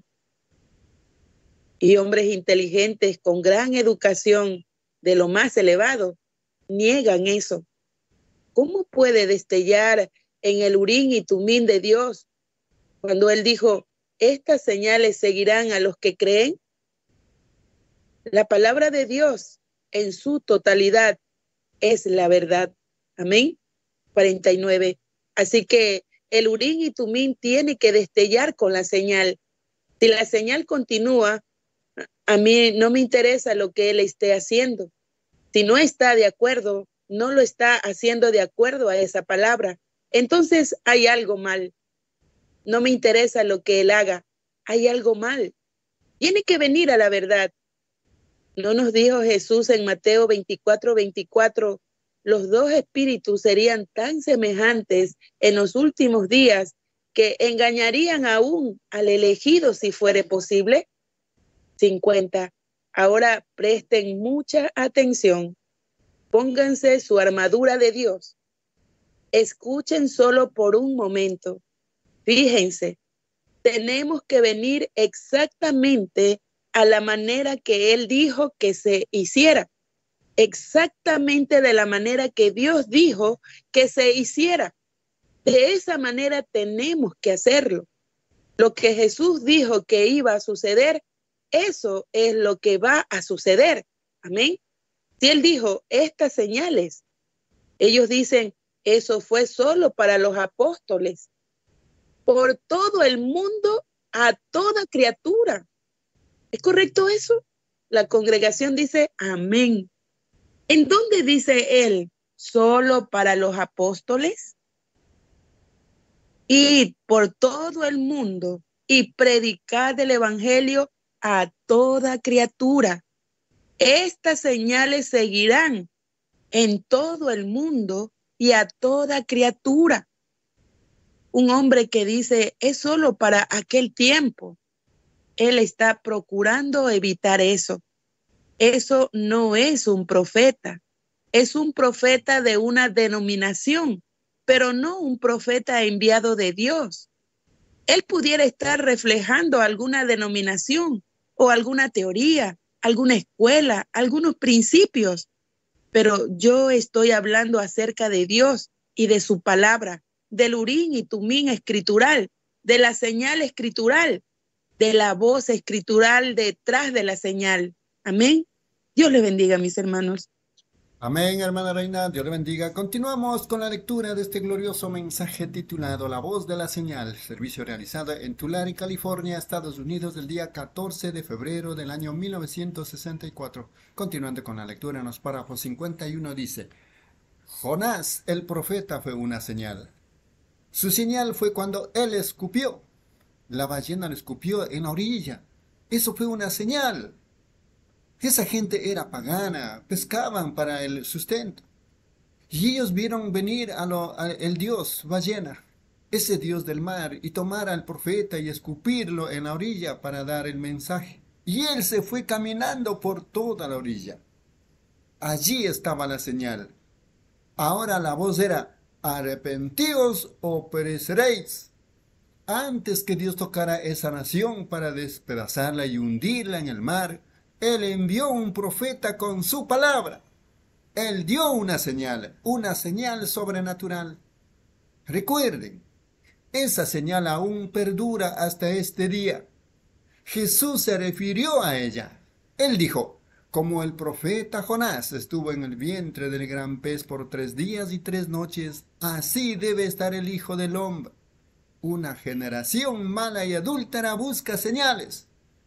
Y hombres inteligentes con gran educación de lo más elevado niegan eso. ¿Cómo puede destellar en el Urim y Tumim de Dios cuando él dijo, estas señales seguirán a los que creen? La palabra de Dios en su totalidad es la verdad. Amén. 49. Así que el Urim y Tumim tiene que destellar con la señal. Si la señal continúa, a mí no me interesa lo que él esté haciendo. Si no está de acuerdo, no lo está haciendo de acuerdo a esa palabra, entonces hay algo mal. No me interesa lo que él haga, hay algo mal. Tiene que venir a la verdad. ¿No nos dijo Jesús en Mateo 24:24, los dos espíritus serían tan semejantes en los últimos días que engañarían aún al elegido si fuere posible. 50. Ahora presten mucha atención. Pónganse su armadura de Dios. Escuchen solo por un momento. Fíjense, tenemos que venir exactamente a la manera que Él dijo que se hiciera. Exactamente de la manera que Dios dijo que se hiciera. De esa manera tenemos que hacerlo. Lo que Jesús dijo que iba a suceder, eso es lo que va a suceder. Amén. Si Él dijo estas señales, ellos dicen, eso fue solo para los apóstoles. Por todo el mundo, a toda criatura. ¿Es correcto eso? La congregación dice, amén. ¿En dónde dice Él? ¿Solo para los apóstoles? Y por todo el mundo y predicar el evangelio a toda criatura. Estas señales seguirán en todo el mundo y a toda criatura. Un hombre que dice, es solo para aquel tiempo. Él está procurando evitar eso. Eso no es un profeta. Es un profeta de una denominación, pero no un profeta enviado de Dios. Él pudiera estar reflejando alguna denominación o alguna teoría, alguna escuela, algunos principios, pero yo estoy hablando acerca de Dios y de su palabra, del Urim y Tumim escritural, de la señal escritural, de la voz escritural detrás de la señal. Amén. Dios le bendiga, mis hermanos. Amén, hermana Reina, Dios le bendiga. Continuamos con la lectura de este glorioso mensaje titulado La voz de la señal, servicio realizado en Tulare, California, Estados Unidos, el día 14 de febrero del año 1964. Continuando con la lectura en los párrafos 51 dice, Jonás, el profeta, fue una señal. Su señal fue cuando él escupió. La ballena lo escupió en la orilla. Eso fue una señal. Esa gente era pagana, pescaban para el sustento. Y ellos vieron venir el dios ballena, ese dios del mar, y tomar al profeta y escupirlo en la orilla para dar el mensaje. Y él se fue caminando por toda la orilla. Allí estaba la señal. Ahora la voz era, arrepentíos o pereceréis. Antes que Dios tocara esa nación para despedazarla y hundirla en el mar, Él envió un profeta con su palabra. Él dio una señal sobrenatural. Recuerden, esa señal aún perdura hasta este día. Jesús se refirió a ella. Él dijo, como el profeta Jonás estuvo en el vientre del gran pez por 3 días y 3 noches, así debe estar el Hijo del Hombre. Una generación mala y adúltera busca señales.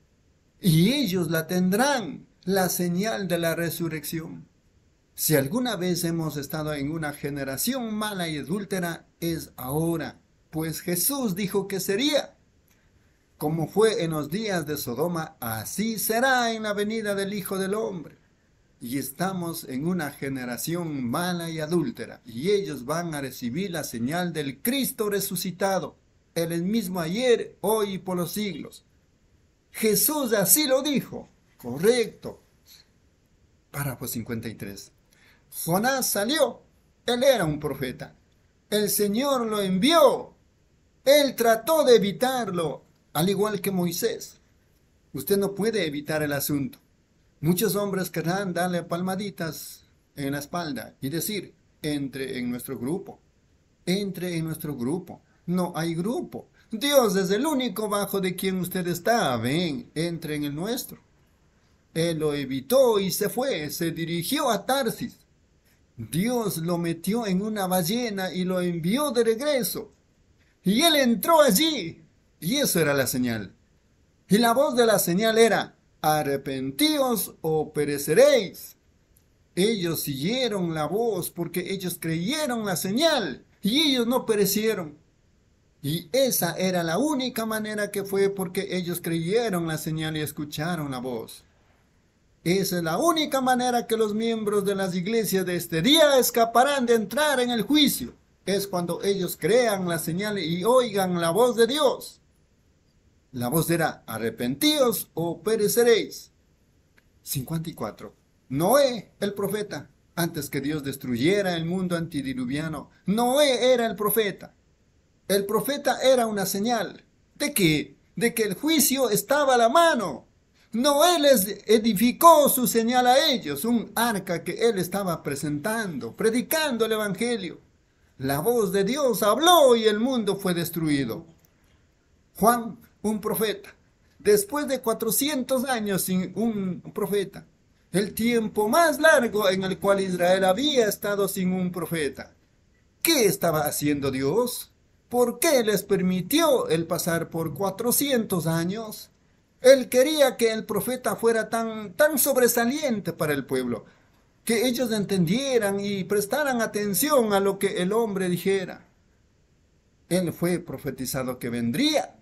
Y ellos la tendrán, la señal de la resurrección. Si alguna vez hemos estado en una generación mala y adúltera, es ahora, pues Jesús dijo que sería. Como fue en los días de Sodoma, así será en la venida del Hijo del Hombre. Y estamos en una generación mala y adúltera, y ellos van a recibir la señal del Cristo resucitado. Él es mismo ayer, hoy y por los siglos. Jesús así lo dijo. Correcto. Párrafo 53. Jonás salió. Él era un profeta. El Señor lo envió. Él trató de evitarlo, al igual que Moisés. Usted no puede evitar el asunto. Muchos hombres querrán darle palmaditas en la espalda y decir, entre en nuestro grupo. Entre en nuestro grupo. No hay grupo. Dios es el único bajo de quien usted está. Ven, entre en el nuestro. Él lo evitó y se fue, se dirigió a Tarsis. Dios lo metió en una ballena y lo envió de regreso. Y él entró allí. Y eso era la señal. Y la voz de la señal era, arrepentíos o pereceréis. Ellos siguieron la voz porque ellos creyeron la señal y ellos no perecieron. Y esa era la única manera que fue porque ellos creyeron la señal y escucharon la voz. Esa es la única manera que los miembros de las iglesias de este día escaparán de entrar en el juicio. es cuando ellos crean la señal y oigan la voz de Dios. La voz era: arrepentíos o pereceréis. 54. Noé, el profeta, antes que Dios destruyera el mundo antidiluviano, Noé era el profeta. El profeta era una señal. ¿De qué? De que el juicio estaba a la mano. Noé les edificó su señal a ellos, un arca que él estaba presentando, predicando el evangelio. La voz de Dios habló y el mundo fue destruido. Juan, un profeta. Después de 400 años sin un profeta, el tiempo más largo en el cual Israel había estado sin un profeta. ¿Qué estaba haciendo Dios? ¿Por qué les permitió el pasar por 400 años? Él quería que el profeta fuera tan sobresaliente para el pueblo, que ellos entendieran y prestaran atención a lo que el hombre dijera. Él fue profetizado que vendría.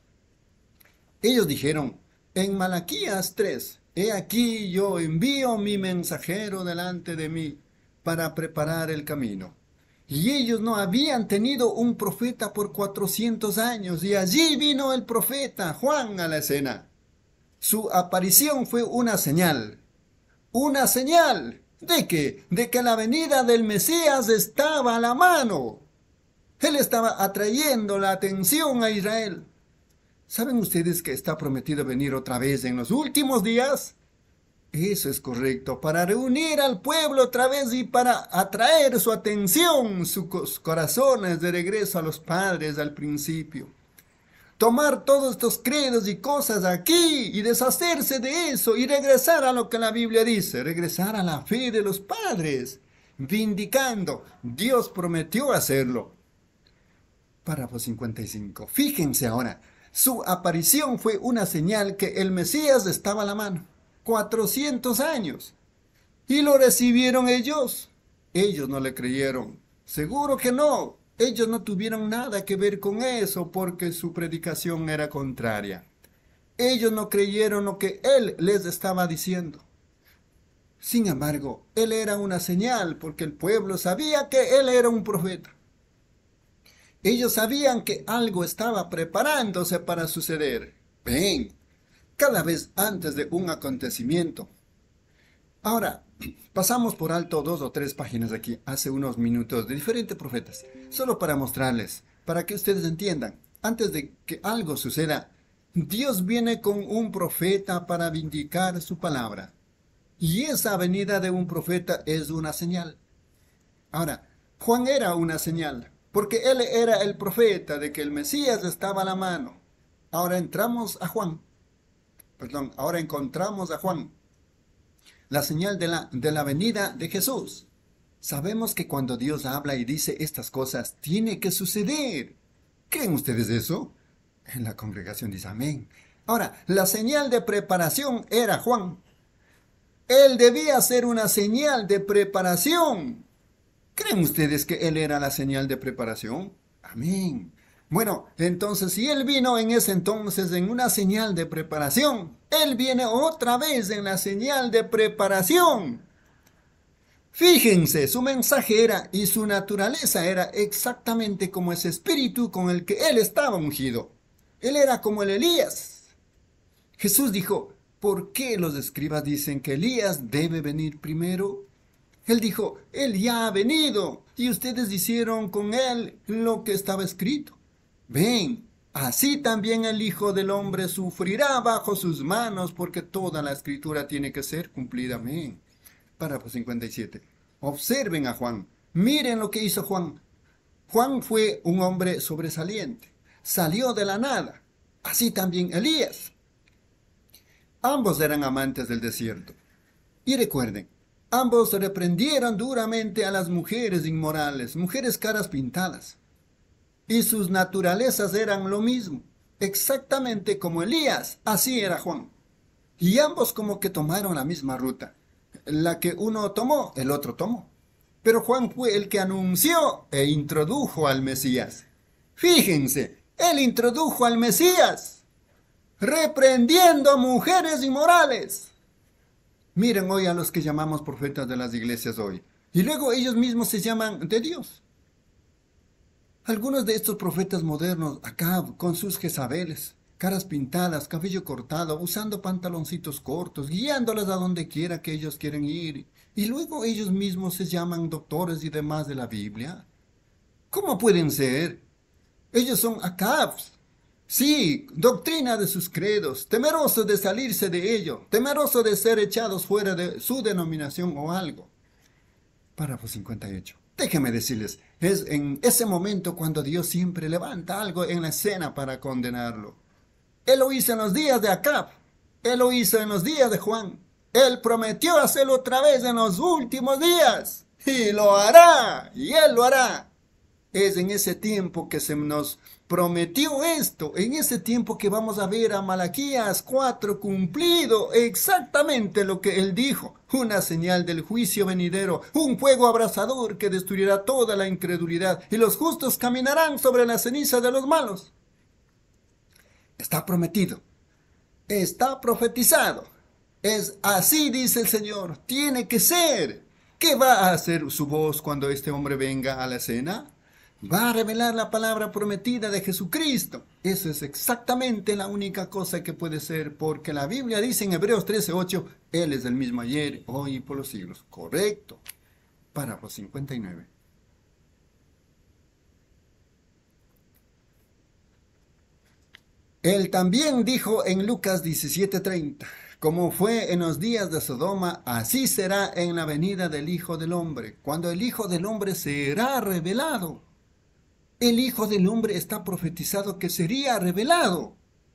Ellos dijeron en Malaquías 3, he aquí yo envío mi mensajero delante de mí para preparar el camino. Y ellos no habían tenido un profeta por 400 años, y allí vino el profeta Juan a la escena. Su aparición fue una señal. ¿Una señal de qué? De que la venida del Mesías estaba a la mano. Él estaba atrayendo la atención a Israel. ¿Saben ustedes que está prometido venir otra vez en los últimos días? Eso es correcto, para reunir al pueblo otra vez y para atraer su atención, sus corazones de regreso a los padres al principio. Tomar todos estos credos y cosas aquí y deshacerse de eso y regresar a lo que la Biblia dice, regresar a la fe de los padres, vindicando. Dios prometió hacerlo. Párrafo 55. Fíjense ahora, su aparición fue una señal que el Mesías estaba a la mano. 400 años. ¿Y lo recibieron ellos? Ellos no le creyeron. Seguro que no. Ellos no tuvieron nada que ver con eso porque su predicación era contraria. Ellos no creyeron lo que él les estaba diciendo. Sin embargo, él era una señal porque el pueblo sabía que él era un profeta. Ellos sabían que algo estaba preparándose para suceder. Ven, cada vez antes de un acontecimiento. Ahora, pasamos por alto 2 o 3 páginas aquí, hace unos minutos, de diferentes profetas, solo para mostrarles, para que ustedes entiendan, antes de que algo suceda, Dios viene con un profeta para vindicar su palabra. Y esa venida de un profeta es una señal. Ahora, Juan era una señal, porque él era el profeta de que el Mesías estaba a la mano. Ahora entramos a Juan. Ahora encontramos a Juan, la señal de la venida de Jesús. Sabemos que cuando Dios habla y dice estas cosas, tiene que suceder. ¿Creen ustedes eso? En la congregación dice amén. Ahora, la señal de preparación era Juan. Él debía ser una señal de preparación. ¿Creen ustedes que él era la señal de preparación? Amén. Bueno, entonces si él vino en ese entonces en una señal de preparación, él viene otra vez en la señal de preparación. Fíjense, su mensaje era y su naturaleza era exactamente como ese espíritu con el que él estaba ungido. Él era como el Elías. Jesús dijo, ¿por qué los escribas dicen que Elías debe venir primero? Él dijo, él ya ha venido y ustedes hicieron con él lo que estaba escrito. Ven, así también el Hijo del Hombre sufrirá bajo sus manos, porque toda la Escritura tiene que ser cumplida. Amén. Párrafo 57. Observen a Juan. Miren lo que hizo Juan. Juan fue un hombre sobresaliente. Salió de la nada. Así también Elías. Ambos eran amantes del desierto. Y recuerden, ambos reprendieron duramente a las mujeres inmorales, mujeres caras pintadas. Y sus naturalezas eran lo mismo, exactamente como Elías, así era Juan. Y ambos como que tomaron la misma ruta. La que uno tomó, el otro tomó. Pero Juan fue el que anunció e introdujo al Mesías. Fíjense, él introdujo al Mesías, reprendiendo a mujeres inmorales. Miren hoy a los que llamamos profetas de las iglesias hoy. Y luego ellos mismos se llaman de Dios. Algunos de estos profetas modernos, Acab, con sus Jezabeles, caras pintadas, cabello cortado, usando pantaloncitos cortos, guiándolas a donde quiera que ellos quieren ir, y luego ellos mismos se llaman doctores y demás de la Biblia. ¿Cómo pueden ser? Ellos son Acabs. Sí, doctrina de sus credos, temerosos de salirse de ello, temerosos de ser echados fuera de su denominación o algo. Párrafo 58. Déjenme decirles, es en ese momento cuando Dios siempre levanta algo en la escena para condenarlo. Él lo hizo en los días de Acab, Él lo hizo en los días de Juan, Él prometió hacerlo otra vez en los últimos días, y lo hará, y Él lo hará. Es en ese tiempo que se nos prometió esto, en ese tiempo que vamos a ver a Malaquías 4 cumplido exactamente lo que él dijo, una señal del juicio venidero, un fuego abrasador que destruirá toda la incredulidad y los justos caminarán sobre la ceniza de los malos. Está prometido, está profetizado, es así dice el Señor, tiene que ser. ¿Qué va a hacer su voz cuando este hombre venga a la escena? Va a revelar la palabra prometida de Jesucristo. Eso es exactamente la única cosa que puede ser, porque la Biblia dice en Hebreos 13:8, Él es el mismo ayer, hoy y por los siglos. Correcto. Párrafo 59. Él también dijo en Lucas 17:30, como fue en los días de Sodoma, así será en la venida del Hijo del Hombre, cuando el Hijo del Hombre será revelado. El Hijo del Hombre está profetizado que sería revelado.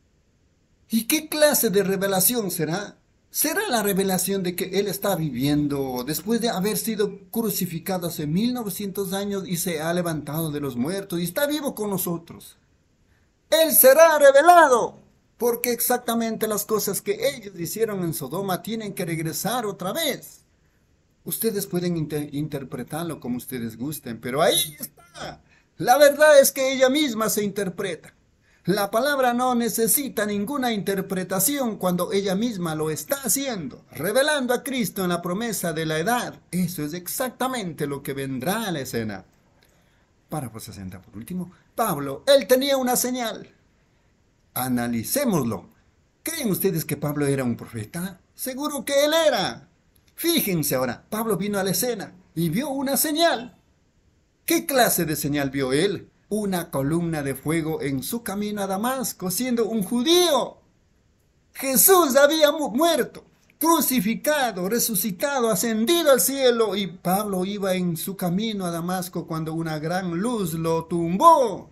¿Y qué clase de revelación será? ¿Será la revelación de que Él está viviendo después de haber sido crucificado hace 1900 años y se ha levantado de los muertos y está vivo con nosotros? Él será revelado, porque exactamente las cosas que ellos hicieron en Sodoma tienen que regresar otra vez. Ustedes pueden interpretarlo como ustedes gusten, pero ahí está. La verdad es que ella misma se interpreta. La palabra no necesita ninguna interpretación cuando ella misma lo está haciendo, revelando a Cristo en la promesa de la edad. Eso es exactamente lo que vendrá a la escena. Párrafo 60 por último. Pablo, él tenía una señal. Analicémoslo. ¿Creen ustedes que Pablo era un profeta? Seguro que él era. Fíjense ahora, Pablo vino a la escena y vio una señal. ¿Qué clase de señal vio él? Una columna de fuego en su camino a Damasco, siendo un judío. Jesús había muerto, crucificado, resucitado, ascendido al cielo, y Pablo iba en su camino a Damasco cuando una gran luz lo tumbó.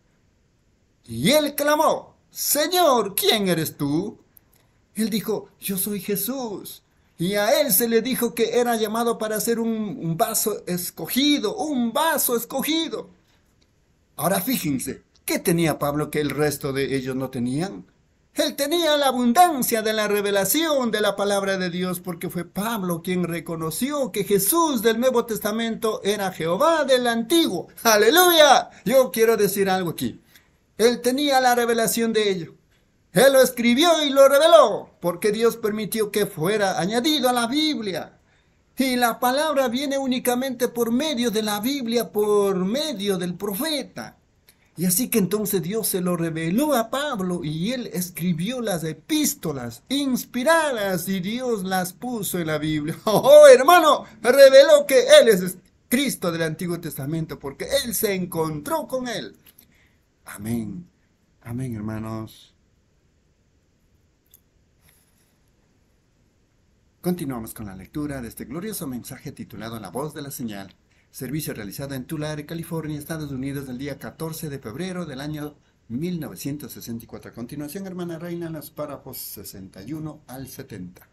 Y él clamó, Señor, ¿quién eres tú? Él dijo, yo soy Jesús. Y a él se le dijo que era llamado para ser un vaso escogido, un vaso escogido. Ahora fíjense, ¿qué tenía Pablo que el resto de ellos no tenían? Él tenía la abundancia de la revelación de la palabra de Dios, porque fue Pablo quien reconoció que Jesús del Nuevo Testamento era Jehová del Antiguo. ¡Aleluya! Yo quiero decir algo aquí. Él tenía la revelación de ello. Él lo escribió y lo reveló, porque Dios permitió que fuera añadido a la Biblia. Y la palabra viene únicamente por medio de la Biblia, por medio del profeta. Y así que entonces Dios se lo reveló a Pablo y él escribió las epístolas inspiradas y Dios las puso en la Biblia. ¡Oh, hermano! Reveló que Él es Cristo del Antiguo Testamento porque Él se encontró con Él. Amén. Amén, hermanos. Continuamos con la lectura de este glorioso mensaje titulado La voz de la señal. Servicio realizado en Tulare, California, Estados Unidos, el día 14 de febrero del año 1964. A continuación, hermana Reina, los párrafos 61 al 70.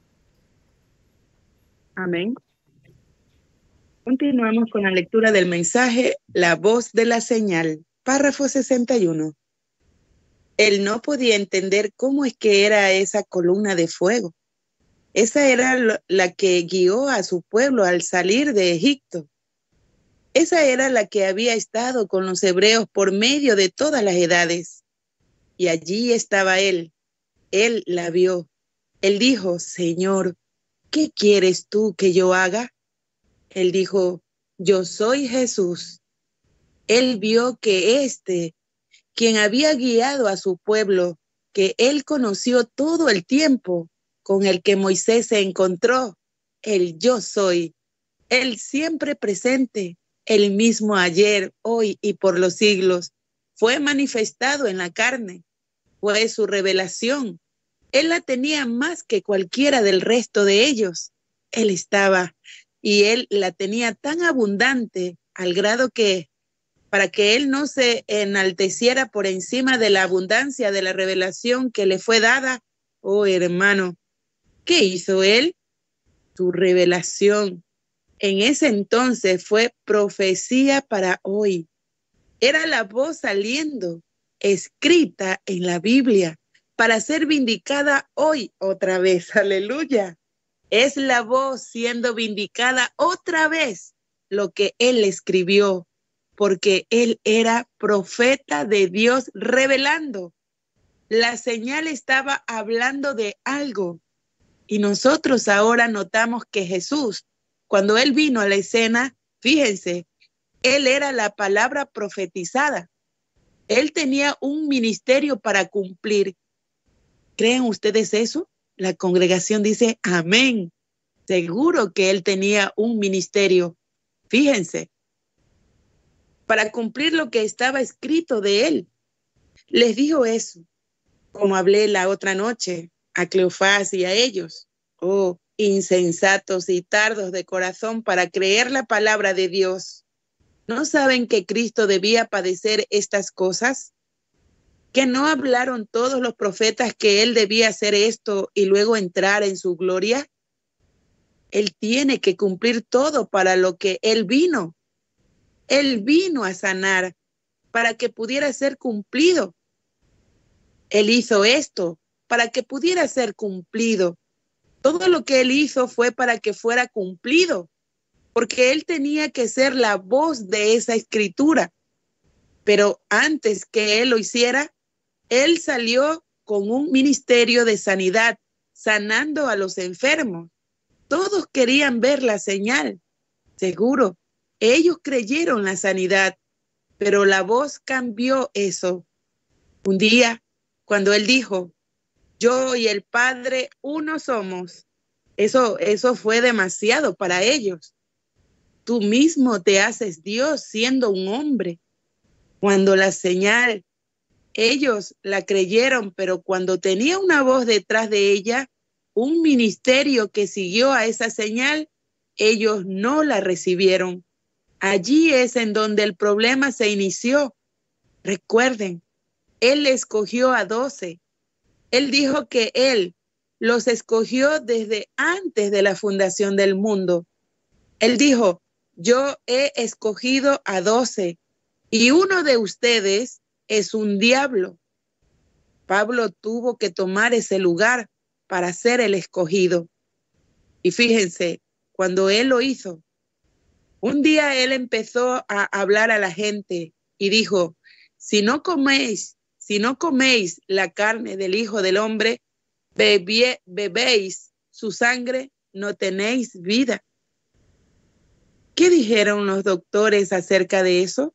Amén. Continuamos con la lectura del mensaje La voz de la señal, párrafo 61. Él no podía entender cómo es que era esa columna de fuego. Esa era la que guió a su pueblo al salir de Egipto. Esa era la que había estado con los hebreos por medio de todas las edades. Y allí estaba él. Él la vio. Él dijo, Señor, ¿qué quieres tú que yo haga? Él dijo, yo soy Jesús. Él vio que quien había guiado a su pueblo, que él conoció todo el tiempo, con el que Moisés se encontró, el yo soy, el siempre presente, el mismo ayer, hoy y por los siglos, fue manifestado en la carne, fue su revelación. Él la tenía más que cualquiera del resto de ellos. Él estaba y él la tenía tan abundante al grado que para que él no se enalteciera por encima de la abundancia de la revelación que le fue dada. Oh, hermano, ¿qué hizo él? Su revelación en ese entonces fue profecía para hoy. Era la voz saliendo, escrita en la Biblia, para ser vindicada hoy otra vez. Aleluya. Es la voz siendo vindicada otra vez lo que él escribió, porque él era profeta de Dios revelando. La señal estaba hablando de algo. Y nosotros ahora notamos que Jesús, cuando él vino a la escena, fíjense, él era la palabra profetizada. Él tenía un ministerio para cumplir. ¿Creen ustedes eso? La congregación dice, amén. Seguro que él tenía un ministerio. Fíjense, para cumplir lo que estaba escrito de él. Les dijo eso, como hablé la otra noche, a Cleofás y a ellos. Oh, insensatos y tardos de corazón para creer la palabra de Dios. ¿No saben que Cristo debía padecer estas cosas? ¿Que no hablaron todos los profetas que él debía hacer esto y luego entrar en su gloria? Él tiene que cumplir todo para lo que él vino. Él vino a sanar para que pudiera ser cumplido. Él hizo esto para que pudiera ser cumplido. Todo lo que él hizo fue para que fuera cumplido, porque él tenía que ser la voz de esa escritura. Pero antes que él lo hiciera, él salió con un ministerio de sanidad, sanando a los enfermos. Todos querían ver la señal, seguro. Ellos creyeron la sanidad, pero la voz cambió eso. Un día, cuando él dijo, yo y el Padre uno somos, eso fue demasiado para ellos. Tú mismo te haces Dios siendo un hombre. Cuando la señal, ellos la creyeron, pero cuando tenía una voz detrás de ella, un ministerio que siguió a esa señal, ellos no la recibieron. Allí es en donde el problema se inició. Recuerden, él escogió a 12. Él dijo que él los escogió desde antes de la fundación del mundo. Él dijo, yo he escogido a 12 y uno de ustedes es un diablo. Pablo tuvo que tomar ese lugar para ser el escogido. Y fíjense, cuando él lo hizo, un día él empezó a hablar a la gente y dijo, si no coméis la carne del Hijo del Hombre, bebéis su sangre, no tenéis vida. ¿Qué dijeron los doctores acerca de eso?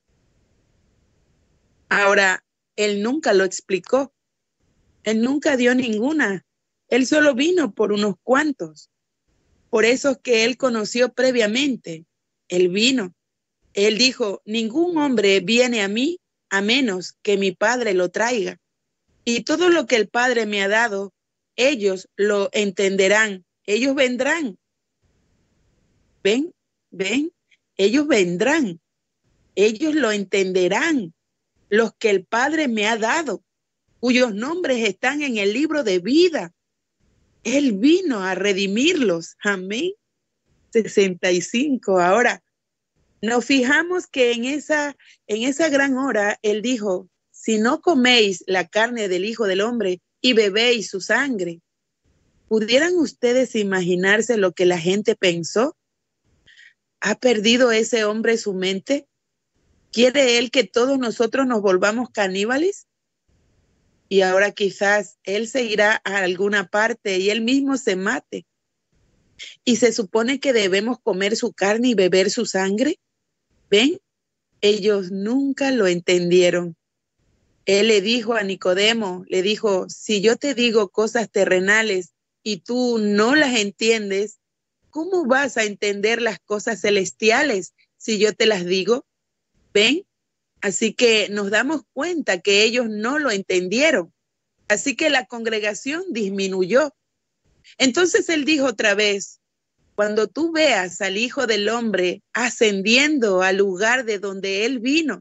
Ahora, él nunca lo explicó. Él nunca dio ninguna. Él solo vino por unos cuantos. Por eso es que él conoció previamente. Él vino. Él dijo, ningún hombre viene a mí a menos que mi Padre lo traiga. Y todo lo que el Padre me ha dado, ellos lo entenderán. Ellos vendrán. ¿Ven? Ellos vendrán. Ellos lo entenderán. Los que el Padre me ha dado, cuyos nombres están en el libro de vida. Él vino a redimirlos. Amén. 65. Ahora, nos fijamos que en esa gran hora, él dijo, si no coméis la carne del Hijo del Hombre y bebéis su sangre, ¿pudieran ustedes imaginarse lo que la gente pensó? ¿Ha perdido ese hombre su mente? ¿Quiere él que todos nosotros nos volvamos caníbales? Y ahora quizás él se irá a alguna parte y él mismo se mate. ¿Y se supone que debemos comer su carne y beber su sangre? ¿Ven? ellos nunca lo entendieron. Él le dijo a Nicodemo, le dijo, si yo te digo cosas terrenales y tú no las entiendes, ¿cómo vas a entender las cosas celestiales si yo te las digo? ¿Ven? Así que nos damos cuenta que ellos no lo entendieron. Así que la congregación disminuyó. Entonces él dijo otra vez, cuando tú veas al Hijo del Hombre ascendiendo al lugar de donde él vino.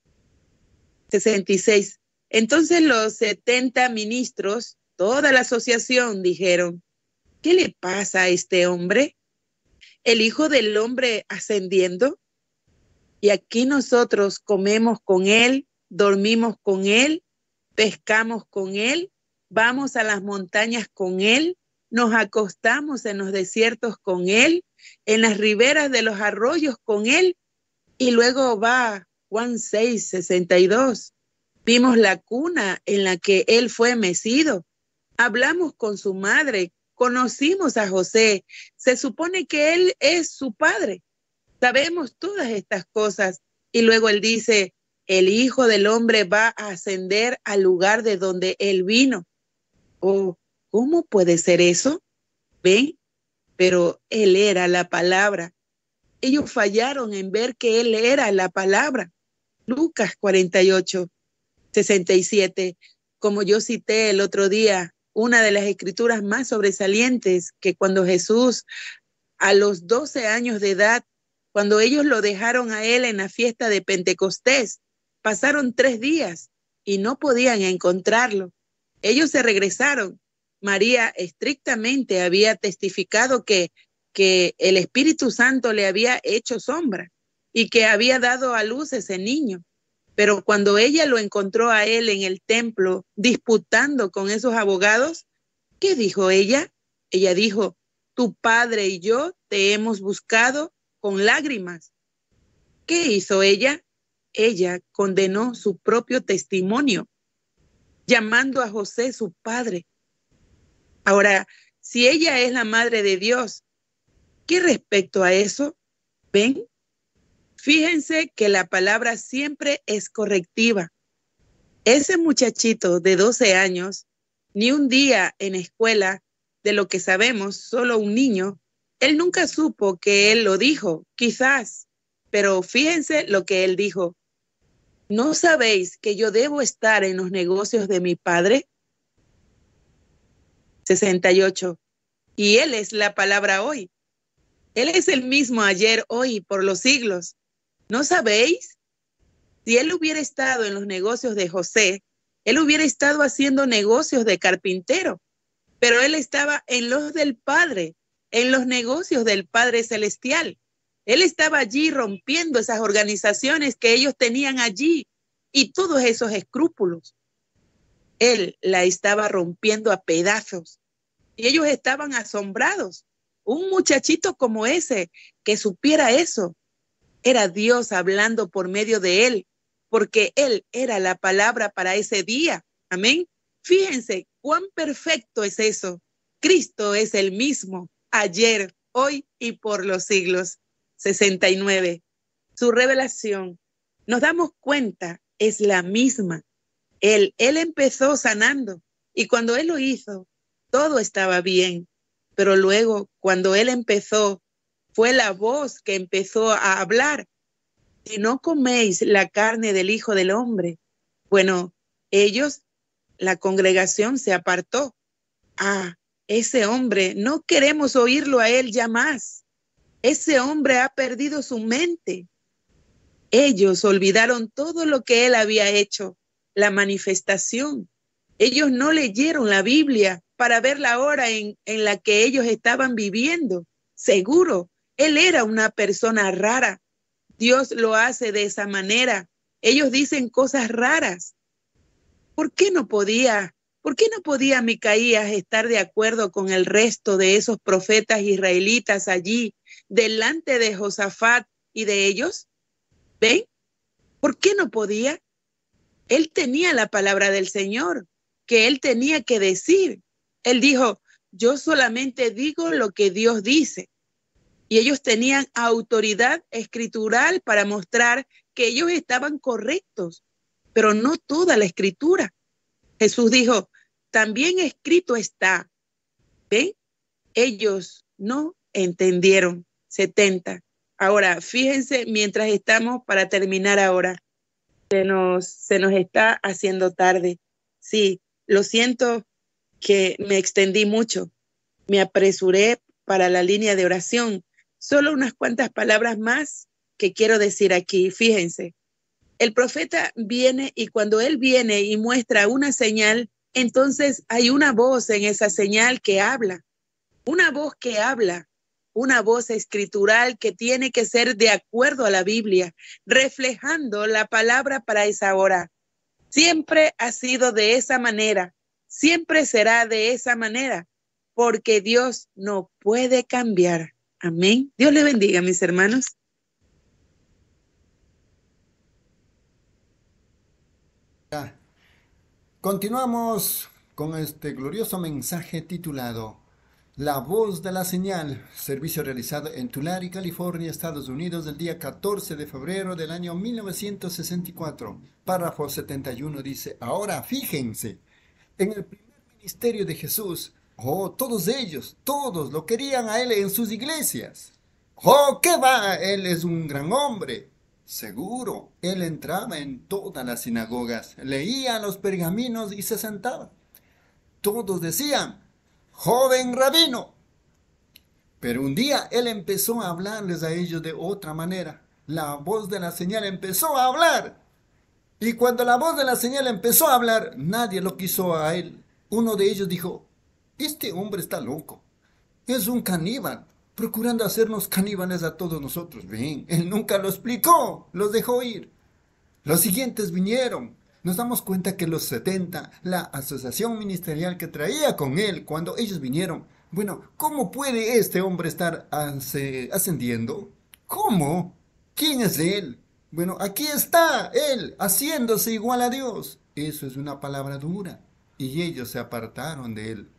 66. Entonces los 70 ministros, toda la asociación, dijeron, ¿qué le pasa a este hombre? ¿El Hijo del Hombre ascendiendo? Y aquí nosotros comemos con él, dormimos con él, pescamos con él, vamos a las montañas con él, nos acostamos en los desiertos con él, en las riberas de los arroyos con él, y luego va Juan 6, 62. Vimos la cuna en la que él fue mecido, hablamos con su madre, conocimos a José, se supone que él es su padre. Sabemos todas estas cosas. Y luego él dice, el Hijo del Hombre va a ascender al lugar de donde él vino. Oh, ¿cómo puede ser eso? ¿Ven? Pero él era la palabra. Ellos fallaron en ver que él era la palabra. Lucas 48, 67. Como yo cité el otro día, una de las escrituras más sobresalientes, que cuando Jesús, a los 12 años de edad, cuando ellos lo dejaron a él en la fiesta de Pentecostés, pasaron 3 días y no podían encontrarlo. Ellos se regresaron. María estrictamente había testificado que el Espíritu Santo le había hecho sombra y que había dado a luz ese niño. Pero cuando ella lo encontró a él en el templo disputando con esos abogados, ¿qué dijo ella? Ella dijo, tu padre y yo te hemos buscado con lágrimas. ¿Qué hizo ella? Ella condenó su propio testimonio, llamando a José su padre. Ahora, si ella es la madre de Dios, ¿qué respecto a eso? ¿Ven? Fíjense que la palabra siempre es correctiva. Ese muchachito de 12 años, ni un día en escuela, de lo que sabemos, solo un niño, él nunca supo que él lo dijo, quizás, pero fíjense lo que él dijo. ¿No sabéis que yo debo estar en los negocios de mi padre? 68. Y él es la palabra hoy. Él es el mismo ayer, hoy y por los siglos. ¿No sabéis? Si él hubiera estado en los negocios de José, él hubiera estado haciendo negocios de carpintero, pero él estaba en los del Padre, en los negocios del Padre Celestial. Él estaba allí rompiendo esas organizaciones que ellos tenían allí y todos esos escrúpulos. Él la estaba rompiendo a pedazos y ellos estaban asombrados. Un muchachito como ese que supiera eso, era Dios hablando por medio de él, porque él era la palabra para ese día. Amén. Fíjense cuán perfecto es eso. Cristo es el mismo ayer, hoy y por los siglos. 69. Su revelación, nos damos cuenta, es la misma. Él empezó sanando y cuando él lo hizo, todo estaba bien. Pero luego, cuando él empezó, fue la voz que empezó a hablar. Si no coméis la carne del Hijo del Hombre. Bueno, ellos, la congregación se apartó. Ese hombre, no queremos oírlo a él ya más. Ese hombre ha perdido su mente. Ellos olvidaron todo lo que él había hecho, la manifestación. Ellos no leyeron la Biblia para ver la hora en la que ellos estaban viviendo. Seguro, él era una persona rara. Dios lo hace de esa manera. Ellos dicen cosas raras. ¿Por qué no podía Micaías estar de acuerdo con el resto de esos profetas israelitas allí, delante de Josafat y de ellos? ¿Ven? ¿Por qué no podía? Él tenía la palabra del Señor, que él tenía que decir. Él dijo, yo solamente digo lo que Dios dice. Y ellos tenían autoridad escritural para mostrar que ellos estaban correctos, pero no toda la escritura. Jesús dijo, también escrito está. ¿Ven? Ellos no entendieron. 70. Ahora, fíjense, mientras estamos para terminar ahora, se nos está haciendo tarde. Sí, lo siento que me extendí mucho. Me apresuré para la línea de oración. Solo unas cuantas palabras más que quiero decir aquí. Fíjense, el profeta viene y cuando él viene y muestra una señal, entonces hay una voz en esa señal que habla. Una voz que habla. Una voz escritural que tiene que ser de acuerdo a la Biblia, reflejando la palabra para esa hora. Siempre ha sido de esa manera, siempre será de esa manera, porque Dios no puede cambiar. Amén. Dios le bendiga, mis hermanos. Continuamos con este glorioso mensaje titulado La voz de la señal, servicio realizado en Tulare, California, Estados Unidos, el día 14 de febrero del año 1964. Párrafo 71 dice, ahora fíjense, en el primer ministerio de Jesús, todos ellos, todos lo querían a él en sus iglesias. ¿Qué va? Él es un gran hombre. Seguro, él entraba en todas las sinagogas, leía los pergaminos y se sentaba. Todos decían, joven rabino. Pero un día él empezó a hablarles a ellos de otra manera. La voz de la señal empezó a hablar. Y cuando la voz de la señal empezó a hablar, nadie lo quiso a él. Uno de ellos dijo, este hombre está loco. Es un caníbal, procurando hacernos caníbales a todos nosotros. Ven, él nunca lo explicó, los dejó ir. Los siguientes vinieron. Nos damos cuenta que los 70, la asociación ministerial que traía con él, cuando ellos vinieron, bueno, ¿cómo puede este hombre estar ascendiendo? ¿Cómo? ¿Quién es él? Bueno, aquí está él, haciéndose igual a Dios. Eso es una palabra dura. Y ellos se apartaron de él.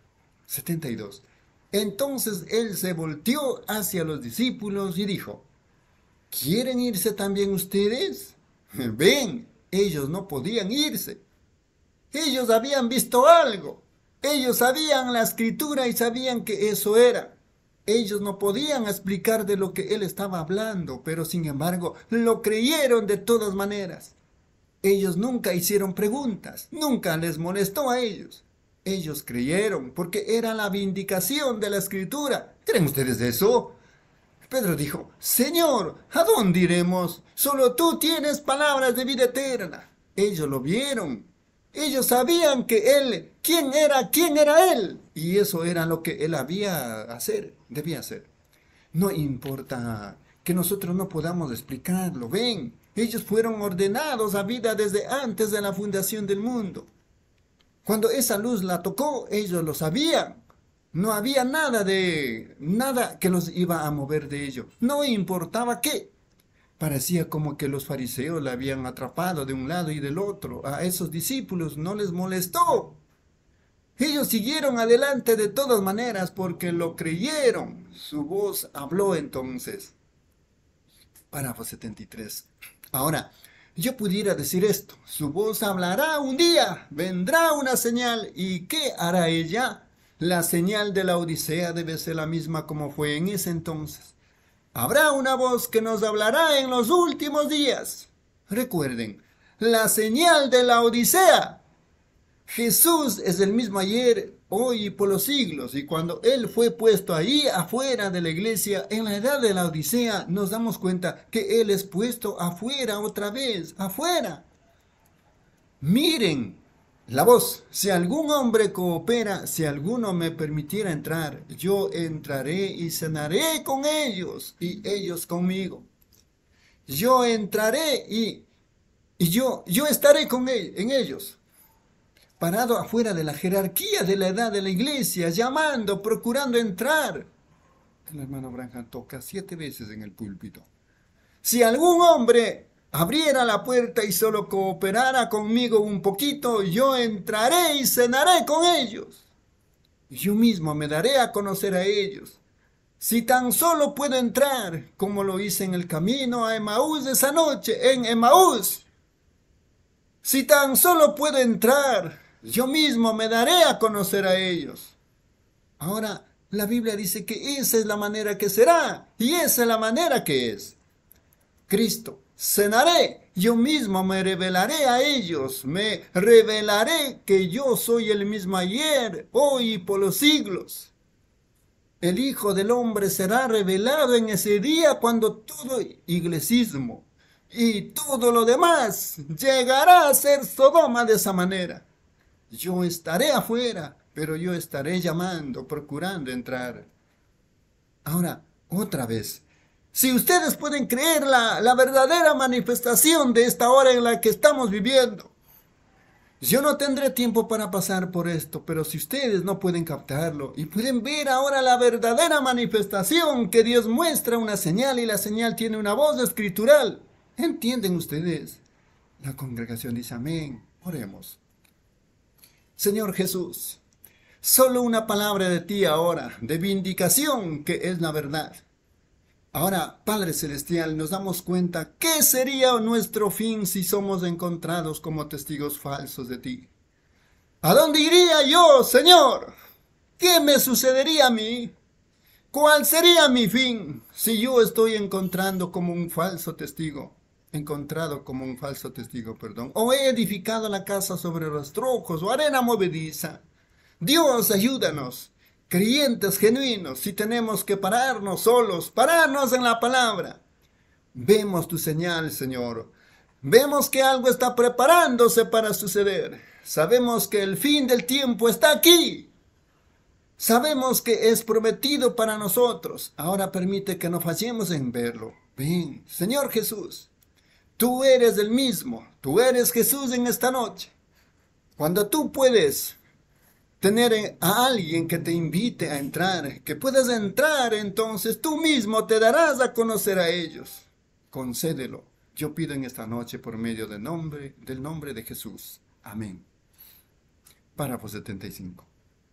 72. Entonces él se volteó hacia los discípulos y dijo, ¿quieren irse también ustedes? Ven. Ellos no podían irse. Ellos habían visto algo. Ellos sabían la escritura y sabían que eso era. Ellos no podían explicar de lo que él estaba hablando, pero sin embargo lo creyeron de todas maneras. Ellos nunca hicieron preguntas, nunca les molestó a ellos. Ellos creyeron porque era la vindicación de la escritura. ¿Creen ustedes eso? Pedro dijo, Señor, ¿a dónde iremos? Solo tú tienes palabras de vida eterna. Ellos lo vieron. Ellos sabían que él, quién era él. Y eso era lo que él debía hacer. No importa que nosotros no podamos explicarlo. Ven, ellos fueron ordenados a vida desde antes de la fundación del mundo. Cuando esa luz la tocó, ellos lo sabían. No había nada que los iba a mover de ello. No importaba qué. Parecía como que los fariseos la habían atrapado de un lado y del otro. A esos discípulos no les molestó. Ellos siguieron adelante de todas maneras porque lo creyeron. Su voz habló entonces. Párrafo 73. Ahora, yo pudiera decir esto. Su voz hablará un día. Vendrá una señal. ¿Y qué hará ella? La señal de la Odisea debe ser la misma como fue en ese entonces. Habrá una voz que nos hablará en los últimos días. Recuerden, la señal de la Odisea. Jesús es el mismo ayer, hoy y por los siglos. Y cuando Él fue puesto ahí afuera de la iglesia, en la edad de la Odisea, nos damos cuenta que Él es puesto afuera otra vez, afuera. Miren. La voz, si algún hombre coopera, si alguno me permitiera entrar, yo entraré y cenaré con ellos y ellos conmigo. Yo entraré y yo estaré en ellos. Parado afuera de la jerarquía de la edad de la iglesia, llamando, procurando entrar. El hermano Branham toca 7 veces en el púlpito. Si algún hombre abriera la puerta y solo cooperara conmigo un poquito, yo entraré y cenaré con ellos. Yo mismo me daré a conocer a ellos. Si tan solo puedo entrar, como lo hice en el camino a Emaús esa noche, en Emaús. Si tan solo puedo entrar, yo mismo me daré a conocer a ellos. Ahora, la Biblia dice que esa es la manera que será, y esa es la manera que es. Cristo, cenaré, yo mismo me revelaré a ellos, me revelaré que yo soy el mismo ayer, hoy y por los siglos. El Hijo del Hombre será revelado en ese día cuando todo iglesismo y todo lo demás llegará a ser Sodoma de esa manera. Yo estaré afuera, pero yo estaré llamando, procurando entrar. Ahora, otra vez, si ustedes pueden creer la verdadera manifestación de esta hora en la que estamos viviendo, yo no tendré tiempo para pasar por esto, pero si ustedes no pueden captarlo y pueden ver ahora la verdadera manifestación que Dios muestra una señal y la señal tiene una voz escritural, ¿entienden ustedes? La congregación dice amén. Oremos. Señor Jesús, solo una palabra de ti ahora, de vindicación que es la verdad. Ahora, Padre Celestial, nos damos cuenta qué sería nuestro fin si somos encontrados como testigos falsos de ti. ¿A dónde iría yo, Señor? ¿Qué me sucedería a mí? ¿Cuál sería mi fin si yo estoy encontrado como un falso testigo? O he edificado la casa sobre rastrojos o arena movediza. Dios, ayúdanos. Creyentes genuinos, si tenemos que pararnos solos, pararnos en la palabra. Vemos tu señal, Señor. Vemos que algo está preparándose para suceder. Sabemos que el fin del tiempo está aquí. Sabemos que es prometido para nosotros. Ahora permite que no fallemos en verlo. Ven, Señor Jesús. Tú eres el mismo. Tú eres Jesús en esta noche. Cuando tú puedes tener a alguien que te invite a entrar, que puedas entrar, entonces tú mismo te darás a conocer a ellos. Concédelo. Yo pido en esta noche por medio del nombre de Jesús. Amén. Párrafo 75.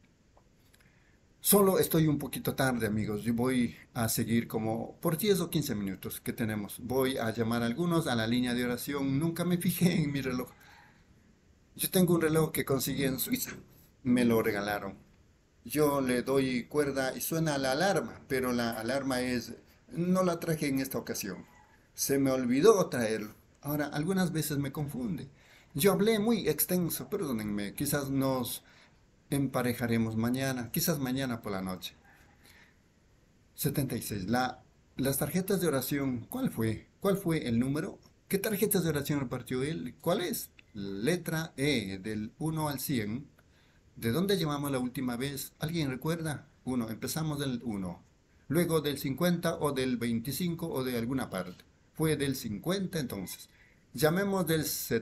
Solo estoy un poquito tarde, amigos. Yo voy a seguir como por 10 o 15 minutos que tenemos. Voy a llamar a algunos a la línea de oración. Nunca me fijé en mi reloj. Yo tengo un reloj que conseguí en Suiza. Me lo regalaron. Yo le doy cuerda y suena la alarma, pero la alarma no la traje en esta ocasión. Se me olvidó traerlo. Ahora, algunas veces me confunde. Yo hablé muy extenso, perdónenme, quizás nos emparejaremos mañana, quizás mañana por la noche. 76. Las tarjetas de oración, ¿cuál fue? ¿Cuál fue el número? ¿Qué tarjetas de oración repartió él? ¿Cuál es? Letra E, del 1 al 100. ¿De dónde llamamos la última vez? ¿Alguien recuerda? 1, empezamos del 1. Luego del 50 o del 25 o de alguna parte. Fue del 50 entonces. Llamemos del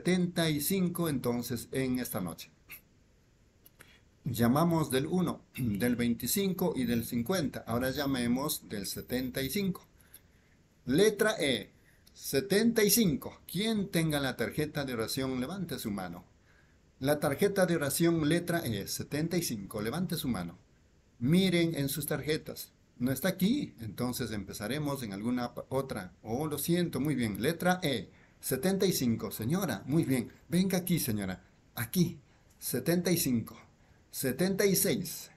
75 entonces en esta noche. Llamamos del 1, del 25 y del 50. Ahora llamemos del 75. Letra E, 75. Quien tenga la tarjeta de oración, levante su mano. La tarjeta de oración letra E, 75. Levante su mano. Miren en sus tarjetas. No está aquí, entonces empezaremos en alguna otra. Oh, lo siento, muy bien. Letra E, 75. Señora, muy bien. Venga aquí, señora. Aquí, 75. 76,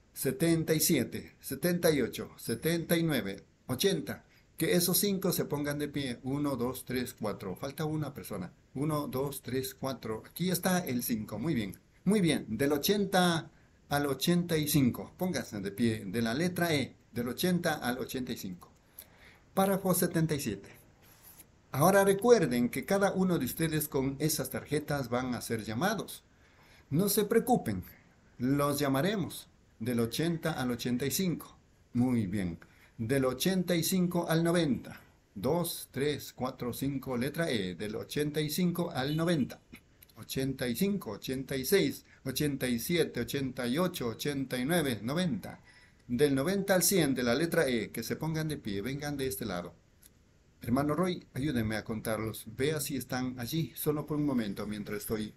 77, 78, 79, 80. Que esos 5 se pongan de pie. 1, 2, 3, 4. Falta una persona. 1, 2, 3, 4. Aquí está el 5. Muy bien. Muy bien. Del 80 al 85. Pónganse de pie. De la letra E. Del 80 al 85. Párrafo 77. Ahora recuerden que cada uno de ustedes con esas tarjetas van a ser llamados. No se preocupen. Los llamaremos del 80 al 85. Muy bien. Del 85 al 90. 2, 3, 4, 5, letra E. Del 85 al 90. 85, 86, 87, 88, 89, 90. Del 90 al 100 de la letra E. Que se pongan de pie. Vengan de este lado. Hermano Roy, ayúdenme a contarlos. Vea si están allí. Solo por un momento mientras estoy.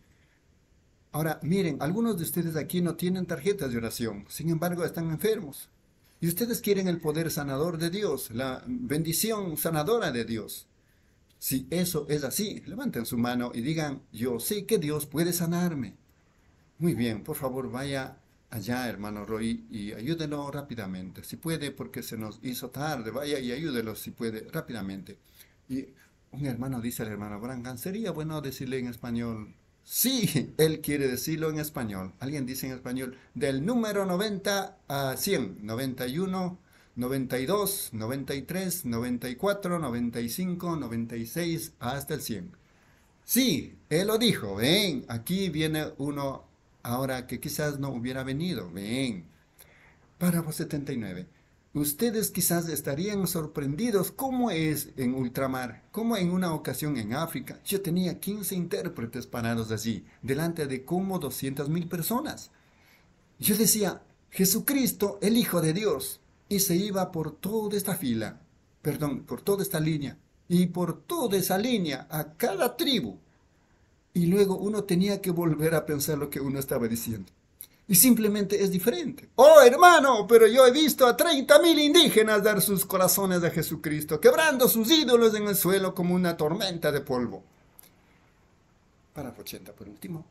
Ahora, miren, algunos de ustedes aquí no tienen tarjetas de oración, sin embargo están enfermos. Y ustedes quieren el poder sanador de Dios, la bendición sanadora de Dios. Si eso es así, levanten su mano y digan, yo sé que Dios puede sanarme. Muy bien, por favor vaya allá, hermano Roy, y ayúdelo rápidamente. Si puede, porque se nos hizo tarde, vaya y ayúdelo si puede, rápidamente. Y un hermano dice al hermano Branham, ¿sería bueno decirle en español? Sí, él quiere decirlo en español. Alguien dice en español, del número 90 a 100, 91, 92, 93, 94, 95, 96, hasta el 100. Sí, él lo dijo, ven, aquí viene uno ahora que quizás no hubiera venido, ven. Párrafo 79. Ustedes quizás estarían sorprendidos cómo es en ultramar, como en una ocasión en África. Yo tenía 15 intérpretes parados allí, delante de como 200,000 personas. Yo decía, Jesucristo, el Hijo de Dios, y se iba por toda esta fila, perdón, por toda esta línea, y por toda esa línea, a cada tribu. Y luego uno tenía que volver a pensar lo que uno estaba diciendo. Y simplemente es diferente. Oh, hermano, pero yo he visto a 30,000 indígenas dar sus corazones a Jesucristo, quebrando sus ídolos en el suelo como una tormenta de polvo. Párrafo 80 por último.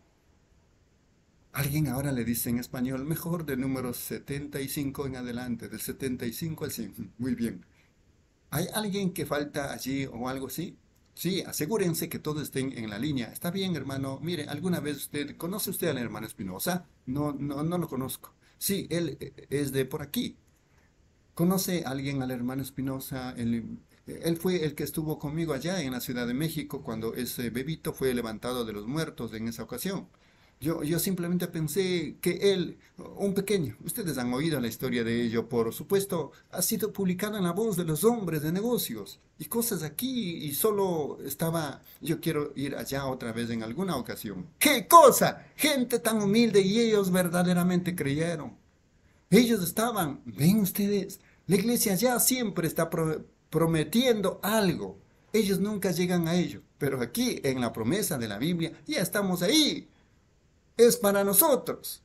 Alguien ahora le dice en español, mejor del número 75 en adelante, del 75 al 100. Muy bien. ¿Hay alguien que falta allí o algo así? Sí, asegúrense que todos estén en la línea. Está bien, hermano. Mire, ¿alguna vez conoce usted al hermano Espinosa? No lo conozco. Sí, él es de por aquí. ¿Conoce alguien al hermano Espinosa? Él fue el que estuvo conmigo allá en la Ciudad de México cuando ese bebito fue levantado de los muertos en esa ocasión. Yo simplemente pensé que él, un pequeño, ustedes han oído la historia de ello, por supuesto, ha sido publicada en la voz de los hombres de negocios y cosas aquí y solo estaba, yo quiero ir allá otra vez en alguna ocasión. ¡Qué cosa! Gente tan humilde y ellos verdaderamente creyeron. Ellos estaban, ven ustedes, la iglesia ya siempre está prometiendo algo. Ellos nunca llegan a ello, pero aquí en la promesa de la Biblia ya estamos ahí. Es para nosotros.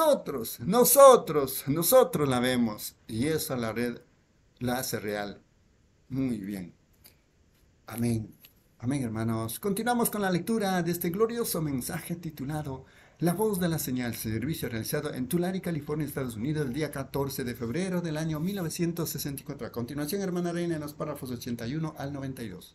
Nosotros la vemos. Y eso la red la hace real. Muy bien. Amén. Amén, hermanos. Continuamos con la lectura de este glorioso mensaje titulado La voz de la señal, servicio realizado en Tulare, California, Estados Unidos, el día 14 de febrero del año 1964. A continuación, hermana Reina, en los párrafos 81 al 92.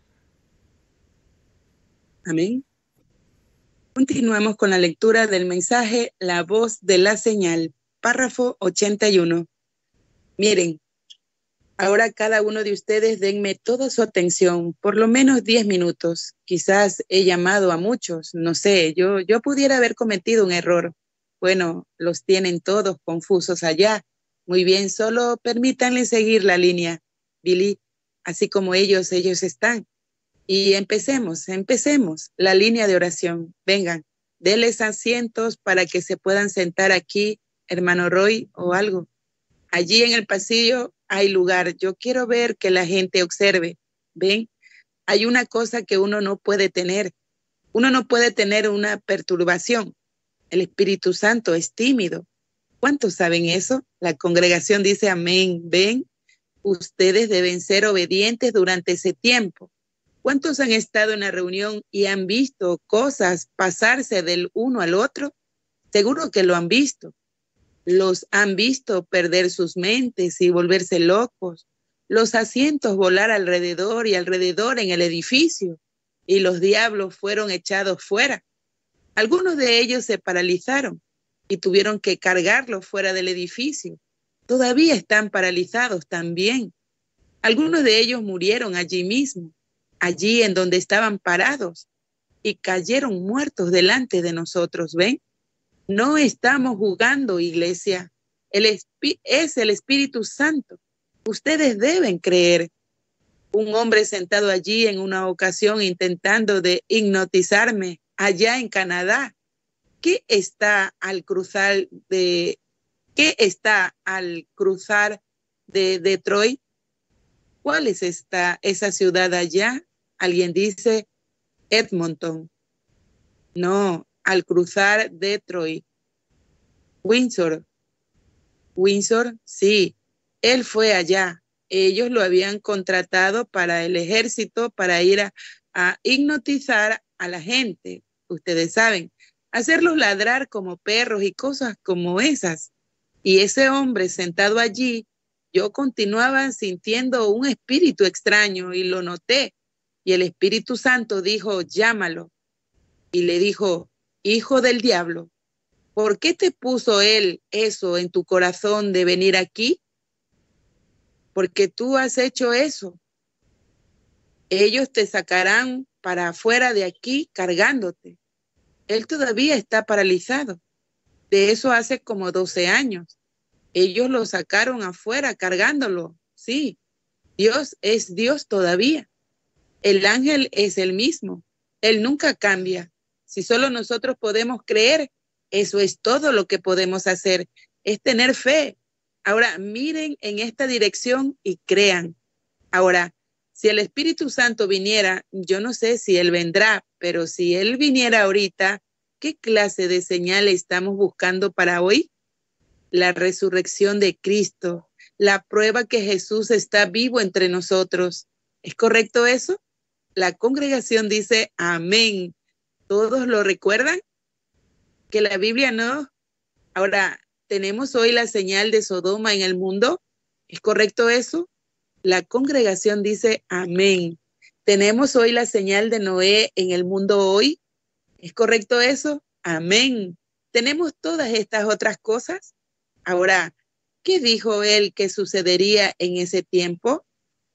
Amén. Continuamos con la lectura del mensaje La voz de la señal, párrafo 81. Miren, ahora cada uno de ustedes denme toda su atención, por lo menos 10 minutos. Quizás he llamado a muchos, no sé, yo pudiera haber cometido un error. Bueno, los tienen todos confusos allá. Muy bien, solo permítanle seguir la línea, Billy, así como ellos están. Y empecemos la línea de oración. Vengan, denles asientos para que se puedan sentar aquí, hermano Roy, o algo. Allí en el pasillo hay lugar. Yo quiero ver que la gente observe. ¿Ven? Hay una cosa que uno no puede tener. Uno no puede tener una perturbación. El Espíritu Santo es tímido. ¿Cuántos saben eso? La congregación dice amén. ¿Ven? Ustedes deben ser obedientes durante ese tiempo. ¿Cuántos han estado en la reunión y han visto cosas pasarse del uno al otro? Seguro que lo han visto. Los han visto perder sus mentes y volverse locos. Los asientos volar alrededor y alrededor en el edificio. Y los diablos fueron echados fuera. Algunos de ellos se paralizaron y tuvieron que cargarlos fuera del edificio. Todavía están paralizados también. Algunos de ellos murieron allí mismo, allí en donde estaban parados, y cayeron muertos delante de nosotros. ¿Ven? No estamos jugando, iglesia. Es el Espíritu Santo. Ustedes deben creer. Un hombre sentado allí en una ocasión intentando de hipnotizarme allá en Canadá. ¿Qué está al cruzar de Detroit? ¿Cuál es esa ciudad allá? Alguien dice Edmonton. No, al cruzar Detroit. Windsor, sí. Él fue allá. Ellos lo habían contratado para el ejército, para ir a hipnotizar a la gente. Ustedes saben, hacerlos ladrar como perros y cosas como esas. Y ese hombre sentado allí, yo continuaba sintiendo un espíritu extraño y lo noté. Y el Espíritu Santo dijo, llámalo. Y le dijo, hijo del diablo, ¿por qué te puso él eso en tu corazón de venir aquí? Porque tú has hecho eso. Ellos te sacarán para afuera de aquí cargándote. Él todavía está paralizado. De eso hace como 12 años. Ellos lo sacaron afuera cargándolo. Sí, Dios es Dios todavía. El ángel es el mismo. Él nunca cambia. Si solo nosotros podemos creer, eso es todo lo que podemos hacer. Es tener fe. Ahora, miren en esta dirección y crean. Ahora, si el Espíritu Santo viniera, yo no sé si Él vendrá, pero si Él viniera ahorita, ¿qué clase de señal estamos buscando para hoy? La resurrección de Cristo, la prueba que Jesús está vivo entre nosotros. ¿Es correcto eso? La congregación dice amén. ¿Todos lo recuerdan? Que la Biblia no. Ahora, ¿tenemos hoy la señal de Sodoma en el mundo? ¿Es correcto eso? La congregación dice amén. ¿Tenemos hoy la señal de Noé en el mundo hoy? ¿Es correcto eso? Amén. ¿Tenemos todas estas otras cosas? Ahora, ¿qué dijo él que sucedería en ese tiempo?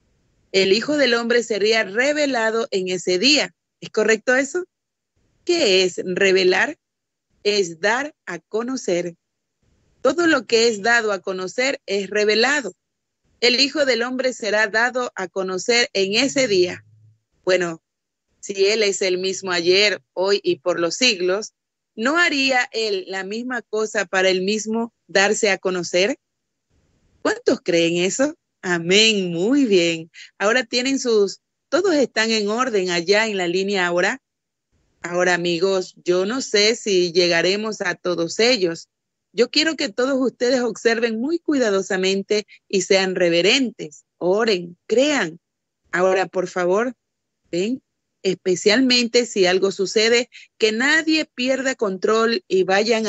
El Hijo del Hombre sería revelado en ese día. ¿Es correcto eso? ¿Qué es revelar? Es dar a conocer. Todo lo que es dado a conocer es revelado. El Hijo del Hombre será dado a conocer en ese día. Bueno, si Él es el mismo ayer, hoy y por los siglos, ¿no haría Él la misma cosa para Él mismo darse a conocer? ¿Cuántos creen eso? Amén, muy bien. Ahora tienen todos están en orden allá en la línea ahora. Ahora, amigos, yo no sé si llegaremos a todos ellos. Yo quiero que todos ustedes observen muy cuidadosamente y sean reverentes, oren, crean. Ahora, por favor, ven, especialmente si algo sucede, que nadie pierda control y vayan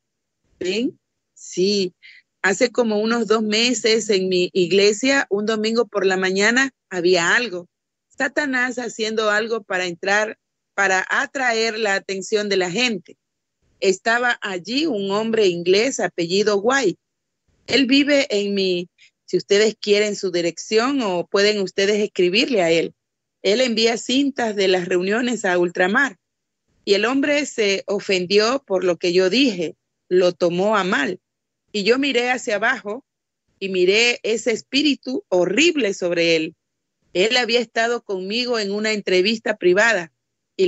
¿ven? Sí, hace como unos 2 meses en mi iglesia, un domingo por la mañana, había algo. Satanás haciendo algo para entrar, para atraer la atención de la gente. Estaba allí un hombre inglés apellido White. Él vive si ustedes quieren su dirección o pueden ustedes escribirle a él. Él envía cintas de las reuniones a ultramar. Y el hombre se ofendió por lo que yo dije, lo tomó a mal. Y yo miré hacia abajo y miré ese espíritu horrible sobre él. Él había estado conmigo en una entrevista privada y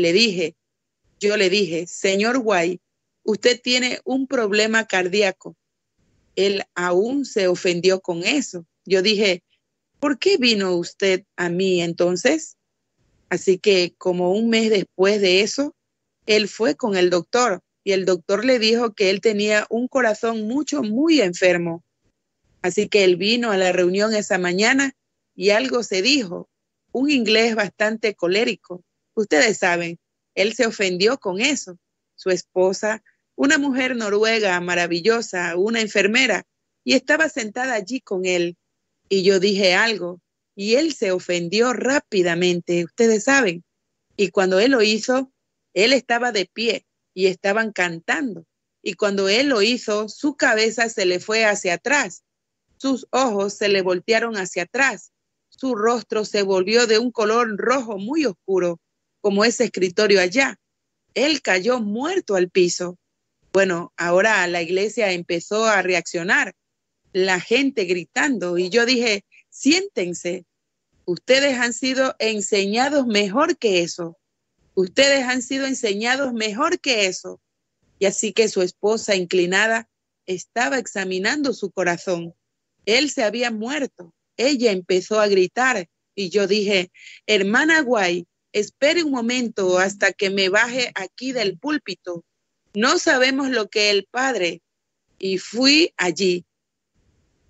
yo le dije, señor White, usted tiene un problema cardíaco. Él aún se ofendió con eso. Yo dije, ¿por qué vino usted a mí entonces? Así que como un mes después de eso, él fue con el doctor y el doctor le dijo que él tenía un corazón muy enfermo. Así que él vino a la reunión esa mañana y algo se dijo, un inglés bastante colérico. Ustedes saben, él se ofendió con eso. Su esposa, una mujer noruega maravillosa, una enfermera, y estaba sentada allí con él. Y yo dije algo, y él se ofendió rápidamente, ustedes saben. Y cuando él lo hizo, él estaba de pie y estaban cantando. Y cuando él lo hizo, su cabeza se le fue hacia atrás. Sus ojos se le voltearon hacia atrás. Su rostro se volvió de un color rojo muy oscuro, como ese escritorio allá. Él cayó muerto al piso. Bueno, ahora la iglesia empezó a reaccionar, la gente gritando, y yo dije, siéntense, ustedes han sido enseñados mejor que eso. Ustedes han sido enseñados mejor que eso. Y así que su esposa inclinada estaba examinando su corazón. Él se había muerto. Ella empezó a gritar y yo dije, hermana White, espere un momento hasta que me baje aquí del púlpito. No sabemos lo que el padre. Y fui allí.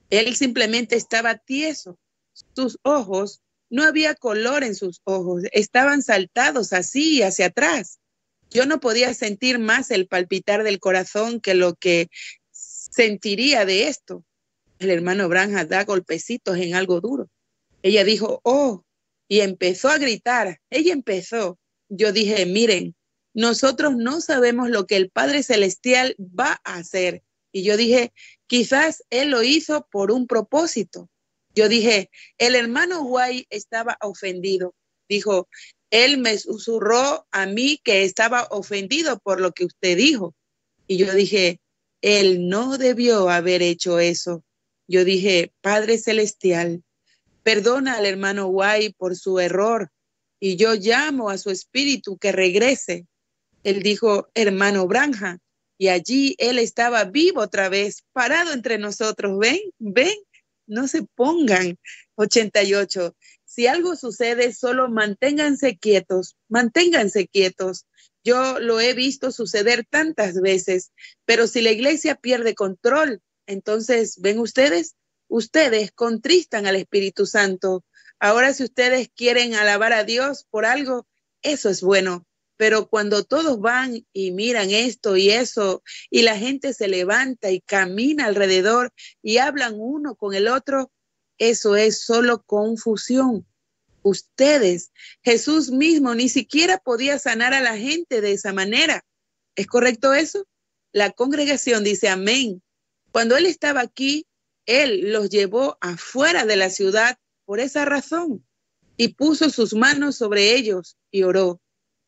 Él simplemente estaba tieso. Sus ojos, no había color en sus ojos, estaban saltados así hacia atrás. Yo no podía sentir más el palpitar del corazón que lo que sentiría de esto. El hermano Branham da golpecitos en algo duro. Ella dijo, oh, y empezó a gritar. Ella empezó. Yo dije, miren, nosotros no sabemos lo que el Padre Celestial va a hacer. Y yo dije, quizás Él lo hizo por un propósito. Yo dije, el hermano White estaba ofendido. Dijo, él me susurró a mí que estaba ofendido por lo que usted dijo. Y yo dije, él no debió haber hecho eso. Yo dije, Padre Celestial, perdona al hermano White por su error y yo llamo a su espíritu que regrese. Él dijo, hermano Branham, y allí él estaba vivo otra vez, parado entre nosotros. ¿Ven? ¿Ven? No se pongan. 88. Si algo sucede, solo manténganse quietos, manténganse quietos. Yo lo he visto suceder tantas veces, pero si la iglesia pierde control, entonces, ¿ven ustedes? Ustedes contristan al Espíritu Santo. Ahora, si ustedes quieren alabar a Dios por algo, eso es bueno. Pero cuando todos van y miran esto y eso, y la gente se levanta y camina alrededor y hablan uno con el otro, eso es solo confusión. Ustedes, Jesús mismo ni siquiera podía sanar a la gente de esa manera. ¿Es correcto eso? La congregación dice amén. Cuando Él estaba aquí, Él los llevó afuera de la ciudad por esa razón y puso sus manos sobre ellos y oró.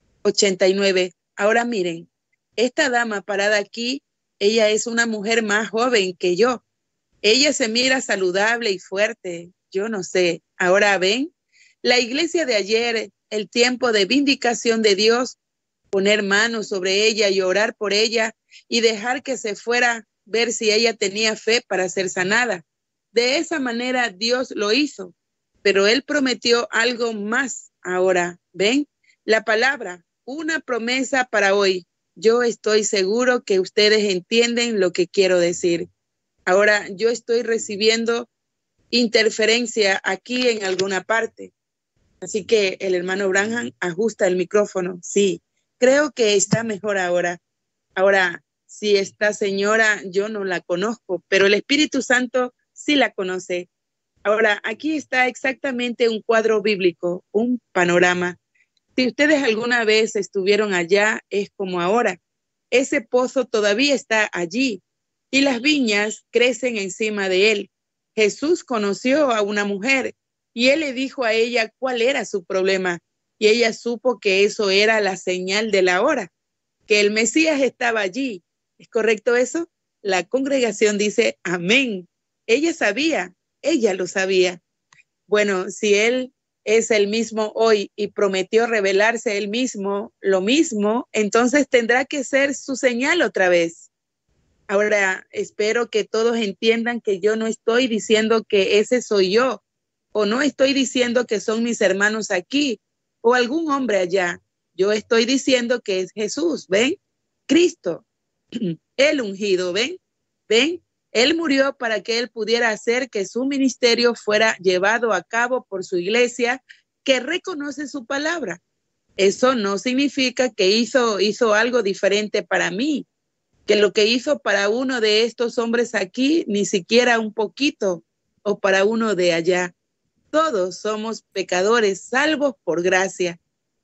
89. Ahora miren, esta dama parada aquí, ella es una mujer más joven que yo. Ella se mira saludable y fuerte. Yo no sé. Ahora ven, la iglesia de ayer, el tiempo de vindicación de Dios, poner manos sobre ella y orar por ella y dejar que se fuera, ver si ella tenía fe para ser sanada. De esa manera Dios lo hizo, pero Él prometió algo más ahora. ¿Ven? La palabra, una promesa para hoy. Yo estoy seguro que ustedes entienden lo que quiero decir. Ahora yo estoy recibiendo interferencia aquí en alguna parte. Así que el hermano Branham ajusta el micrófono. Sí, creo que está mejor ahora. Ahora, si esta señora yo no la conozco, pero el Espíritu Santo sí la conoce. Ahora, aquí está exactamente un cuadro bíblico, un panorama. Si ustedes alguna vez estuvieron allá, es como ahora. Ese pozo todavía está allí y las viñas crecen encima de él. Jesús conoció a una mujer y Él le dijo a ella cuál era su problema. Y ella supo que eso era la señal de la hora, que el Mesías estaba allí. ¿Es correcto eso? La congregación dice amén. Ella sabía, ella lo sabía. Bueno, si Él es el mismo hoy y prometió revelarse Él mismo, lo mismo, entonces tendrá que ser su señal otra vez. Ahora, espero que todos entiendan que yo no estoy diciendo que ese soy yo, o no estoy diciendo que son mis hermanos aquí, o algún hombre allá. Yo estoy diciendo que es Jesús, ¿ven? Cristo, el ungido, ¿ven? ¿Ven? Él murió para que Él pudiera hacer que su ministerio fuera llevado a cabo por su iglesia, que reconoce su palabra. Eso no significa que hizo algo diferente para mí, que lo que hizo para uno de estos hombres aquí, ni siquiera un poquito, o para uno de allá. Todos somos pecadores, salvos por gracia.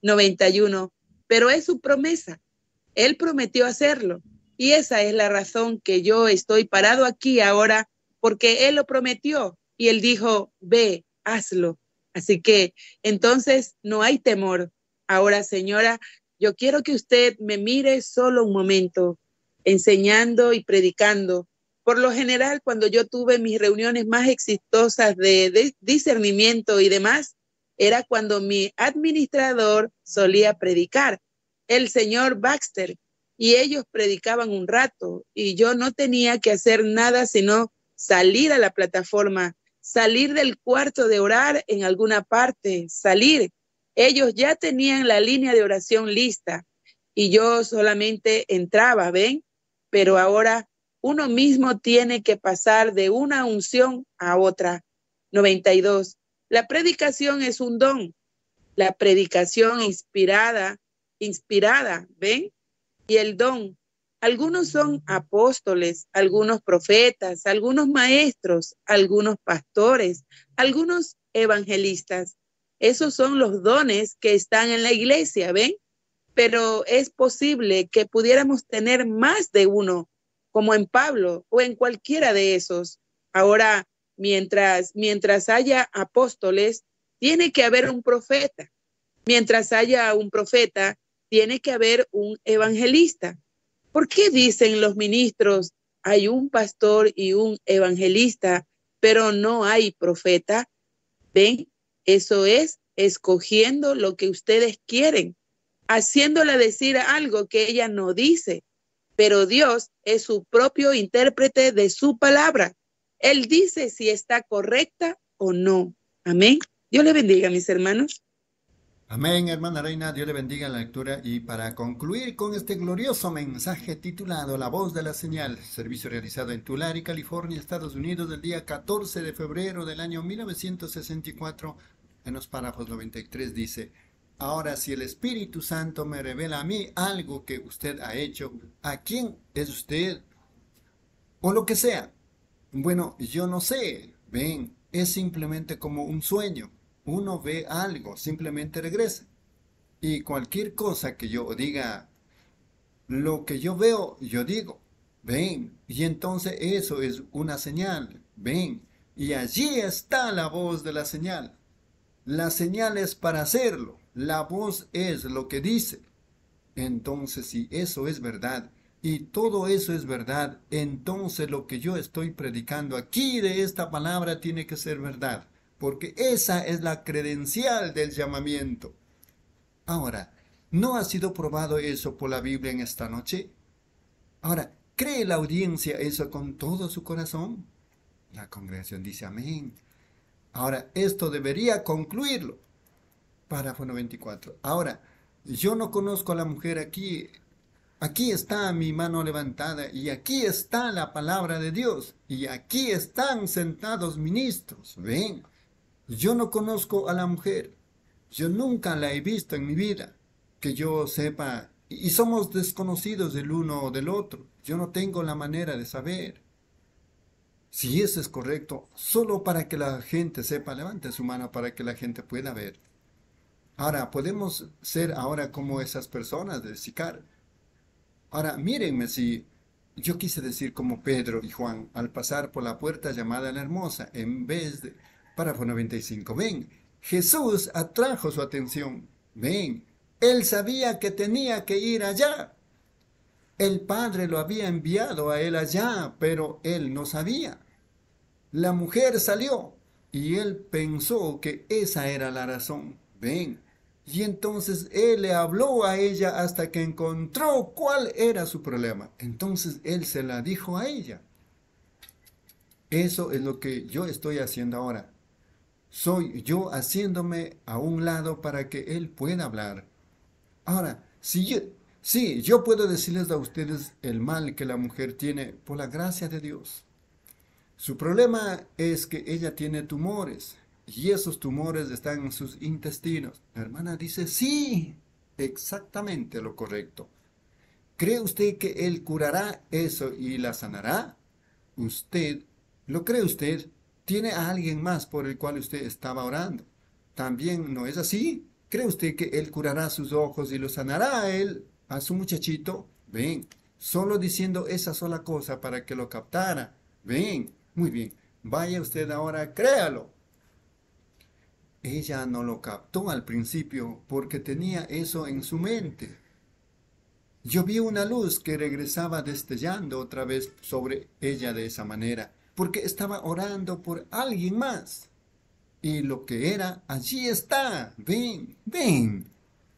91. Pero es su promesa. Él prometió hacerlo. Y esa es la razón que yo estoy parado aquí ahora, porque Él lo prometió. Y Él dijo, ve, hazlo. Así que entonces no hay temor. Ahora, señora, yo quiero que usted me mire solo un momento, enseñando y predicando. Por lo general, cuando yo tuve mis reuniones más exitosas de discernimiento y demás, era cuando mi administrador solía predicar, el señor Baxter, y ellos predicaban un rato, y yo no tenía que hacer nada sino salir a la plataforma, salir del cuarto de orar en alguna parte, salir. Ellos ya tenían la línea de oración lista, y yo solamente entraba, ¿ven? Pero ahora uno mismo tiene que pasar de una unción a otra. 92. La predicación es un don. La predicación inspirada, ¿ven? Y el don. Algunos son apóstoles, algunos profetas, algunos maestros, algunos pastores, algunos evangelistas. Esos son los dones que están en la iglesia, ¿ven? Pero es posible que pudiéramos tener más de uno, como en Pablo o en cualquiera de esos. Ahora, mientras haya apóstoles, tiene que haber un profeta. Mientras haya un profeta, tiene que haber un evangelista. ¿Por qué dicen los ministros, hay un pastor y un evangelista, pero no hay profeta? ¿Ven? Eso es escogiendo lo que ustedes quieren, haciéndola decir algo que ella no dice. Pero Dios es su propio intérprete de su palabra. Él dice si está correcta o no. Amén. Dios le bendiga, mis hermanos. Amén, hermana Reina, Dios le bendiga la lectura. Y para concluir con este glorioso mensaje titulado La Voz de la Señal, servicio realizado en Tulare, California, Estados Unidos, del día 14 de febrero del año 1964, en los párrafos 93 dice: ahora, si el Espíritu Santo me revela a mí algo que usted ha hecho, ¿a quién es usted? O lo que sea. Bueno, yo no sé. Ven, es simplemente como un sueño. Uno ve algo, simplemente regresa. Y cualquier cosa que yo diga, lo que yo veo, yo digo. Ven, y entonces eso es una señal. Ven, y allí está la voz de la señal. La señal es para hacerlo. La voz es lo que dice. Entonces, si eso es verdad, y todo eso es verdad, entonces lo que yo estoy predicando aquí de esta palabra tiene que ser verdad, porque esa es la credencial del llamamiento. Ahora, ¿no ha sido probado eso por la Biblia en esta noche? Ahora, ¿cree la audiencia eso con todo su corazón? La congregación dice amén. Ahora, esto debería concluirlo. Párrafo 94. Ahora, yo no conozco a la mujer aquí. Aquí está mi mano levantada y aquí está la palabra de Dios. Y aquí están sentados ministros. Ven, yo no conozco a la mujer. Yo nunca la he visto en mi vida. Que yo sepa, y somos desconocidos del uno o del otro. Yo no tengo la manera de saber. Si eso es correcto, solo para que la gente sepa, levante su mano para que la gente pueda ver. Ahora, podemos ser ahora como esas personas de Sicar. Ahora, mírenme si yo quise decir como Pedro y Juan al pasar por la puerta llamada la Hermosa, en vez de... Párrafo 95. Ven, Jesús atrajo su atención. Ven, él sabía que tenía que ir allá. El Padre lo había enviado a él allá, pero él no sabía. La mujer salió y él pensó que esa era la razón. Ven, y entonces él le habló a ella hasta que encontró cuál era su problema. Entonces él se la dijo a ella. Eso es lo que yo estoy haciendo ahora. Soy yo haciéndome a un lado para que él pueda hablar. Ahora, sí, yo puedo decirles a ustedes el mal que la mujer tiene por la gracia de Dios. Su problema es que ella tiene tumores y esos tumores están en sus intestinos. La hermana dice, sí, exactamente lo correcto. ¿Cree usted que él curará eso y la sanará? ¿Lo cree usted? ¿Tiene a alguien más por el cual usted estaba orando? ¿También no es así? ¿Cree usted que él curará sus ojos y lo sanará a él, a su muchachito? Ven, solo diciendo esa sola cosa para que lo captara. Ven, muy bien, vaya usted ahora, créalo. Ella no lo captó al principio porque tenía eso en su mente. Yo vi una luz que regresaba destellando otra vez sobre ella de esa manera, porque estaba orando por alguien más. Y lo que era, allí está. Ven, ven.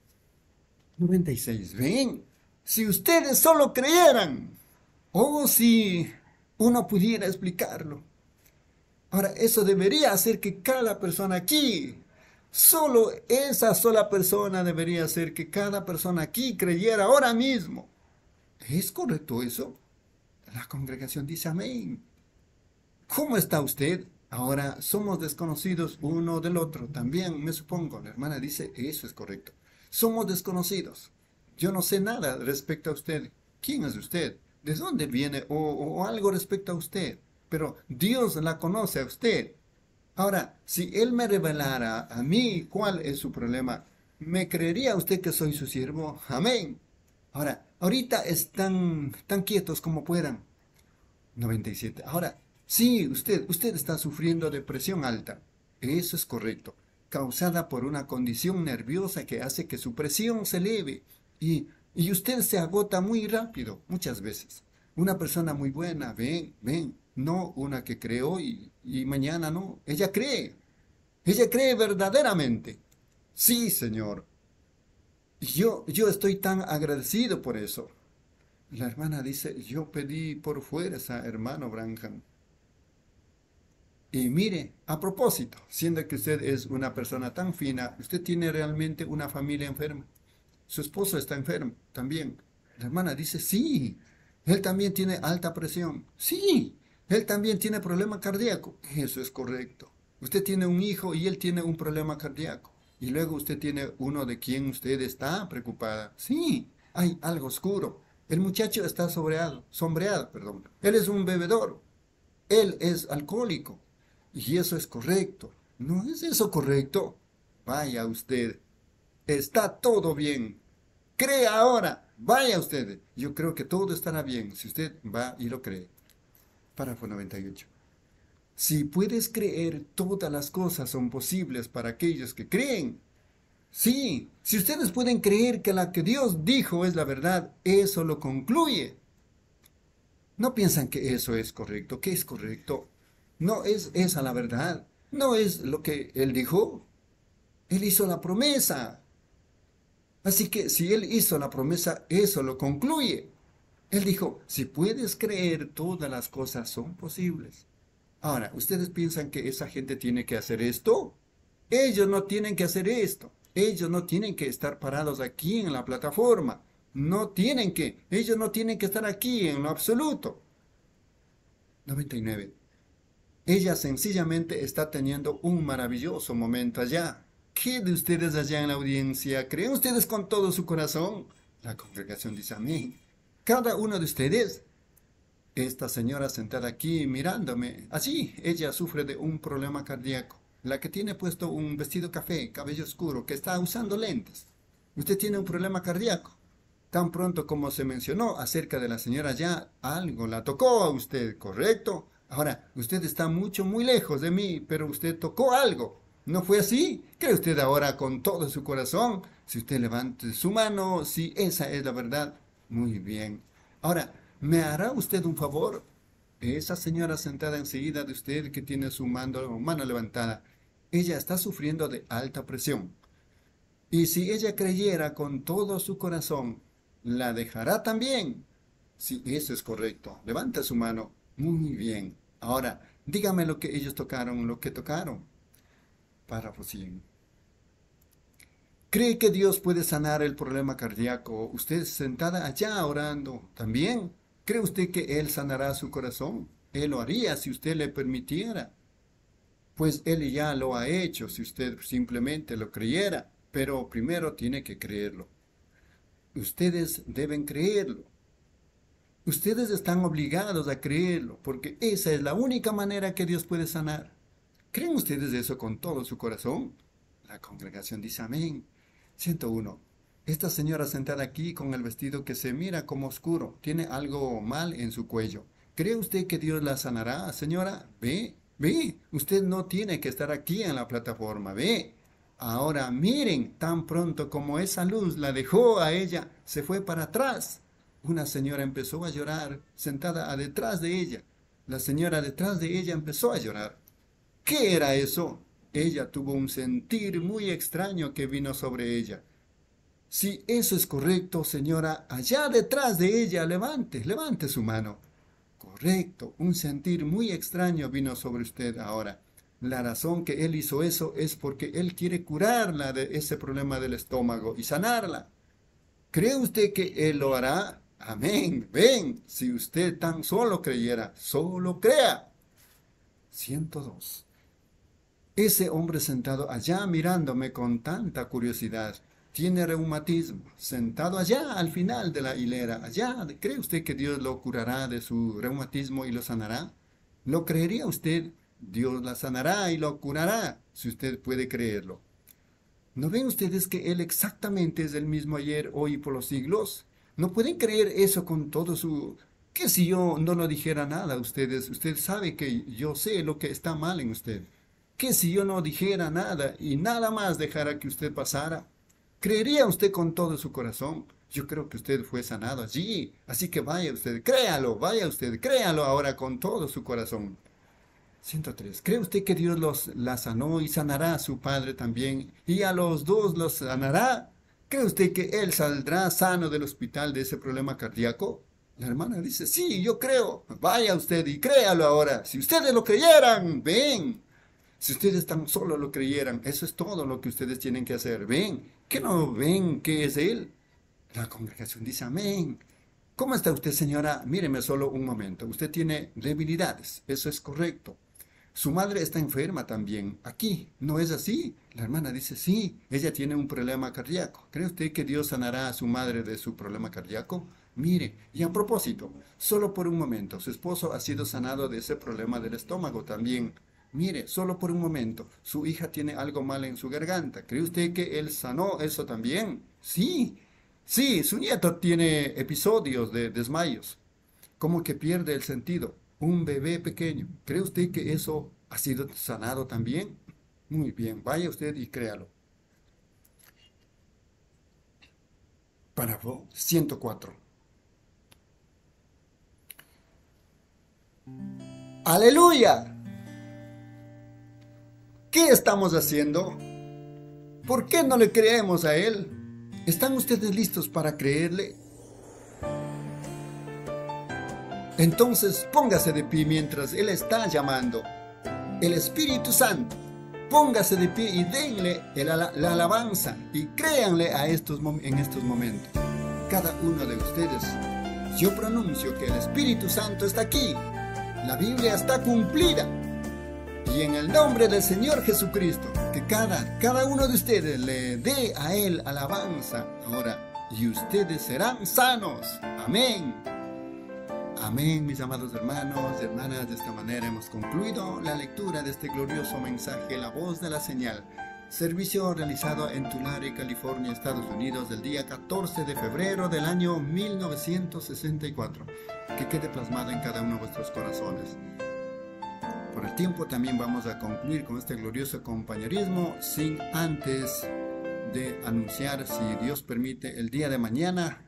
96, ven. Si ustedes solo creyeran. O si uno pudiera explicarlo. Ahora, eso debería hacer que cada persona aquí, solo esa sola persona debería hacer que cada persona aquí creyera ahora mismo. ¿Es correcto eso? La congregación dice amén. ¿Cómo está usted? Ahora somos desconocidos uno del otro. También me supongo. La hermana dice, eso es correcto. Somos desconocidos. Yo no sé nada respecto a usted. ¿Quién es usted? ¿De dónde viene? O algo respecto a usted. Pero Dios la conoce a usted. Ahora, si Él me revelara a mí cuál es su problema, ¿me creería usted que soy su siervo? Amén. Ahora, ahorita están tan quietos como puedan. 97. Ahora, sí, usted está sufriendo de presión alta. Eso es correcto. Causada por una condición nerviosa que hace que su presión se eleve. Y usted se agota muy rápido, muchas veces. Una persona muy buena, ven, no una que cree hoy y mañana no. Ella cree verdaderamente. Sí, Señor. Yo estoy tan agradecido por eso. La hermana dice, yo pedí por fuerza, hermano Branham. Y mire, a propósito, siendo que usted es una persona tan fina, usted tiene realmente una familia enferma. Su esposo está enfermo también. La hermana dice, sí, él también tiene alta presión. Sí, él también tiene problema cardíaco. Eso es correcto. Usted tiene un hijo y él tiene un problema cardíaco. Y luego usted tiene uno de quien usted está preocupada. Sí, hay algo oscuro. El muchacho está sombreado. Él es un bebedor. Él es alcohólico. Y eso es correcto. ¿No es eso correcto? Vaya usted. Está todo bien. Crea ahora. Vaya usted. Yo creo que todo estará bien si usted va y lo cree. Párrafo 98. Si puedes creer, todas las cosas son posibles para aquellos que creen. Sí, si ustedes pueden creer que la que Dios dijo es la verdad, eso lo concluye. ¿No piensan que eso es correcto? ¿Qué es correcto? No es esa la verdad. No es lo que Él dijo. Él hizo la promesa. Así que si Él hizo la promesa, eso lo concluye. Él dijo, si puedes creer, todas las cosas son posibles. Ahora, ¿ustedes piensan que esa gente tiene que hacer esto? Ellos no tienen que hacer esto. Ellos no tienen que estar parados aquí en la plataforma. Ellos no tienen que estar aquí en lo absoluto. 99. Ella sencillamente está teniendo un maravilloso momento allá. ¿Qué de ustedes allá en la audiencia? ¿Creen ustedes con todo su corazón? La congregación dice amén. Cada uno de ustedes. Esta señora sentada aquí mirándome. Allí ella sufre de un problema cardíaco. La que tiene puesto un vestido café, cabello oscuro, que está usando lentes. Usted tiene un problema cardíaco. Tan pronto como se mencionó acerca de la señora ya, algo la tocó a usted, ¿correcto? Ahora, usted está muy lejos de mí, pero usted tocó algo. ¿No fue así? ¿Cree usted ahora con todo su corazón? Si usted levante su mano, si esa es la verdad. Muy bien. Ahora, ¿me hará usted un favor? Esa señora sentada enseguida de usted que tiene su mano levantada, ella está sufriendo de alta presión. Y si ella creyera con todo su corazón, ¿la dejará también? Si eso es correcto, levanta su mano. Muy bien. Ahora, dígame lo que ellos tocaron, lo que tocaron. Párrafo 100. ¿Cree que Dios puede sanar el problema cardíaco? Usted sentada allá orando, ¿también? ¿Cree usted que Él sanará su corazón? Él lo haría si usted le permitiera. Pues Él ya lo ha hecho si usted simplemente lo creyera, pero primero tiene que creerlo. Ustedes deben creerlo. Ustedes están obligados a creerlo, porque esa es la única manera que Dios puede sanar. ¿Creen ustedes eso con todo su corazón? La congregación dice amén. 101. Esta señora sentada aquí con el vestido que se mira como oscuro, tiene algo mal en su cuello. ¿Cree usted que Dios la sanará, señora? Ve, usted no tiene que estar aquí en la plataforma, ve. Ahora miren, tan pronto como esa luz la dejó a ella, se fue para atrás. Una señora empezó a llorar, sentada detrás de ella. La señora detrás de ella empezó a llorar. ¿Qué era eso? Ella tuvo un sentir muy extraño que vino sobre ella. Si eso es correcto, señora, allá detrás de ella, levante su mano. Correcto, un sentir muy extraño vino sobre usted ahora. La razón que él hizo eso es porque él quiere curarla de ese problema del estómago y sanarla. ¿Cree usted que él lo hará? Amén. Ven, si usted tan solo creyera, solo crea. 102. Ese hombre sentado allá mirándome con tanta curiosidad, tiene reumatismo, sentado allá al final de la hilera, allá. ¿Cree usted que Dios lo curará de su reumatismo y lo sanará? ¿Lo creería usted? Dios la sanará y lo curará, si usted puede creerlo. ¿No ven ustedes que Él exactamente es el mismo ayer, hoy y por los siglos? ¿No pueden creer eso con todo su... ¿Qué si yo no lo dijera nada a ustedes? Usted sabe que yo sé lo que está mal en usted. ¿Qué si yo no dijera nada y nada más dejara que usted pasara? ¿Creería usted con todo su corazón? Yo creo que usted fue sanado allí. Así que vaya usted, créalo, vaya usted, créalo ahora con todo su corazón. 103. ¿Cree usted que Dios la sanó y sanará a su padre también? ¿Y a los dos los sanará? ¿Cree usted que él saldrá sano del hospital de ese problema cardíaco? La hermana dice, sí, yo creo. Vaya usted y créalo ahora. Si ustedes lo creyeran, ven. Si ustedes tan solo lo creyeran, eso es todo lo que ustedes tienen que hacer. Ven. ¿Qué no ven que es él? La congregación dice, amén. ¿Cómo está usted, señora? Míreme solo un momento. Usted tiene debilidades. Eso es correcto. Su madre está enferma también. Aquí, ¿no es así? La hermana dice, sí, ella tiene un problema cardíaco. ¿Cree usted que Dios sanará a su madre de su problema cardíaco? Mire, y a propósito, solo por un momento, su esposo ha sido sanado de ese problema del estómago también. Mire, solo por un momento, su hija tiene algo mal en su garganta. ¿Cree usted que él sanó eso también? Sí, sí, su nieto tiene episodios de desmayos, como que pierde el sentido. Un bebé pequeño. ¿Cree usted que eso ha sido sanado también? Muy bien, vaya usted y créalo. Párrafo 104. ¡Aleluya! ¿Qué estamos haciendo? ¿Por qué no le creemos a Él? ¿Están ustedes listos para creerle? Entonces póngase de pie mientras Él está llamando. El Espíritu Santo. Póngase de pie y denle la alabanza y créanle en estos momentos. Cada uno de ustedes. Yo pronuncio que el Espíritu Santo está aquí. La Biblia está cumplida. Y en el nombre del Señor Jesucristo, que cada uno de ustedes le dé a Él alabanza ahora. Y ustedes serán sanos. Amén. Amén, mis amados hermanos y hermanas. De esta manera hemos concluido la lectura de este glorioso mensaje, La Voz de la Señal. Servicio realizado en Tulare, California, Estados Unidos, del día 14 de febrero del año 1964. Que quede plasmado en cada uno de vuestros corazones. Por el tiempo también vamos a concluir con este glorioso compañerismo, sin antes de anunciar, si Dios permite, el día de mañana,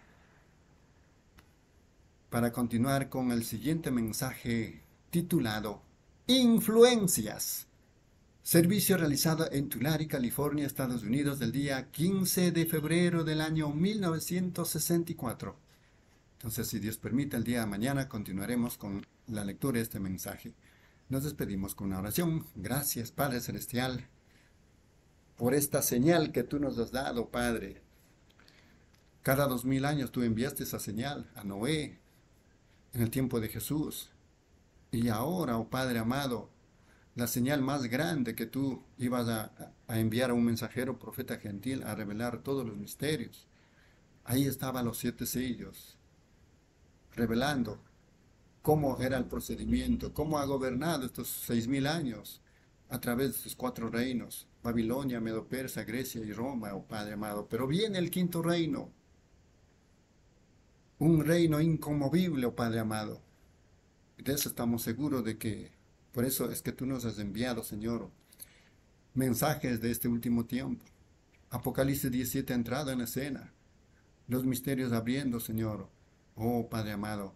para continuar con el siguiente mensaje titulado Influencias. Servicio realizado en Tulare, California, Estados Unidos, del día 15 de febrero del año 1964. Entonces, si Dios permite, el día de mañana continuaremos con la lectura de este mensaje. Nos despedimos con una oración. Gracias, Padre Celestial, por esta señal que tú nos has dado, Padre. Cada 2000 años tú enviaste esa señal a Noé, en el tiempo de Jesús. Y ahora, oh Padre amado, la señal más grande que tú ibas a enviar a un mensajero profeta gentil a revelar todos los misterios. Ahí estaban los 7 sellos, revelando cómo era el procedimiento, cómo ha gobernado estos 6000 años a través de sus 4 reinos, Babilonia, Medo-Persa, Grecia y Roma, oh Padre amado. Pero viene el 5.º reino, un reino inconmovible, oh Padre amado. De eso estamos seguros de que, por eso es que tú nos has enviado, Señor, mensajes de este último tiempo. Apocalipsis 17 ha entrado en escena, los misterios abriendo, Señor. Oh Padre amado,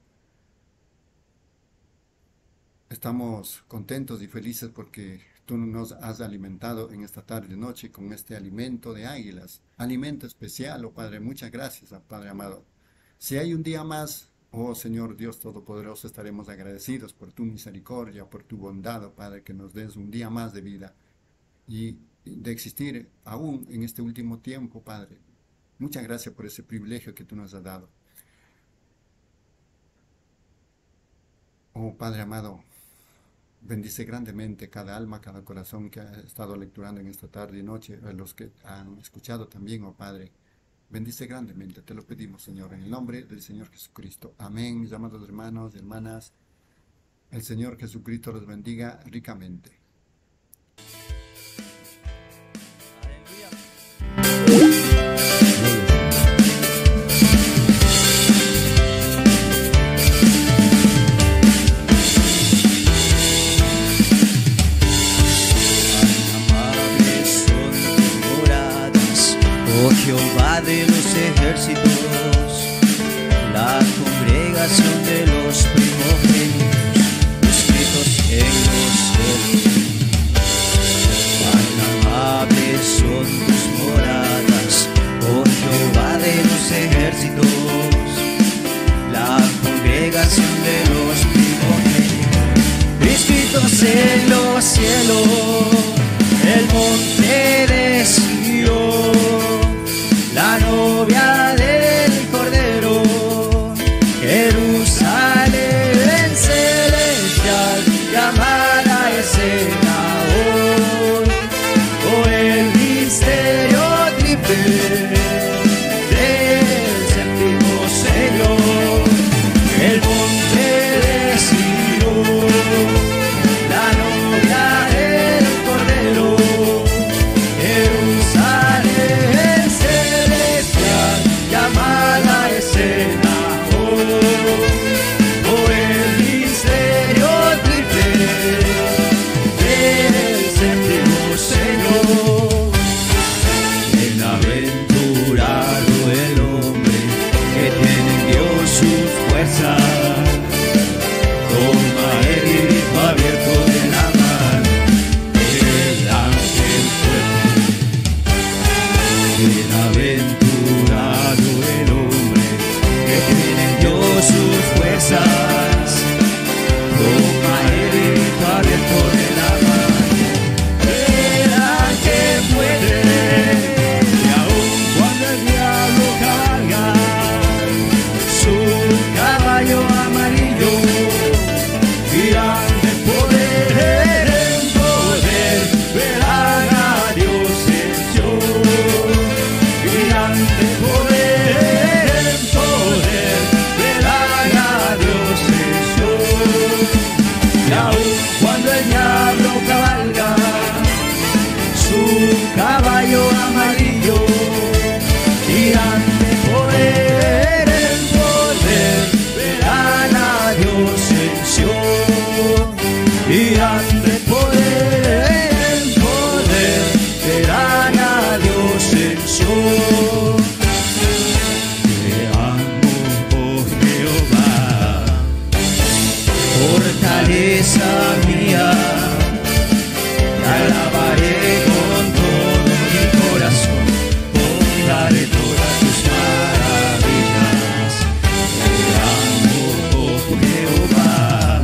estamos contentos y felices porque tú nos has alimentado en esta tarde y noche con este alimento de águilas, alimento especial, oh Padre. Muchas gracias, Padre amado. Si hay un día más, oh Señor Dios Todopoderoso, estaremos agradecidos por tu misericordia, por tu bondad, oh Padre, que nos des un día más de vida y de existir aún en este último tiempo, Padre. Muchas gracias por ese privilegio que tú nos has dado. Oh Padre amado, bendice grandemente cada alma, cada corazón que ha estado lecturando en esta tarde y noche, a los que han escuchado también, oh Padre. Bendice grandemente, te lo pedimos, Señor, en el nombre del Señor Jesucristo. Amén, mis amados hermanos y hermanas. El Señor Jesucristo los bendiga ricamente. Oh Jehová de los ejércitos, la congregación de los primogénitos, escritos en los cielos. Cuán amables son tus moradas, oh Jehová de los ejércitos, la congregación de los primogénitos, escritos en los cielos, el monte de Sion, la novia del Cordero, Jerusalén celestial, llamada escena hoy, oh el misterio triple del séptimo sello, el monte de Sion, la novia del Cordero, Jerusalén celestial, llamada escena oh el misterio triple del séptimo sello. Bienaventurado el hombre que tiene en Dios sus fuerzas, toma el grito abierto de la mano el ángel fuerte. Bienaventurado el hombre que tiene en Dios sus fuerzas, toma el grito abierto de la mano el ángel fuerte. Y aun cuando el diablo cabalga su caballo amarillo, irán de poder en poder, verán a Dios en Sion. Irán de poder en poder, verán a Dios en Sion. Y aun cuando el diablo cabalga su caballo amarillo, irán de poder en poder, verán a Dios en Sion. Irán de poder en poder, verán a Dios en Sion. Te amo, oh Jehová, fortaleza mía, te alabaré con todo mi corazón, contaré todas tus maravillas. Te amo, oh Jehová,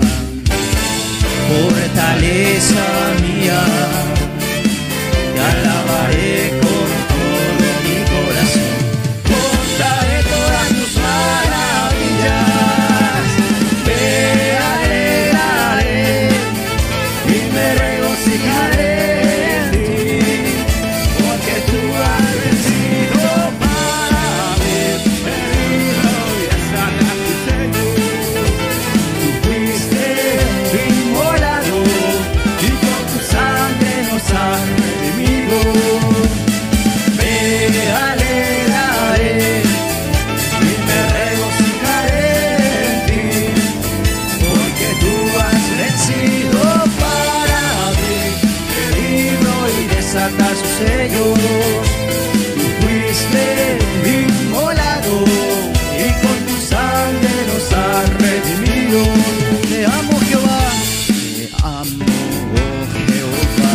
fortaleza mía, te alabaré con todo mi corazón, contaré todas tus maravillas. Me alegraré y me regocijaré en ti, porque tú has vencido para mí el libro y sanar tu sello. Tú fuiste inmolado y con tu sangre nos has redimido. Me alegraré y me regocijaré en ti, porque tú has vencido para mí el libro y desatar sus sellos. Tú fuiste inmolado y con tu sangre nos has redimido. Te amo, Jehová, te amo, oh Jehová,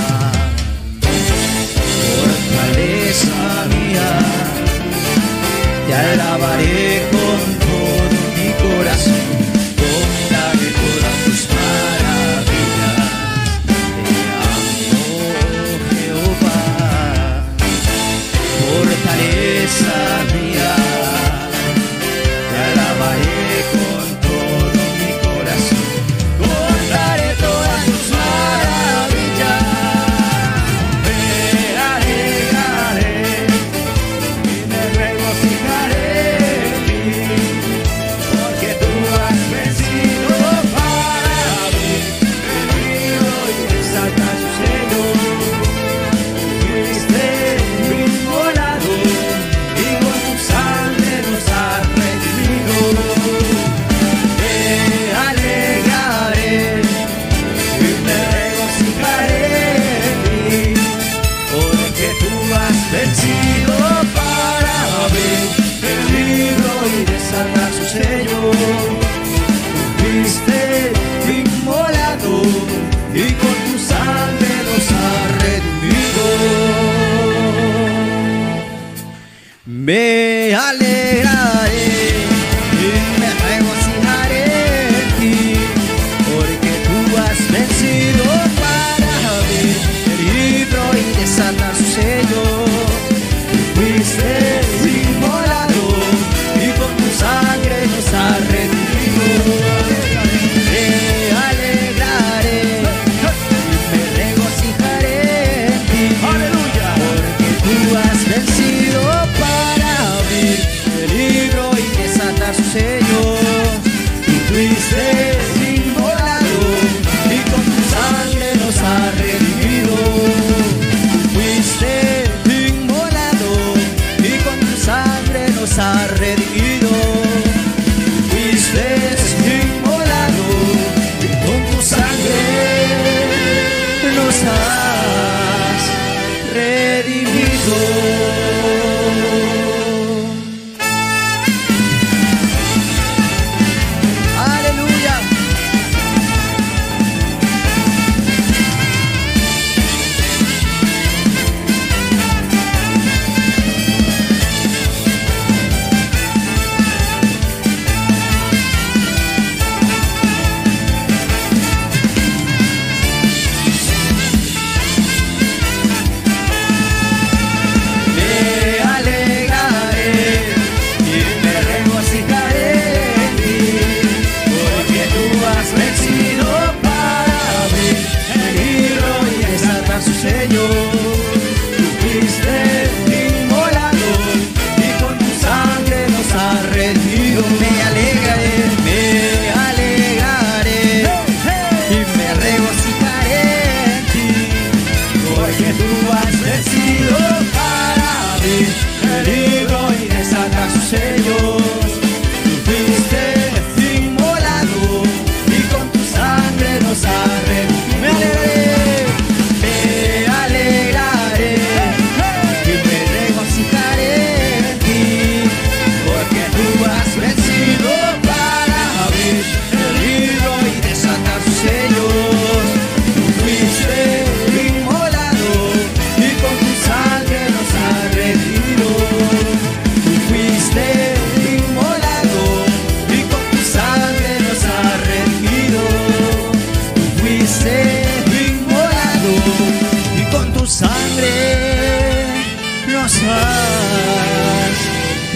fortaleza mía, te alabaré con todo mi corazón, contaré todas tus maravillas. Te amo, oh Jehová, fortaleza mía, te alabaré con todo mi corazón,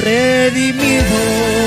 redimido.